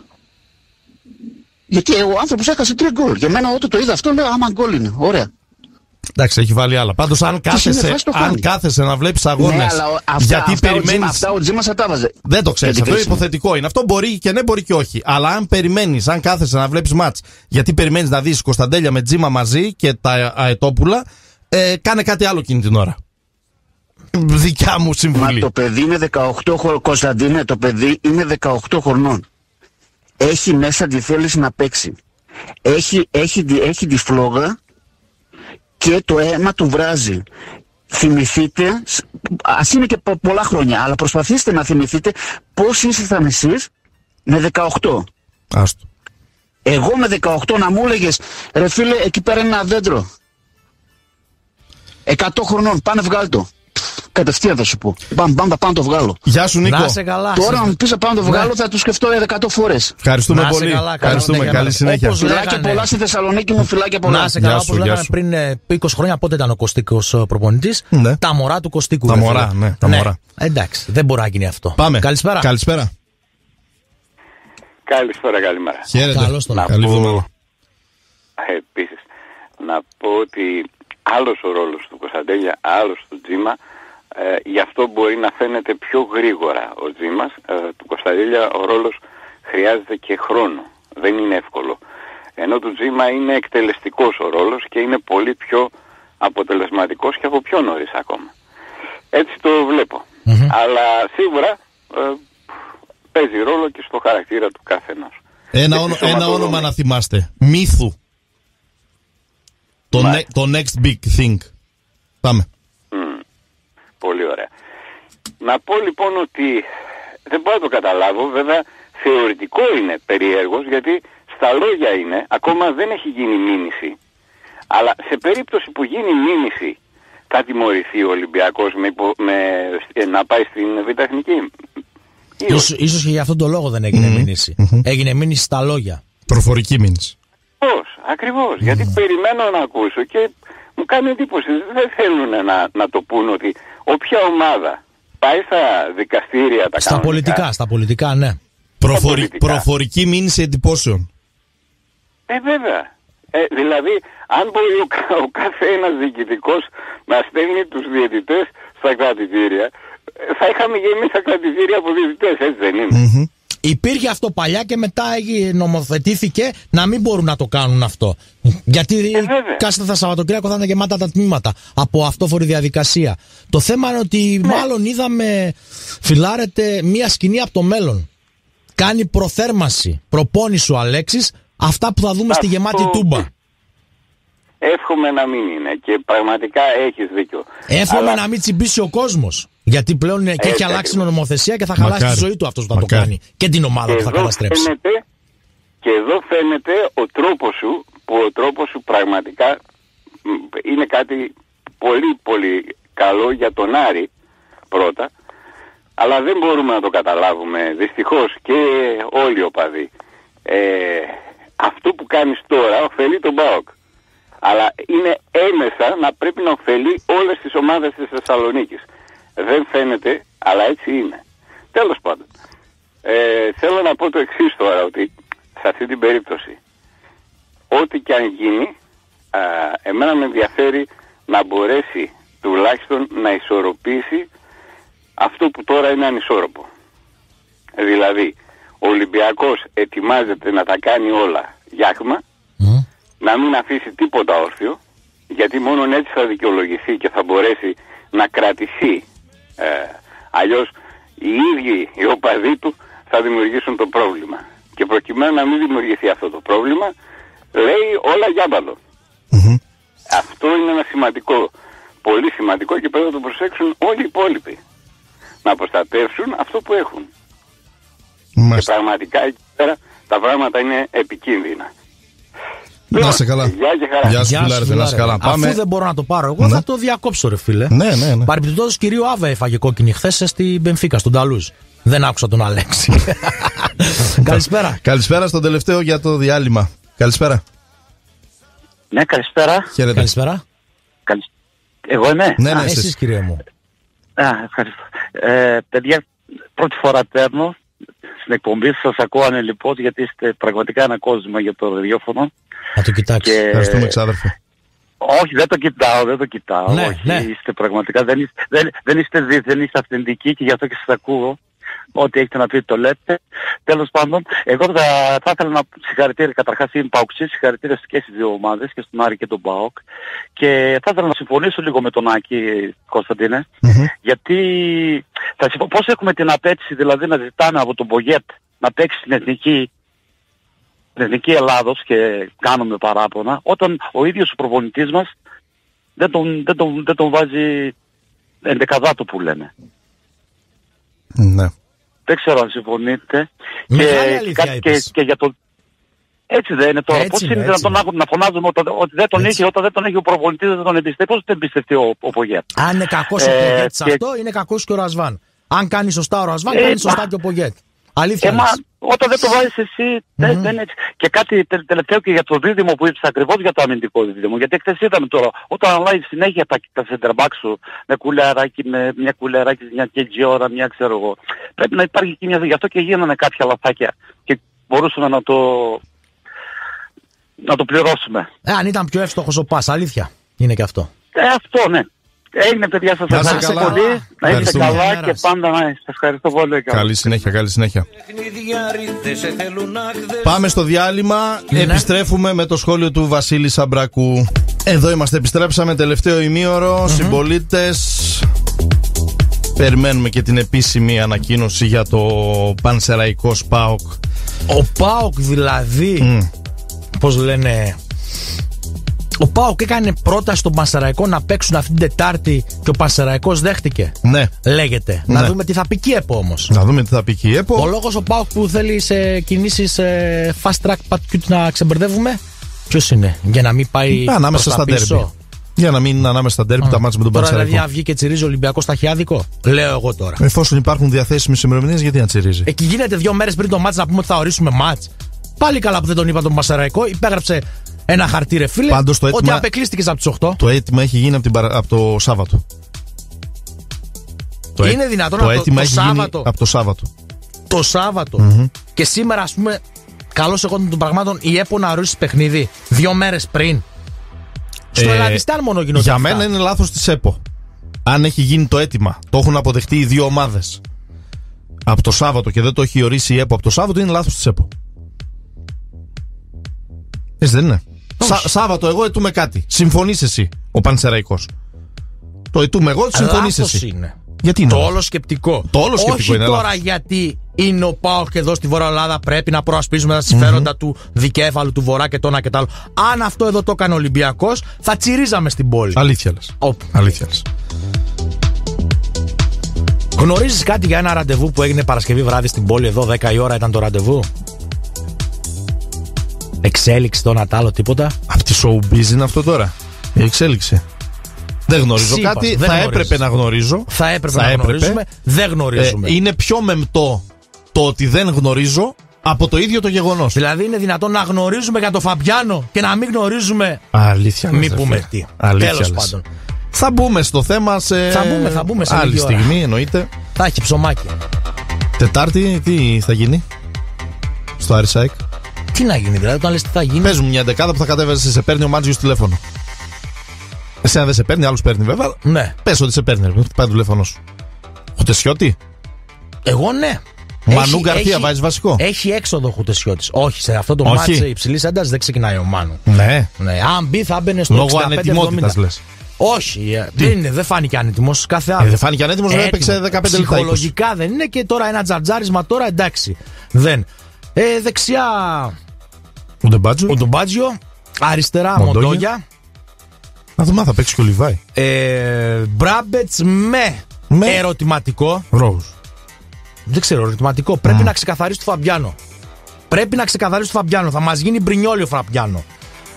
[SPEAKER 4] Γιατί ο άνθρωπος έχασε 3 γκολ. Για μένα όταν το είδα αυτό λέω, άμα γκολ είναι, ωραία.
[SPEAKER 1] Εντάξει, έχει βάλει άλλα. Πάντως, αν κάθεσαι να βλέπεις αγώνες, γιατί περιμένεις.
[SPEAKER 4] Αυτά ο Τζίμας θα τα βάζε.
[SPEAKER 1] Δεν το ξέρεις. Αυτό υποθετικό είναι. Αυτό μπορεί και ναι, μπορεί και όχι. Αλλά αν περιμένεις, αν κάθεσαι να βλέπεις μάτς, γιατί περιμένεις να δεις Κωνσταντέλια με Τζίμα μαζί και τα αετόπουλα, κάνε κάτι άλλο εκείνη την ώρα. Δικιά μου συμβουλή.
[SPEAKER 4] Μα το παιδί είναι 18 χρονών. Κωνσταντίνε, το παιδί είναι 18 χρονών. Έχει μέσα τη θέληση να παίξει. Έχει τη φλόγα. Και το αίμα του βράζει. Θυμηθείτε, ας είναι και πολλά χρόνια, αλλά προσπαθήστε να θυμηθείτε πώς ήσασταν εσείς με 18.
[SPEAKER 1] Άστο.
[SPEAKER 4] Εγώ με 18 να μου έλεγες, ρε φίλε, εκεί πέρα είναι ένα δέντρο. 100 χρονών, πάνε βγάλ' το. Κατευθείαν θα σου πω. Πάμε το βγάλω.
[SPEAKER 1] Γεια σου, Νίκο.
[SPEAKER 4] Τώρα να μου πεις να το βγάλω, θα το σκεφτώ 100 φορές.
[SPEAKER 1] Ευχαριστούμε πολύ. Ευχαριστούμε. Καλή συνέχεια.
[SPEAKER 4] Φιλάκια πολλά στη Θεσσαλονίκη μου, φιλάκια πολλά.
[SPEAKER 2] Να σε καλά, όπως λέγαμε πριν 20 χρόνια, πότε ήταν ο Κωστίκος προπονητής. Τα μωρά του Κωστίκου.
[SPEAKER 1] Τα μωρά, ναι. Τα μωρά.
[SPEAKER 2] Εντάξει, δεν μπορεί να γίνει αυτό.
[SPEAKER 1] Πάμε.
[SPEAKER 2] Καλησπέρα.
[SPEAKER 1] Καλησπέρα.
[SPEAKER 3] Καλημέρα.
[SPEAKER 1] Χαίρετε. Καλή εβδομάδα.
[SPEAKER 3] Επίσης, να πω ότι άλλος ο ρόλος του Κωνσταντέλια, άλλος του Τζίμα. Γι' αυτό μπορεί να φαίνεται πιο γρήγορα ο Τζίμας. Του Κωνσταντέλια ο ρόλος χρειάζεται και χρόνο. Δεν είναι εύκολο. Ενώ του Τζίμα είναι εκτελεστικός ο ρόλος και είναι πολύ πιο αποτελεσματικός και από πιο νωρίς ακόμα. Έτσι το βλέπω. Αλλά σίγουρα παίζει ρόλο και στο χαρακτήρα του καθενός.
[SPEAKER 1] Ένα όνομα να θυμάστε. Μύθου. Το next big thing. Πάμε.
[SPEAKER 5] Πολύ ωραία. Να πω λοιπόν ότι δεν μπορώ να το καταλάβω, βέβαια θεωρητικό είναι περίεργος, γιατί στα λόγια είναι, ακόμα δεν έχει γίνει μήνυση. Αλλά σε περίπτωση που γίνει μήνυση, θα τιμωρηθεί ο Ολυμπιακός να πάει στην Β' Εθνική.
[SPEAKER 2] Ίσως και για αυτόν τον λόγο δεν έγινε μήνυση. Έγινε μήνυση στα λόγια.
[SPEAKER 1] Προφορική μήνυση.
[SPEAKER 5] Ακριβώς. Γιατί περιμένω να ακούσω και μου κάνει εντύπωση. Δεν θέλουν να το πούν ότι όποια ομάδα πάει στα δικαστήρια τα κανονικά.
[SPEAKER 2] Στα πολιτικά, ναι.
[SPEAKER 1] Προφορική μήνυση εντυπώσεων.
[SPEAKER 5] Βέβαια. Δηλαδή, αν μπορεί ο κάθε ένας διοικητικός να στέλνει τους διαιτητές στα κρατητήρια, θα είχαμε γεμίσει τα κρατητήρια από διαιτητές, έτσι δεν είναι?
[SPEAKER 2] Υπήρχε αυτό παλιά και μετά νομοθετήθηκε να μην μπορούν να το κάνουν αυτό. Γιατί κάθε τα Σαββατοκύριακο θα είναι γεμάτα τα τμήματα από αυτόφορη διαδικασία. Το θέμα είναι ότι μάλλον είδαμε, φιλάρεται μία σκηνή από το μέλλον. Κάνει προθέρμανση, προπόνηση ο Αλέξης, αυτά που θα δούμε στη γεμάτη τούμπα.
[SPEAKER 5] Εύχομαι να μην είναι και πραγματικά έχεις δίκιο.
[SPEAKER 2] Εύχομαι να μην τσιμπήσει ο κόσμος. Γιατί πλέον και έχει αλλάξει η νομοθεσία και θα χαλάσει τη ζωή του αυτός που θα το κάνει. Και την ομάδα που θα καταστρέψει.
[SPEAKER 5] Και εδώ φαίνεται ο τρόπος σου, που ο τρόπος σου πραγματικά είναι κάτι πολύ πολύ καλό για τον Άρη πρώτα, αλλά δεν μπορούμε να το καταλάβουμε δυστυχώς και όλοι οι οπαδοί. Αυτό που κάνεις τώρα ωφελεί τον ΠΑΟΚ, αλλά είναι έμεσα να πρέπει να ωφελεί όλες τις ομάδες της Θεσσαλονίκης. Δεν φαίνεται, αλλά έτσι είναι. Τέλος πάντων, θέλω να πω το εξής τώρα, ότι σε αυτή την περίπτωση, ό,τι και αν γίνει, εμένα με ενδιαφέρει να μπορέσει τουλάχιστον να ισορροπήσει αυτό που τώρα είναι ανισόρροπο. Δηλαδή, ο Ολυμπιακός ετοιμάζεται να τα κάνει όλα γιάχμα, να μην αφήσει τίποτα όρθιο, γιατί μόνον έτσι θα δικαιολογηθεί και θα μπορέσει να κρατηθεί. Αλλιώς οι ίδιοι οι οπαδοί του θα δημιουργήσουν το πρόβλημα. Και προκειμένου να μην δημιουργηθεί αυτό το πρόβλημα, λέει όλα γιάμπαλο. Αυτό είναι ένα σημαντικό, πολύ σημαντικό, και πρέπει να το προσέξουν όλοι οι υπόλοιποι. Να προστατεύσουν αυτό που έχουν. Και πραγματικά εκεί πέρα τα πράγματα είναι επικίνδυνα.
[SPEAKER 1] Να σε καλά.
[SPEAKER 5] Γεια
[SPEAKER 1] σου φιλάρε, να σε καλά.
[SPEAKER 2] Αφού δεν μπορώ να το πάρω εγώ, θα το διακόψω, ρε φίλε.
[SPEAKER 1] Ναι.
[SPEAKER 2] Παρεπιπτόντως, κυρίου Άβα έφαγε κόκκινη χθες στην Μπενφίκα, στον Ταλούζ. Δεν άκουσα τον Αλέξη. Καλησπέρα.
[SPEAKER 1] Καλησπέρα στον τελευταίο για το διάλειμμα. Καλησπέρα.
[SPEAKER 6] Ναι, καλησπέρα.
[SPEAKER 1] Χαίρετε.
[SPEAKER 2] Καλησπέρα.
[SPEAKER 6] Εγώ είμαι.
[SPEAKER 1] Ναι,
[SPEAKER 2] εσείς κύριε μου.
[SPEAKER 6] Ευχαριστώ. Παιδιά, πρώτη φορά παίρνω στην εκπομπή σας, ακούω ανελιπώς, γιατί είστε πραγματικά ένα κόσμο για το ραδιόφωνο.
[SPEAKER 2] Να το κοιτάξει.
[SPEAKER 1] Ευχαριστούμε, ξάδερφε.
[SPEAKER 6] Όχι, δεν το κοιτάω.
[SPEAKER 2] Ναι,
[SPEAKER 6] όχι,
[SPEAKER 2] ναι.
[SPEAKER 6] Είστε πραγματικά, δεν είστε αυθεντικοί και γι' αυτό και σας ακούω. Ό,τι έχετε να πείτε το λέτε. Τέλος πάντων, εγώ θα ήθελα να συγχαρητήρια, καταρχάς είμαι Παοξής, συγχαρητήρια και στις δύο ομάδες, και στον Άρη και τον ΠΑΟΚ. Και θα ήθελα να συμφωνήσω λίγο με τον Άκη, Κωνσταντίνε, γιατί πώς έχουμε την απέτηση δηλαδή να ζητάμε από τον Πογέτ να παίξει στην Εθνική Ελλάδος και κάνουμε παράπονα, όταν ο ίδιος ο προπονητής μας δεν τον βάζει ενδεκαδάτο που λένε.
[SPEAKER 1] Ναι.
[SPEAKER 6] Δεν ξέρω αν συμφωνείτε.
[SPEAKER 2] Και
[SPEAKER 6] για το... Έτσι δεν είναι τώρα. Πώς είναι δυνατόν να φωνάζουμε ότι δεν τον είχε, όταν δεν τον έχει ο προπονητής, δεν τον εμπιστεύει? Πώς δεν εμπιστευτεί ο Πογέτ?
[SPEAKER 2] Αν είναι κακός ο Πογέτ σε αυτό, είναι κακός και ο Ρασβάν. Αν κάνει σωστά ο Ρασβάν, κάνει σωστά και ο Πογέτ. Αλήθεια.
[SPEAKER 6] Όταν δεν το βάζεις εσύ, δεν έτσι. Και κάτι τελευταίο και για το δίδυμο που είπες, ακριβώς για το αμυντικό δίδυμο. Γιατί χθες είδαμε τώρα, όταν αλλάζει συνέχεια τα center back σου με κουλεράκι, με μια κουλεράκι, μια κεντζιόρα, μια ξέρω εγώ. Πρέπει να υπάρχει και γι' αυτό και γίνανε κάποια λαθάκια. Και μπορούσαμε να το πληρώσουμε.
[SPEAKER 2] Αν ήταν πιο εύστοχος ο Πας, αλήθεια. Είναι και αυτό.
[SPEAKER 6] Αυτό ναι. Έγινε παιδιά, σας ευχαριστώ πολύ. Να είστε καλά και πάντα να είστε. Ευχαριστώ πολύ.
[SPEAKER 1] Καλή συνέχεια. Πάμε στο διάλειμμα. Επιστρέφουμε με το σχόλιο του Βασίλη Σαμπρακού. Εδώ είμαστε, επιστρέψαμε τελευταίο ημίωρο. Συμπολίτες, περιμένουμε και την επίσημη ανακοίνωση για το Πανσεραϊκός ΠΑΟΚ.
[SPEAKER 2] Ο ΠΑΟΚ δηλαδή, πώς λένε, Ο ΠΑΟΚ έκανε πρόταση στον Πανσεραϊκό να παίξουν αυτή την Τετάρτη και ο Πανσεραϊκός δέχτηκε.
[SPEAKER 1] Ναι.
[SPEAKER 2] Λέγεται.
[SPEAKER 1] Ναι.
[SPEAKER 2] Να δούμε τι θα πει και η ΕΠΟ όμως.
[SPEAKER 1] Να δούμε τι θα πει και η ΕΠΟ.
[SPEAKER 2] Ο λόγος ο ΠΑΟΚ που θέλει σε κινήσεις fast track πατκιούτ να ξεμπερδεύουμε, ποιος είναι? Για να μην πάει
[SPEAKER 1] ανάμεσα στα ντέρμπι. Για να μην είναι ανάμεσα στα ντέρμπι τα μάτια με τον
[SPEAKER 2] Τώρα
[SPEAKER 1] Πανσεραϊκό.
[SPEAKER 2] δηλαδή να βγει και τσιρίζει ο Ολυμπιακός ταχυάδικο. Λέω εγώ τώρα.
[SPEAKER 1] Εφόσον υπάρχουν διαθέσιμες ημερομηνίες, γιατί να τσιρίζει.
[SPEAKER 2] Εκεί γίνεται 2 μέρες πριν το μάτς να πούμε ότι θα ορίσουμε μάτς. Πάλι καλά που δεν τον είπα τον Πανσεραϊκό. Υπέγραψε ένα χαρτί, ρε φίλε.
[SPEAKER 1] Πάντως το
[SPEAKER 2] ότι απεκλείστηκες από τις 8.
[SPEAKER 1] Το αίτημα έχει γίνει από το Σάββατο.
[SPEAKER 2] Είναι δυνατόν
[SPEAKER 1] το αίτημα έχει
[SPEAKER 2] Σάββατο.
[SPEAKER 1] γίνει από το Σάββατο.
[SPEAKER 2] Το Σάββατο. Και σήμερα, ας πούμε, καλώς εγώ των πραγμάτων, η ΕΠΟ να ορίσει παιχνίδι 2 μέρες πριν. Στο Ελλαδιστάν μόνο γινόταν.
[SPEAKER 1] Για μένα είναι λάθος της ΕΠΟ. Αν έχει γίνει το αίτημα, το έχουν αποδεχτεί οι δύο ομάδες από το Σάββατο και δεν το έχει ορίσει η ΕΠΟ από το Σάββατο, είναι λάθος της ΕΠΟ. Έτσι δεν είναι? Σάββατο, εγώ αιτούμε κάτι. Συμφωνείς εσύ, ο Πανσεραϊκός. Το αιτούμε εγώ, συμφωνείς εσύ.
[SPEAKER 2] Είναι.
[SPEAKER 1] Γιατί είναι
[SPEAKER 2] το όλο σκεπτικό.
[SPEAKER 1] Το όλο σκεπτικό
[SPEAKER 2] όχι
[SPEAKER 1] είναι
[SPEAKER 2] τώρα
[SPEAKER 1] λάθος.
[SPEAKER 2] γιατί είναι ο ΠΑΟΚ και εδώ στη Βόρεια Ελλάδα πρέπει να προασπίζουμε τα συμφέροντα του δικέφαλου, του Βορρά και το ένα και το άλλο. Αν αυτό εδώ το έκανε ο Ολυμπιακός, θα τσιρίζαμε στην πόλη.
[SPEAKER 1] Αλήθεια λες. Αλήθεια λες.
[SPEAKER 2] Γνωρίζεις κάτι για ένα ραντεβού που έγινε Παρασκευή βράδυ στην πόλη εδώ, 10 η ώρα ήταν το ραντεβού? Εξέλιξη το ένα τ' άλλο, τίποτα?
[SPEAKER 1] Από τη showbiz είναι αυτό τώρα? Η εξέλιξη. Δεν γνωρίζω κάτι. Θα έπρεπε να γνωρίζω.
[SPEAKER 2] Θα έπρεπε να γνωρίζουμε. Δεν γνωρίζουμε.
[SPEAKER 1] Είναι πιο μεμπτό το ότι δεν γνωρίζω από το ίδιο το γεγονός.
[SPEAKER 2] Δηλαδή είναι δυνατόν να γνωρίζουμε για τον Φαμπιάνο και να μην γνωρίζουμε.
[SPEAKER 1] Αλήθεια.
[SPEAKER 2] Μην πούμε τι. Τέλος πάντων.
[SPEAKER 1] Θα μπούμε στο θέμα σε
[SPEAKER 2] θα μπούμε σε
[SPEAKER 1] άλλη στιγμή, εννοείται.
[SPEAKER 2] Θα έχει ψωμάκι.
[SPEAKER 1] Τετάρτη, τι θα γίνει στο Άρισαϊκ?
[SPEAKER 2] Τι να γίνει, δηλαδή, όταν λες τι θα γίνει?
[SPEAKER 1] Παίζουμε μια δεκάδα που θα κατέβαζε, σε παίρνει ο Μάτζιος τηλέφωνο. Εσένα δεν σε παίρνει, άλλους παίρνει βέβαια.
[SPEAKER 2] Ναι.
[SPEAKER 1] Πες ότι σε παίρνει, πάει το τηλέφωνο σου. Χουτεσιώτη.
[SPEAKER 2] Εγώ ναι.
[SPEAKER 1] Μανού Γκαρθία, βάζεις βασικό.
[SPEAKER 2] Έχει έξοδο Χουτεσιώτης. Όχι, σε αυτό το μάτς υψηλής έντασης δεν ξεκινάει ο Μάνου.
[SPEAKER 1] Ναι.
[SPEAKER 2] Αν μπει θα μπαινε στο 65-70.
[SPEAKER 1] Λόγω ανετοιμότητας λες.
[SPEAKER 2] Όχι, δεν φάνηκε ανέτοιμος κάθε άλλο.
[SPEAKER 1] Δεν φάνηκε ανέτοιμος, δεν έπαιξε 15 λεπτά.
[SPEAKER 2] Ψυχολογικά δεν είναι και τώρα ένα τζαρτζάρισμα τώρα εντάξει. Δεν. Δεξιά
[SPEAKER 1] ο
[SPEAKER 2] Ντεμπάτζιο. Αριστερά Μοντόγια.
[SPEAKER 1] Να δούμε αν θα παίξει και ο Λιβάη.
[SPEAKER 2] Μπράμπετς με ερωτηματικό.
[SPEAKER 1] Ρόουζ.
[SPEAKER 2] Δεν ξέρω, ερωτηματικό. Πρέπει να ξεκαθαρίσει το Φαμπιάνο. Θα μας γίνει μπρινιόλι ο Φαμπιάνο.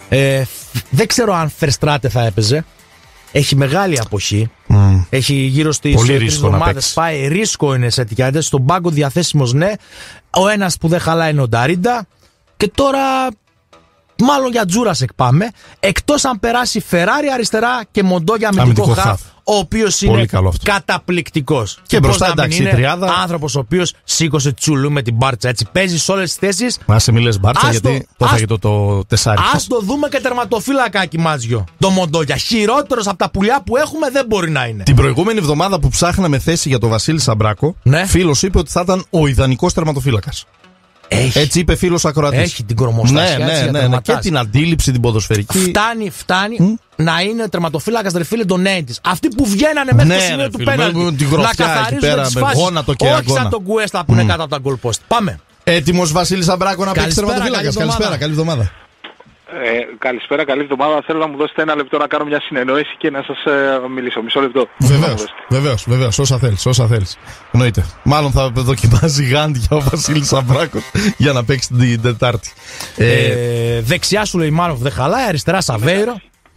[SPEAKER 2] Δεν ξέρω αν Φερστράτε θα έπαιζε. Έχει μεγάλη αποχή. Έχει γύρω στις 3 εβδομάδες. Πάει ρίσκο, είναι σε ετικιάδες. Στον πάγκο διαθέσιμος, ναι. Ο ένας που δεν χαλάει είναι ο Νταρίντα. Και τώρα μάλλον για Τζούρασεκ πάμε. Εκτός αν περάσει Φεράρι αριστερά και Μοντόγια αμυντικό χαφ, ο οποίος είναι καταπληκτικός.
[SPEAKER 1] Και μπροστά εντάξει η τριάδα.
[SPEAKER 2] Άνθρωπος ο οποίος σήκωσε τσουλού με την μπάρτσα. Έτσι παίζει σε όλες τις θέσεις.
[SPEAKER 1] Μα σε μιλές μπάρτσα γιατί το έφαγε το τεσάρι.
[SPEAKER 2] Ας το δούμε και τερματοφύλακάκι Μάτζιο. Το Μοντόγια. Χειρότερος από τα πουλιά που έχουμε δεν μπορεί να είναι.
[SPEAKER 1] Την προηγούμενη εβδομάδα που ψάχναμε θέση για τον Βασίλη Σαμπράκο, φίλος είπε ότι θα ήταν ο ιδανικός τερματοφύλακας. Έτσι είπε φίλος ακροατής.
[SPEAKER 2] Έχει την κορμοστάσια.
[SPEAKER 1] Ναι. Και την αντίληψη την ποδοσφαιρική.
[SPEAKER 2] Φτάνει να είναι τερματοφύλακας, ρε φίλε, των 90's. Αυτοί που βγαίνανε μέσα στο σημείο του πέναλτι. Να καθαρίζουν τις φάσεις. Όχι σαν τον Κουέστα που είναι κάτω από τα goal post. Πάμε.
[SPEAKER 1] Έτοιμος Βασίλης Σαμπράκο να παίξει τερματοφύλακας. Καλησπέρα, καλή εβδομάδα.
[SPEAKER 3] Καλησπέρα, καλή εβδομάδα. Θέλω να μου δώσετε ένα λεπτό να κάνω μια συνεννόηση και να σας μιλήσω. Μισό λεπτό.
[SPEAKER 1] Βεβαίως. Όσα θέλεις. Εννοείται. Μάλλον θα δοκιμάζει γάντια ο Βασίλης Σαμπράκος για να παίξει την Τετάρτη.
[SPEAKER 2] Δεξιά σου λέει Μάνοφ δεν χαλάει, αριστερά Σαβέιρο.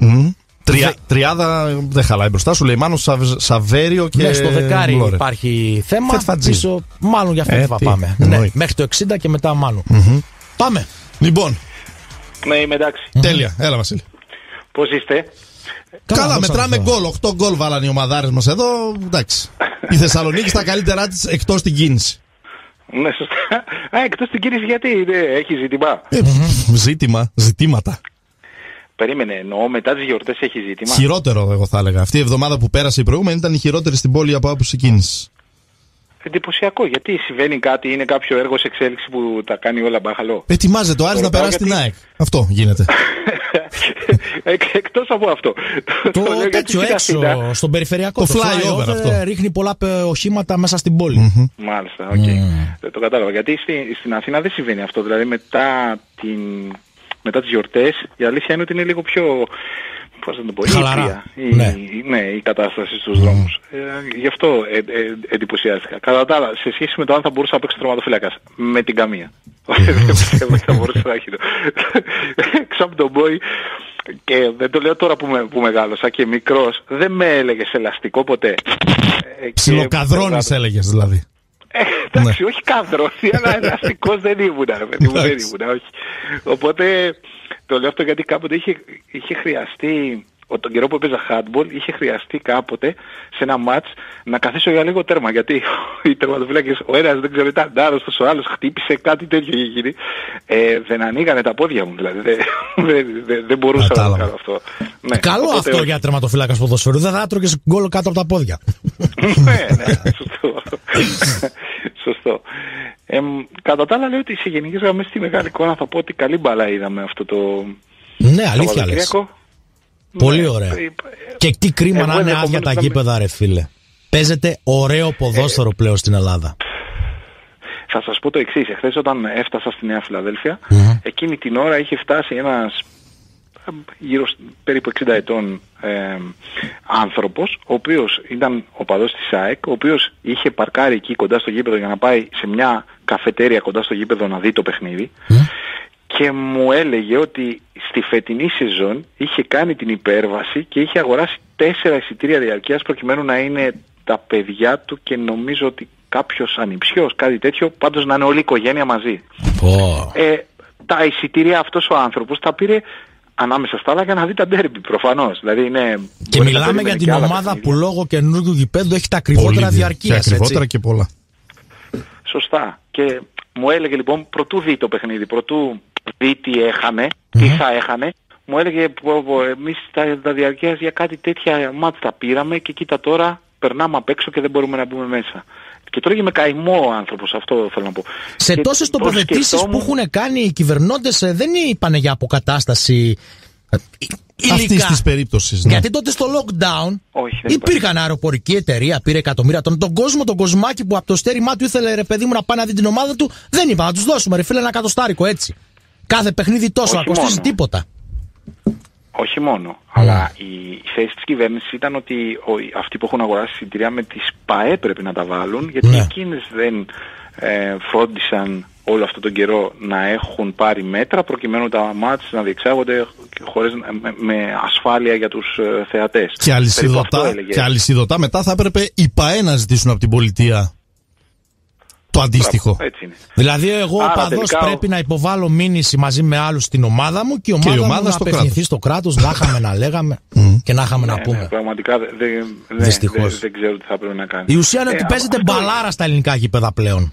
[SPEAKER 1] Τριάδα δεν χαλάει. Μπροστά σου λέει Μάνοφ, Σαβέριο και.
[SPEAKER 2] Ναι, στο δεκάρι υπάρχει θέμα. Πίσω, μάλλον για αυτό θα πάμε. Μέχρι το 60 και μετά Μάνου. Πάμε.
[SPEAKER 1] Λοιπόν.
[SPEAKER 3] Ναι, είμαι εντάξει.
[SPEAKER 1] Τέλεια, έλα Βασίλη.
[SPEAKER 3] Πώς είστε?
[SPEAKER 1] Καλά, μετράμε γκολ. 8 γκολ βάλανε οι ομαδάρες μας εδώ. Εντάξει. Η Θεσσαλονίκη στα καλύτερά της εκτός την κίνηση.
[SPEAKER 3] Ναι, σωστά. Εκτός την κίνηση γιατί έχει ζήτημα.
[SPEAKER 1] Ζητήματα.
[SPEAKER 3] Περίμενε, εννοώ μετά τις γιορτές έχει ζήτημα.
[SPEAKER 1] Χειρότερο, εγώ θα έλεγα. Αυτή η εβδομάδα που πέρασε η προηγούμενη ήταν η χειρότερη στην πόλη από άποψη κίνησης.
[SPEAKER 3] Εντυπωσιακό, γιατί συμβαίνει κάτι, είναι κάποιο έργο σε εξέλιξη που τα κάνει όλα μπάχαλο.
[SPEAKER 1] Ετοιμάζεται ο Άρης να περάσει την ΑΕΚ. Αυτό γίνεται.
[SPEAKER 3] Εκτός από αυτό.
[SPEAKER 2] Το τέτοιο έξω, στον περιφερειακό.
[SPEAKER 1] Το flyover αυτό.
[SPEAKER 2] Ρίχνει πολλά οχήματα μέσα στην πόλη.
[SPEAKER 3] Μάλιστα, οκ. Το κατάλαβα. Γιατί στην Αθήνα δεν συμβαίνει αυτό. Δηλαδή μετά
[SPEAKER 7] μετά τις γιορτές, η αλήθεια είναι ότι είναι λίγο πιο, πώς να το πω,
[SPEAKER 2] χαλαρά.
[SPEAKER 7] Η κατάσταση στους δρόμους. Γι' αυτό εντυπωσιάστηκα. Κατά τα άλλα, σε σχέση με το αν θα μπορούσα να παίξει τερματοφύλακας, με την καμία. Δεν πιστεύω ότι θα μπορούσα να έχει το. Ξάπ τον boy, και δεν το λέω τώρα που μεγάλωσα και μικρός, δεν με έλεγες ελαστικό ποτέ.
[SPEAKER 1] Ψιλοκαδρώνεις έλεγες δηλαδή.
[SPEAKER 7] Εντάξει, όχι καδρώσει, αλλά ελαστικός δεν ήμουνα, δεν ήμουνα, όχι. Οπότε το λέω αυτό γιατί κάποτε είχε χρειαστεί, τον καιρό που έπαιζα handball, είχε χρειαστεί κάποτε σε ένα μάτς να καθίσω για λίγο τέρμα, γιατί οι τερματοφύλακες, ο ένας δεν ξέρω, ήταν άρρωστος, ο άλλος χτύπησε, κάτι τέτοιο είχε γίνει. Δεν ανοίγανε τα πόδια μου, δηλαδή δεν μπορούσα να το κάνω αυτό. Ναι,
[SPEAKER 2] καλό οπότε, αυτό για τερματοφύλακας ποδοσφαίρου, δεν θα έτρωγες γκολ κάτω από τα πόδια.
[SPEAKER 7] Ναι, σωστό. Σωστό. Κατά τα άλλα λέω ότι σε γενικές γραμμές στη μεγάλη εικόνα θα πω ότι καλή μπάλα είδαμε αυτό το...
[SPEAKER 2] Ναι, αλήθεια λες. Πολύ ωραία. Και τι κρίμα να είναι άδεια τα γήπεδα, ρε φίλε. Παίζεται ωραίο ποδόσφαιρο πλέον στην Ελλάδα.
[SPEAKER 7] Θα σας πω το εξής. Εχθές όταν έφτασα στη Νέα Φιλαδέλφια, εκείνη την ώρα είχε φτάσει ένας γύρω περίπου 60 ετών άνθρωπος, ο οποίος ήταν οπαδός της ΑΕΚ, ο οποίος είχε παρκάρει εκεί κοντά στο γήπεδο για να πάει σε μια καφετέρια κοντά στο γήπεδο να δει το παιχνίδι. Και μου έλεγε ότι στη φετινή σεζόν είχε κάνει την υπέρβαση και είχε αγοράσει 4 εισιτήρια διαρκείας προκειμένου να είναι τα παιδιά του και νομίζω ότι κάποιος ανιψιός, κάτι τέτοιο, πάντως να είναι όλη η οικογένεια μαζί. Τα εισιτήρια αυτός ο άνθρωπος τα πήρε ανάμεσα στα άλλα για να δει τα ντέρμπι προφανώς. Δηλαδή είναι,
[SPEAKER 2] και μιλάμε για την ομάδα που λόγω καινούργιου γηπέδου έχει τα ακριβότερα διαρκείας.
[SPEAKER 1] Και ακριβότερα και πολλά.
[SPEAKER 7] Σωστά. Και μου έλεγε λοιπόν, προτού δει το παιχνίδι, προτού δει τι έχανε, τι θα έχανε, μου έλεγε εμείς τα διαρκείας για κάτι τέτοια μάτς τα πήραμε και κοίτα τώρα περνάμε απ' έξω και δεν μπορούμε να μπούμε μέσα. Και τρώγε με καημό ο άνθρωπος, αυτό θέλω να πω.
[SPEAKER 2] Σε τόσες τοποθετήσεις που έχουν κάνει οι κυβερνώντες δεν είπανε για αποκατάσταση
[SPEAKER 1] αυτής της περίπτωσης. Ναι.
[SPEAKER 2] Γιατί τότε στο lockdown υπήρχαν αεροπορική εταιρεία, πήρε εκατομμύρια τον κόσμο, τον κοσμάκι που από το στέρημά του ήθελε ρε παιδί μου να πάει να δει την ομάδα του, δεν είπα να τους δώσουμε ρε φίλε ένα εκατοστάρικο έτσι. Κάθε παιχνίδι τόσο να κοστίζει τίποτα.
[SPEAKER 7] Όχι μόνο, αλλά η θέση της κυβέρνησης ήταν ότι αυτοί που έχουν αγοράσει εισιτήρια με τις ΠΑΕ πρέπει να τα βάλουν, γιατί εκείνες δεν φρόντισαν όλο αυτόν τον καιρό να έχουν πάρει μέτρα προκειμένου τα μάτς να διεξάγονται χωρίς, με ασφάλεια για τους θεατές.
[SPEAKER 1] Και αλυσιδωτά μετά θα έπρεπε οι ΠΑΕ να ζητήσουν από την πολιτεία το αντίστοιχο.
[SPEAKER 7] Έτσι είναι.
[SPEAKER 2] Δηλαδή εγώ ο παδός πρέπει να υποβάλω μήνυση μαζί με άλλους στην ομάδα μου και η ομάδα μου να απευθυνθεί στο κράτος, να είχαμε να λέγαμε και να είχαμε να πούμε.
[SPEAKER 7] Ναι, πραγματικά δεν ξέρω τι θα πρέπει να κάνει.
[SPEAKER 2] Η ουσία είναι ότι παίζεται μπαλάρα στα ελληνικά γήπεδα πλέον.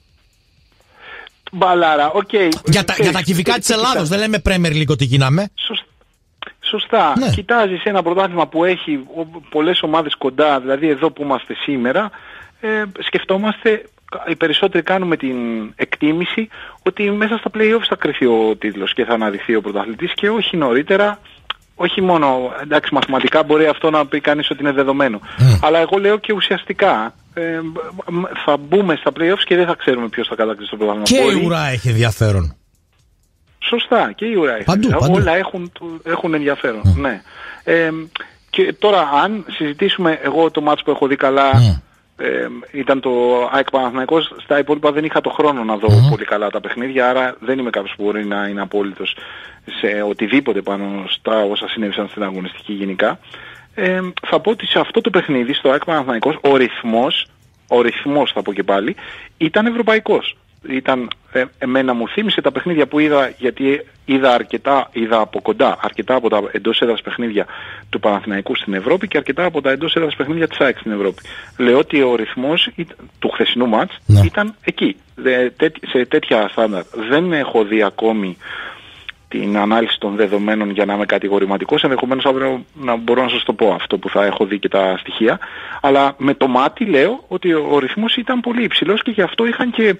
[SPEAKER 7] Μπαλάρα, οκ.
[SPEAKER 2] Για τα κυβικά της Ελλάδος, δεν λέμε Premier League ότι γίναμε.
[SPEAKER 7] Σωστά. Ναι. Κοιτάζεις ένα πρωτάθλημα που έχει πολλές ομάδες κοντά, δηλαδή εδώ που είμαστε σήμερα, σκεφτόμαστε, οι περισσότεροι κάνουμε την εκτίμηση ότι μέσα στα play-offs θα κρυθεί ο τίτλος και θα αναδειχθεί ο πρωταθλητής και όχι νωρίτερα. Όχι μόνο, εντάξει, μαθηματικά μπορεί αυτό να πει κανείς ότι είναι δεδομένο. Αλλά εγώ λέω και ουσιαστικά θα μπούμε στα play-offs και δεν θα ξέρουμε ποιος θα κατακτήσει το πρωτάθλημα.
[SPEAKER 2] Και η ουρά έχει ενδιαφέρον.
[SPEAKER 7] Σωστά, και η ουρά έχει
[SPEAKER 2] ενδιαφέρον.
[SPEAKER 7] Όλα έχουν ενδιαφέρον. Ναι. Και τώρα αν συζητήσουμε, εγώ το μάτς που έχω δει καλά ήταν το ΑΕΚ Παναθηναϊκός, στα υπόλοιπα δεν είχα το χρόνο να δω πολύ καλά τα παιχνίδια, άρα δεν είμαι κάποιος που μπορεί να είναι απόλυτος σε οτιδήποτε πάνω στα όσα συνέβησαν στην αγωνιστική γενικά. Θα πω ότι σε αυτό το παιχνίδι στο ΑΕΚ Παναθηναϊκός ο ρυθμός θα πω και πάλι ήταν ευρωπαϊκός. Εμένα μου θύμισε τα παιχνίδια που είδα, γιατί είδα από κοντά αρκετά από τα εντός έδρας παιχνίδια του Παναθηναϊκού στην Ευρώπη και αρκετά από τα εντός έδρας παιχνίδια της ΑΕΚ στην Ευρώπη. Λέω ότι ο ρυθμός του χθεσινού μάτς ήταν εκεί, σε τέτοια στάνταρ. Δεν έχω δει ακόμη την ανάλυση των δεδομένων για να είμαι κατηγορηματικός, ενδεχομένως αύριο να μπορώ να σας το πω αυτό που θα έχω δει και τα στοιχεία, αλλά με το μάτι λέω ότι ο ρυθμός ήταν πολύ υψηλός και γι' αυτό είχαν και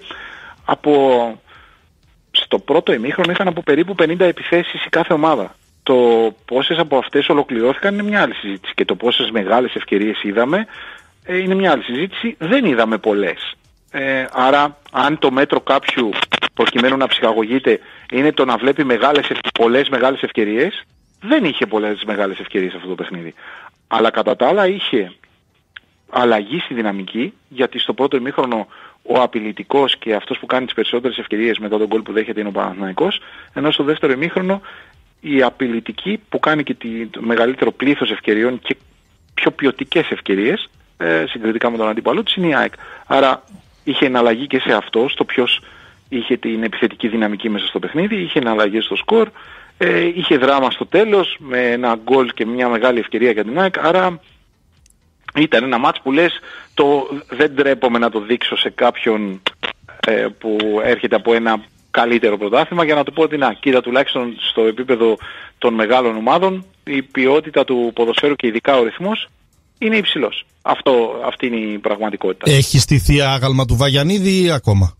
[SPEAKER 7] στο πρώτο ημίχρονο είχαν από περίπου 50 επιθέσεις η κάθε ομάδα. Το πόσες από αυτές ολοκληρώθηκαν είναι μια άλλη συζήτηση και το πόσες μεγάλες ευκαιρίες είδαμε είναι μια άλλη συζήτηση. Δεν είδαμε πολλές. Άρα αν το μέτρο κάποιου προκειμένου να ψυχαγωγείται είναι το να βλέπει πολλές μεγάλες ευκαιρίες. Δεν είχε πολλές μεγάλες ευκαιρίες αυτό το παιχνίδι. Αλλά κατά τα άλλα είχε αλλαγή στη δυναμική, γιατί στο πρώτο ημίχρονο ο απειλητικός και αυτός που κάνει τις περισσότερες ευκαιρίες μετά τον γκολ που δέχεται είναι ο Παναθηναϊκός, ενώ στο δεύτερο ημίχρονο η απειλητική που κάνει και το μεγαλύτερο πλήθος ευκαιριών και πιο ποιοτικές ευκαιρίες συγκριτικά με τον αντίπαλό της είναι η ΑΕΚ. Άρα είχε εναλλαγή και σε αυτό, στο ποιος είχε την επιθετική δυναμική μέσα στο παιχνίδι, είχε εναλλαγές στο σκορ, είχε δράμα στο τέλος με ένα γκολ και μια μεγάλη ευκαιρία για την ΑΕΚ. Άρα ήταν ένα μάτς που λες δεν τρέπομαι να το δείξω σε κάποιον που έρχεται από ένα καλύτερο πρωτάθλημα για να του πω ότι κοίτα, τουλάχιστον στο επίπεδο των μεγάλων ομάδων η ποιότητα του ποδοσφαίρου και ειδικά ο ρυθμός είναι υψηλός. Αυτή είναι η πραγματικότητα.
[SPEAKER 1] Έχει στηθεί άγαλμα του Βαγιανίδη ή ακόμα?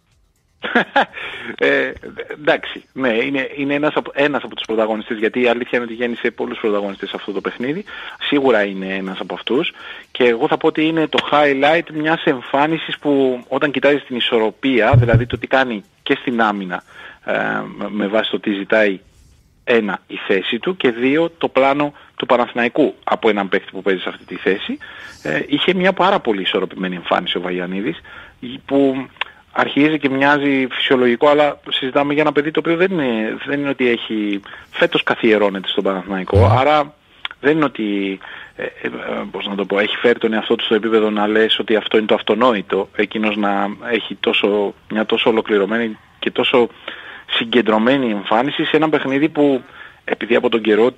[SPEAKER 7] Εντάξει, ναι, είναι ένας από τους πρωταγωνιστές, γιατί η αλήθεια είναι ότι γέννησε πολλούς πρωταγωνιστές αυτό το παιχνίδι. Σίγουρα είναι ένας από αυτούς και εγώ θα πω ότι είναι το highlight μιας εμφάνισης που όταν κοιτάζεις την ισορροπία, δηλαδή το τι κάνει και στην άμυνα με βάση το τι ζητάει, ένα, η θέση του, και δύο, το πλάνο του Παναθηναϊκού από έναν παίκτη που παίζει σε αυτή τη θέση, είχε μια πάρα πολύ ισορροπημένη εμφάνιση ο Βαγιανίδης, που αρχίζει και μοιάζει φυσιολογικό, αλλά συζητάμε για ένα παιδί το οποίο δεν είναι ότι έχει φέτος καθιερώνεται στον Παναθηναϊκό, άρα δεν είναι ότι έχει φέρει τον εαυτό του στο επίπεδο να λες ότι αυτό είναι το αυτονόητο, εκείνος να έχει μια τόσο ολοκληρωμένη και τόσο συγκεντρωμένη εμφάνιση σε ένα παιχνίδι που, επειδή από τον καιρό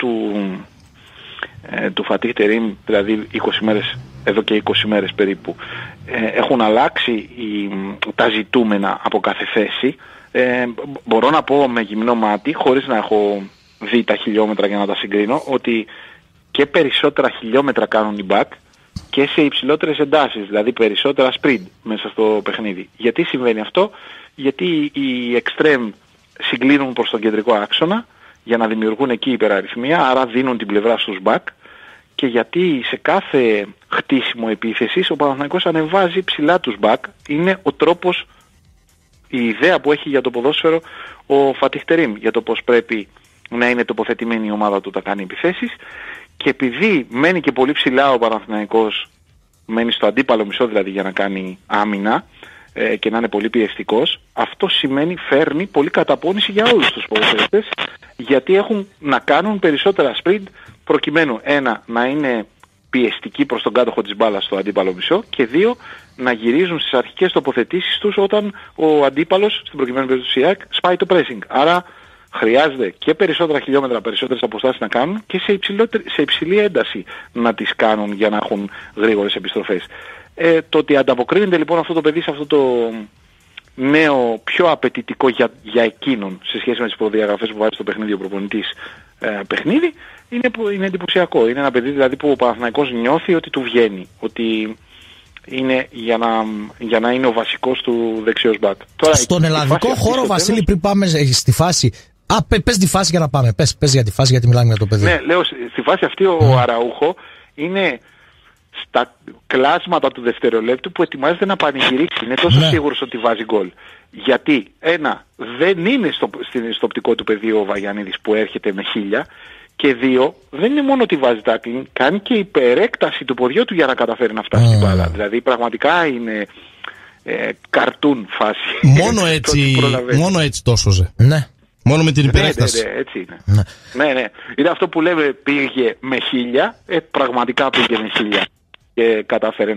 [SPEAKER 7] του Φατίχ Τερίμ, δηλαδή 20 μέρες, εδώ και 20 μέρες περίπου, έχουν αλλάξει τα ζητούμενα από κάθε θέση, μπορώ να πω με γυμνό μάτι, χωρίς να έχω δει τα χιλιόμετρα για να τα συγκρίνω, ότι και περισσότερα χιλιόμετρα κάνουν οι back και σε υψηλότερες εντάσεις, δηλαδή περισσότερα sprint μέσα στο παιχνίδι. Γιατί συμβαίνει αυτό? Γιατί οι extreme συγκλίνουν προς τον κεντρικό άξονα για να δημιουργούν εκεί υπεραριθμία, άρα δίνουν την πλευρά στους back, και γιατί σε κάθε χτίσιμο επίθεσης ο Παναθηναϊκός ανεβάζει ψηλά τους back. Είναι ο τρόπος, η ιδέα που έχει για το ποδόσφαιρο ο Φατίχ Τερίμ για το πώς πρέπει να είναι τοποθετημένη η ομάδα του όταν κάνει επιθέσεις, και επειδή μένει και πολύ ψηλά ο Παναθηναϊκός, μένει στο αντίπαλο μισό δηλαδή για να κάνει άμυνα και να είναι πολύ πιεστικός, αυτό φέρνει πολύ καταπώνηση για όλους τους ποδοσφαιριστές, γιατί έχουν να κάνουν περισσότερα sprint προκειμένου, ένα, να είναι πιεστικοί προς τον κάτοχο της μπάλας στο αντίπαλο μισό, και δύο, να γυρίζουν στις αρχικές τοποθετήσεις τους όταν ο αντίπαλος, στην προκειμένη περίπτωση ΙΑΚ, σπάει το pressing. Άρα χρειάζεται και περισσότερα χιλιόμετρα, περισσότερες αποστάσεις να κάνουν και σε υψηλή ένταση να τις κάνουν για να έχουν γρήγορες επιστροφές. Το ότι ανταποκρίνεται λοιπόν αυτό το παιδί σε αυτό το νέο, πιο απαιτητικό για εκείνον σε σχέση με τις προδιαγραφές που βάζει στο παιχνίδι ο προπονητής παιχνίδι, είναι εντυπωσιακό. Είναι ένα παιδί δηλαδή που ο Παναθηναϊκός νιώθει ότι του βγαίνει, ότι είναι για να είναι ο βασικός του δεξιός μπακ.
[SPEAKER 2] Στον ελλαδικό χώρο, Βασίλη, πριν πάμε στη φάση... πες τη φάση για να πάμε. Πες για τη φάση, γιατί μιλάμε για το παιδί.
[SPEAKER 7] Ναι, λέω, στη φάση αυτή ο Αραούχο είναι στα κλάσματα του δευτερολέπτου που ετοιμάζεται να πανηγυρίσει. Είναι τόσο σίγουρος ότι βάζει γκολ. Γιατί, ένα, δεν είναι στο οπτικό του πεδίο ο Βαγιανίδης που έρχεται με 1000, και δύο, δεν είναι μόνο ότι βάζει tackling, κάνει και υπερέκταση του ποδιού του για να καταφέρει να φτάσει στην μπάλα. Δηλαδή πραγματικά είναι καρτούν φάση.
[SPEAKER 1] Μόνο έτσι τόσο
[SPEAKER 2] Ναι.
[SPEAKER 1] Μόνο με την υπερέκταση.
[SPEAKER 7] Ναι, έτσι είναι. Ναι. Είναι αυτό που λέμε, πήγε με 1000, πραγματικά πήγε με 1000 και κατάφερε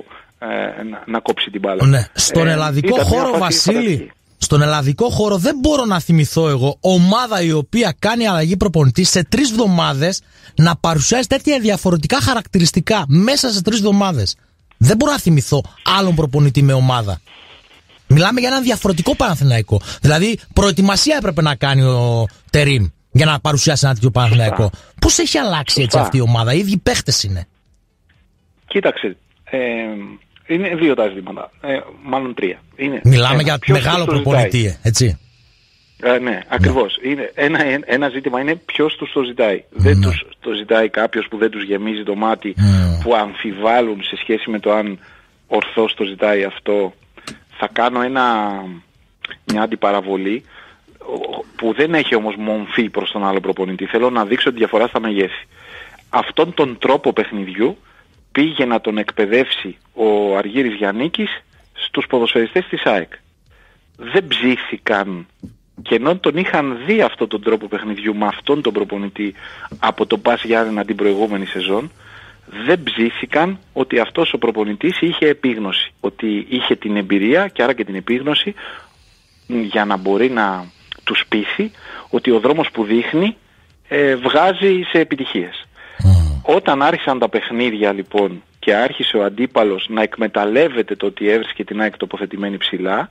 [SPEAKER 7] να κόψει την μπάλα.
[SPEAKER 2] Ναι. Στον ελλαδικό χώρο, Βασίλη, στον ελλαδικό χώρο δεν μπορώ να θυμηθώ εγώ ομάδα η οποία κάνει αλλαγή προπονητή σε 3 εβδομάδες να παρουσιάζει τέτοια διαφορετικά χαρακτηριστικά μέσα σε 3 εβδομάδες. Δεν μπορώ να θυμηθώ άλλον προπονητή με ομάδα. Μιλάμε για ένα διαφορετικό Παναθηναϊκό. Δηλαδή, προετοιμασία έπρεπε να κάνει ο Τερίμ για να παρουσιάσει ένα τέτοιο Παναθηναϊκό. Πώς έχει αλλάξει έτσι αυτή η ομάδα? Οι ίδιοι παίχτες είναι.
[SPEAKER 7] Κοίταξε. Είναι 2 τα ζητήματα. Μάλλον 3.
[SPEAKER 2] Μιλάμε για μεγάλο προπονητή, έτσι.
[SPEAKER 7] Ναι, ακριβώς. Ένα ζήτημα είναι ποιος τους το ζητάει. Δεν τους το ζητάει κάποιος που δεν τους γεμίζει το μάτι, που αμφιβάλλουν σε σχέση με το αν ορθώς το ζητάει αυτό. Θα κάνω ένα μια αντιπαραβολή που δεν έχει όμως μομφή προς τον άλλο προπονητή. Θέλω να δείξω τη διαφορά στα μεγέθη. Αυτόν τον τρόπο παιχνιδιού πήγε να τον εκπαιδεύσει ο Αργύρης Γιαννίκης στους ποδοσφαιριστές της ΑΕΚ. Δεν ψήθηκαν, και ενώ τον είχαν δει αυτόν τον τρόπο παιχνιδιού με αυτόν τον προπονητή από τον Πας Γιάννενα την προηγούμενη σεζόν, δεν ψήθηκαν ότι αυτός ο προπονητής είχε επίγνωση, ότι είχε την εμπειρία και άρα και την επίγνωση για να μπορεί να τους πείθει ότι ο δρόμος που δείχνει βγάζει σε επιτυχίες. Όταν άρχισαν τα παιχνίδια λοιπόν και άρχισε ο αντίπαλος να εκμεταλλεύεται το ότι έβρισκε την ΑΕΚ τοποθετημένη ψηλά,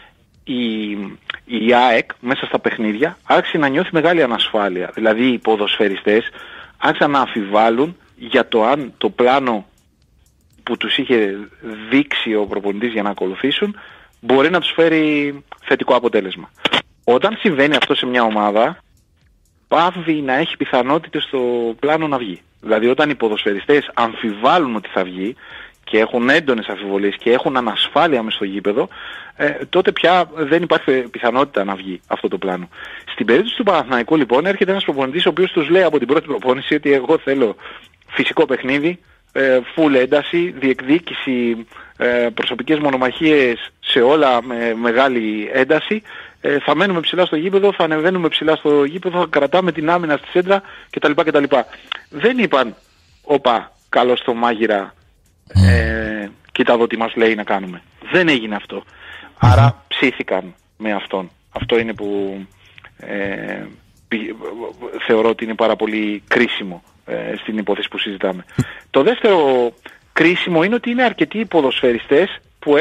[SPEAKER 7] η ΑΕΚ μέσα στα παιχνίδια άρχισε να νιώθει μεγάλη ανασφάλεια. Δηλαδή οι ποδοσφαιριστές άρχισαν να αμφιβάλλουν για το αν το πλάνο που τους είχε δείξει ο προπονητής για να ακολουθήσουν μπορεί να τους φέρει θετικό αποτέλεσμα. Όταν συμβαίνει αυτό σε μια ομάδα, πάβει να έχει πιθανότητες στο πλάνο να βγει. Δηλαδή όταν οι ποδοσφαιριστές αμφιβάλλουν ότι θα βγει και έχουν έντονες αμφιβολίες και έχουν ανασφάλεια μες στο γήπεδο, τότε πια δεν υπάρχει πιθανότητα να βγει αυτό το πλάνο. Στην περίπτωση του Παναθηναϊκού λοιπόν έρχεται ένας προπονητής ο οποίος τους λέει από την πρώτη προπόνηση ότι εγώ θέλω φυσικό παιχνίδι, full ένταση, διεκδίκηση, προσωπικές μονομαχίες σε όλα με μεγάλη ένταση, θα μένουμε ψηλά στο γήπεδο, θα ανεβαίνουμε ψηλά στο γήπεδο, θα κρατάμε την άμυνα στη σέντρα κτλ. Δεν είπαν, όπα, καλώς στο μάγειρα, κοίτα εδώ τι μας λέει να κάνουμε. Δεν έγινε αυτό. Άρα ψήθηκαν με αυτόν. Αυτό είναι που θεωρώ ότι είναι πάρα πολύ κρίσιμο στην υπόθεση που συζητάμε. Το δεύτερο κρίσιμο είναι ότι είναι αρκετοί ποδοσφαιριστές που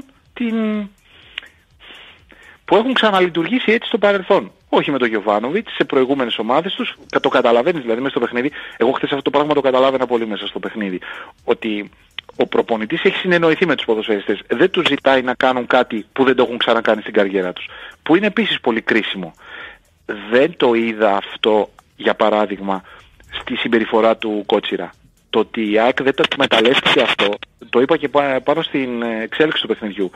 [SPEAKER 7] έχουν ξαναλειτουργήσει έτσι στο παρελθόν. Όχι με τον Γιοβάνοβιτς, σε προηγούμενες ομάδες τους. Το καταλαβαίνεις δηλαδή μέσα στο παιχνίδι. Εγώ χθες αυτό το πράγμα το καταλάβαινα πολύ μέσα στο παιχνίδι. Ότι ο προπονητής έχει συνεννοηθεί με τους ποδοσφαιριστές. Δεν τους ζητάει να κάνουν κάτι που δεν το έχουν ξανακάνει στην καριέρα τους. Που είναι επίσης πολύ κρίσιμο. Δεν το είδα αυτό, για παράδειγμα, στη συμπεριφορά του Κότσιρα. Το ότι η ΑΕΚ δεν το εκμεταλλεύτηκε αυτό, το είπα και πάνω στην εξέλιξη του παιχνιδιού.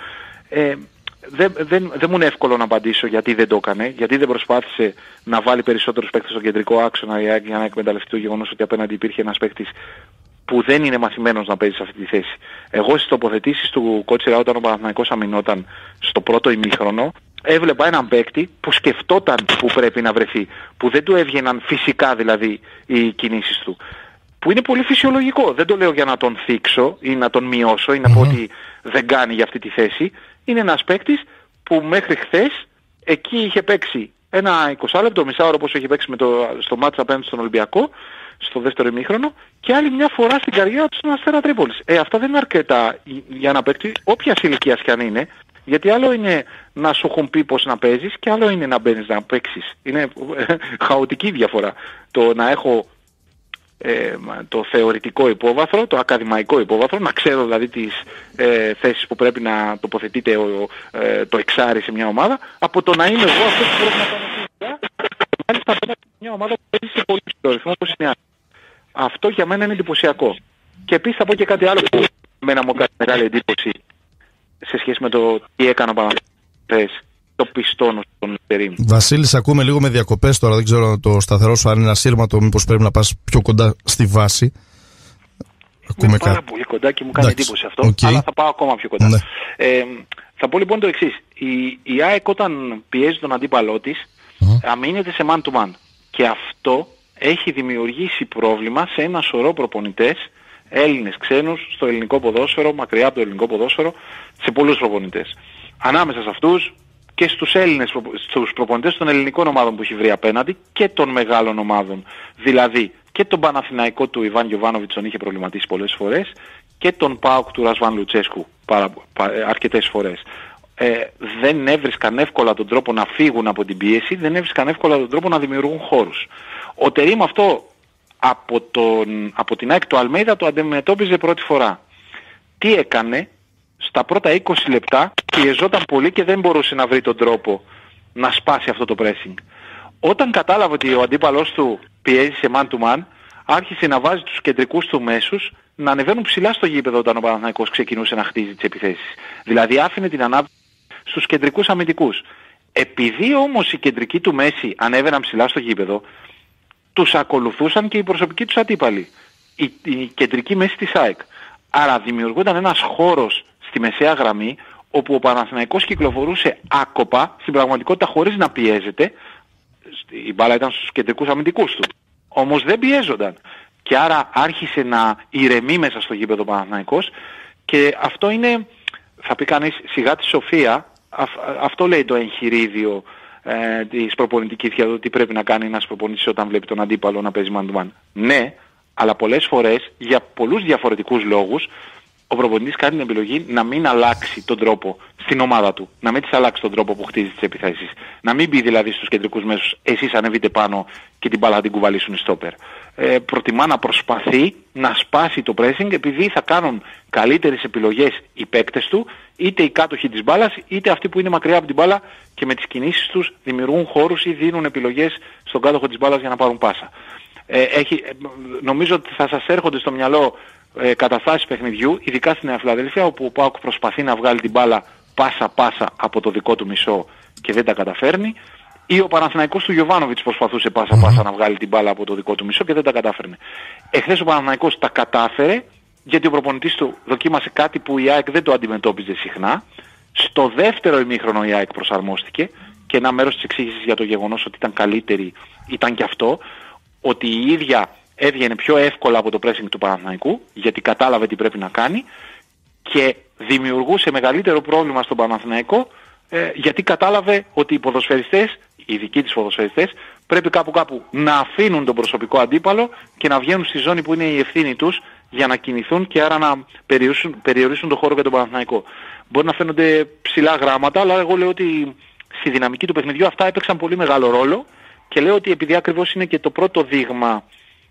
[SPEAKER 7] Δεν μου είναι εύκολο να απαντήσω γιατί δεν το έκανε, γιατί δεν προσπάθησε να βάλει περισσότερους παίκτες στο κεντρικό άξονα για να εκμεταλλευτεί το γεγονός ότι απέναντι υπήρχε ένας παίκτης που δεν είναι μαθημένος να παίζει σε αυτή τη θέση. Εγώ στις τοποθετήσεις του Κότσιρα όταν ο Παναθηναϊκός αμυνόταν στο πρώτο ημίχρονο, έβλεπα έναν παίκτη που σκεφτόταν που πρέπει να βρεθεί, που δεν του έβγαιναν φυσικά δηλαδή οι κινήσεις του. Που είναι πολύ φυσιολογικό. Δεν το λέω για να τον θίξω ή να τον μειώσω ή να πω ότι δεν κάνει για αυτή τη θέση. Είναι ένας παίκτης που μέχρι χθες εκεί είχε παίξει ένα 20 λεπτό, μισάωρο όπως είχε παίξει στο μάτς απέναντι στον Ολυμπιακό, στο δεύτερο ημίχρονο, και άλλη μια φορά στην καριέρα του στον Αστέρα Τρίπολης. Αυτά δεν είναι αρκετά για ένα παίκτη, όποια ηλικία κι αν είναι, γιατί άλλο είναι να σου έχουν πει πώς να παίζεις και άλλο είναι να μπαίνεις να παίξεις. Είναι χαοτική διαφορά. Το να έχω το θεωρητικό υπόβαθρο, το ακαδημαϊκό υπόβαθρο, να ξέρω δηλαδή τις θέσεις που πρέπει να τοποθετείται το εξάρι σε μια ομάδα, από το να είμαι εγώ αυτός που πρέπει να κάνω φυσικά, μάλιστα απέναντι σε μια ομάδα που παίζει σε πολύ ψηλό ρυθμό όπως είναι. Αυτό για μένα είναι εντυπωσιακό. Και επίσης θα πω και κάτι άλλο που εμένα μου κάνει μεγάλη εντύπωση σε σχέση με το τι έκανα Παναθηναϊκός, το πιστόνο στον Τερίμ.
[SPEAKER 1] Βασίλη, ακούμε λίγο με διακοπές τώρα. Δεν ξέρω το σταθερό σου αν είναι ασύρματο, μήπως πρέπει να πας πιο κοντά στη βάση.
[SPEAKER 7] Είμαι πάρα πολύ κοντά και μου κάνει εντύπωση αυτό, αλλά θα πάω ακόμα πιο κοντά. Ναι. Θα πω λοιπόν το εξής. Η ΑΕΚ όταν πιέζει τον αντίπαλό της, αμήνεται σε man to man. Και αυτό έχει δημιουργήσει πρόβλημα σε ένα σωρό προπονητές, Έλληνες, ξένους, στο ελληνικό ποδόσφαιρο, μακριά από το ελληνικό ποδόσφαιρο, σε πολλούς προπονητές. Ανάμεσα σε αυτούς και στους Έλληνες, στους προπονητές των ελληνικών ομάδων που έχει βρει απέναντι και των μεγάλων ομάδων. Δηλαδή και τον Παναθηναϊκό του Ιβάν Γιοβάνοβιτς τον είχε προβληματίσει πολλές φορές και τον ΠΑΟΚ του Ρασβάν Λουτσέσκου αρκετές φορές. Δεν έβρισκαν εύκολα τον τρόπο να φύγουν από την πίεση, δεν έβρισκαν εύκολα τον τρόπο να δημιουργούν χώρους. Ο Τερίμ αυτό από την ΑΕΚ του Αλμέιδα το αντιμετώπιζε πρώτη φορά. Τι έκανε? Στα πρώτα 20 λεπτά πιεζόταν πολύ και δεν μπορούσε να βρει τον τρόπο να σπάσει αυτό το pressing. Όταν κατάλαβε ότι ο αντίπαλος του πιέζει σε man to man, άρχισε να βάζει τους κεντρικούς του μέσους να ανεβαίνουν ψηλά στο γήπεδο όταν ο Παναθηναϊκός ξεκινούσε να χτίζει τις επιθέσεις. Δηλαδή άφηνε την ανάπτυξη στους κεντρικούς αμυντικούς. Επειδή όμως οι κεντρικοί του Μέση ανέβαιναν ψηλά στο γήπεδο, τους ακολουθούσαν και οι προσωπικοί τους αντίπαλοι. Η κεντρική μέση της ΑΕΚ. Άρα δημιουργούνταν ένας χώρος στη μεσαία γραμμή όπου ο Παναθηναϊκός κυκλοφορούσε άκοπα, στην πραγματικότητα χωρίς να πιέζεται. Η μπάλα ήταν στους κεντρικούς αμυντικούς του. Όμως δεν πιέζονταν. Και άρα άρχισε να ηρεμεί μέσα στο γήπεδο ο Παναθηναϊκός και αυτό είναι, θα πει κανείς, σιγά τη σοφία. Αυτό λέει το εγχειρίδιο της προπονητικής για το τι πρέπει να κάνει ένας προπονητής όταν βλέπει τον αντίπαλο να παίζει man-to-man. Ναι, αλλά πολλές φορές για πολλούς διαφορετικούς λόγους ο προπονητής κάνει την επιλογή να μην αλλάξει τον τρόπο στην ομάδα του, να μην της αλλάξει τον τρόπο που χτίζει τις επιθέσεις. Να μην πει δηλαδή στους κεντρικούς μέσους εσείς ανεβείτε πάνω και την μπάλα να την κουβαλήσουν οι στόπερ. Προτιμά να προσπαθεί να σπάσει το pressing επειδή θα κάνουν καλύτερες επιλογές οι παίκτες του, είτε οι κάτοχοι της μπάλας είτε αυτοί που είναι μακριά από την μπάλα και με τις κινήσεις τους δημιουργούν χώρους ή δίνουν επιλογές στον κάτοχο της μπάλας για να πάρουν πάσα. Νομίζω ότι θα σας έρχονται στο μυαλό καταστάσεις παιχνιδιού, ειδικά στην Νέα Φιλαδέλφια, όπου ο ΠΑΟΚ προσπαθεί να βγάλει την μπάλα πάσα-πάσα από το δικό του μισό και δεν τα καταφέρνει, ή ο Παναθηναϊκός του Γιοβάνοβιτς προσπαθούσε πάσα-πάσα να βγάλει την μπάλα από το δικό του μισό και δεν τα κατάφερνε. Εχθές ο Παναθηναϊκός τα κατάφερε, γιατί ο προπονητής του δοκίμασε κάτι που η ΑΕΚ δεν το αντιμετώπιζε συχνά. Στο δεύτερο ημίχρονο η ΑΕΚ προσαρμόστηκε και ένα μέρος της εξήγησης για το γεγονός ότι ήταν καλύτερη ήταν και αυτό, ότι η ίδια έβγαινε πιο εύκολα από το pressing του Παναθηναϊκού, γιατί κατάλαβε τι πρέπει να κάνει και δημιουργούσε μεγαλύτερο πρόβλημα στον Παναθηναϊκό, γιατί κατάλαβε ότι οι ποδοσφαιριστές, οι δικοί της ποδοσφαιριστές, πρέπει κάπου να αφήνουν τον προσωπικό αντίπαλο και να βγαίνουν στη ζώνη που είναι η ευθύνη τους για να κινηθούν και άρα να περιορίσουν τον χώρο για τον Παναθηναϊκό. Μπορεί να φαίνονται ψηλά γράμματα, αλλά εγώ λέω ότι στη δυναμική του παιχνιδιού αυτά έπαιξαν πολύ μεγάλο ρόλο και λέω ότι επειδή ακριβώς είναι και το πρώτο δείγμα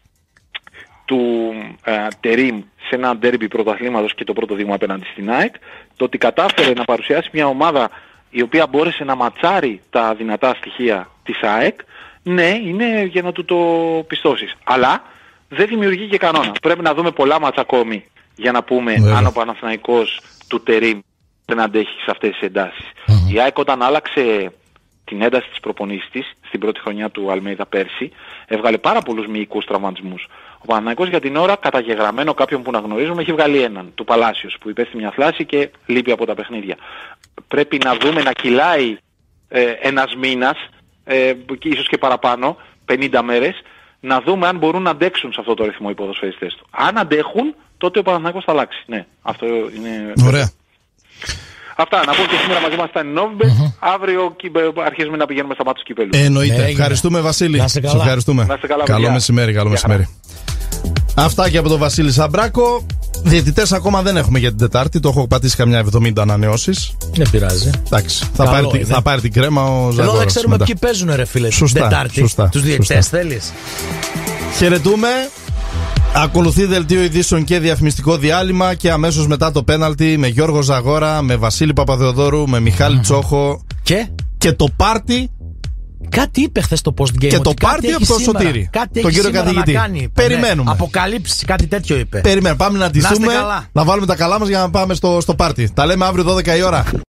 [SPEAKER 7] του Τερίμ σε ένα ντέρμπι πρωταθλήματος και το πρώτο δείγμα απέναντι στην ΑΕΚ, το ότι κατάφερε να παρουσιάσει μια ομάδα η οποία μπόρεσε να ματσάρει τα δυνατά στοιχεία της ΑΕΚ, ναι, είναι για να του το πιστώσεις. Αλλά δεν δημιουργεί και κανόνα. Πρέπει να δούμε πολλά μάτσα ακόμη για να πούμε αν ο Παναθηναϊκός του Τερίμ δεν αντέχει σε αυτές τις εντάσεις. Η ΑΕΚ όταν άλλαξε την ένταση της προπονήσης της στην πρώτη χρονιά του Αλμέιδα πέρσι, έβγαλε πάρα πολλούς μυϊκούς τραυματισμούς. Ο Παναθηναϊκός για την ώρα, καταγεγραμμένο κάποιον που να γνωρίζουμε, έχει βγάλει έναν, του Παλάσιος, που υπέστη μια θλάση και λείπει από τα παιχνίδια. Πρέπει να δούμε να κυλάει ένας μήνας, ίσως και παραπάνω, 50 μέρες, να δούμε αν μπορούν να αντέξουν σε αυτό το ρυθμό οι ποδοσφαιριστές του. Αν αντέχουν, τότε ο Παναθηναϊκός θα αλλάξει. Ναι, αυτό είναι...
[SPEAKER 1] Ωραία.
[SPEAKER 7] Αυτά, να πω και σήμερα μαζί μας ήταν η Νόβιμπετ. Αύριο αρχίζουμε να πηγαίνουμε στα μάτια του κυπέλλου.
[SPEAKER 1] Εννοείται. Ευχαριστούμε, Βασίλη.
[SPEAKER 2] Να είστε καλά.
[SPEAKER 1] Ευχαριστούμε.
[SPEAKER 7] Να είστε καλά,
[SPEAKER 1] καλό
[SPEAKER 7] παιδιά.
[SPEAKER 1] μεσημέρι, καλό μεσημέρι. Αυτά και από τον Βασίλη Σαμπράκο. Διαιτητές ακόμα δεν έχουμε για την Τετάρτη. Το έχω πατήσει καμιά 70 ανανεώσεις.
[SPEAKER 2] Δεν πειράζει.
[SPEAKER 1] Εντάξει. Θα πάρει την κρέμα ο Ζαγόρας.
[SPEAKER 2] Εδώ δεν ξέρουμε ποιοι παίζουν, ρε φίλε.
[SPEAKER 1] Σωστά,
[SPEAKER 2] την Τετάρτη.
[SPEAKER 1] σωστά,
[SPEAKER 2] Τους διαιτητές θέλεις.
[SPEAKER 1] Χαιρετούμε. Ακολουθεί δελτίο ειδήσεων και διαφημιστικό διάλειμμα και αμέσως μετά το πέναλτι με Γιώργο Ζαγόρα, με Βασίλη Παπαδεοδόρου, με Μιχάλη Τσόχο
[SPEAKER 2] και
[SPEAKER 1] το πάρτι.
[SPEAKER 2] Κάτι είπε χθες το post game.
[SPEAKER 1] Και το πάρτι από το Σωτήρι.
[SPEAKER 2] Τον
[SPEAKER 1] κύριο καθηγητή.
[SPEAKER 2] Να κάνει,
[SPEAKER 1] περιμένουμε.
[SPEAKER 2] Αποκαλύψει, κάτι τέτοιο είπε.
[SPEAKER 1] Περιμένουμε. Πάμε να ντυθούμε, να βάλουμε τα καλά μας για να πάμε στο πάρτι. Τα λέμε αύριο 12 η ώρα.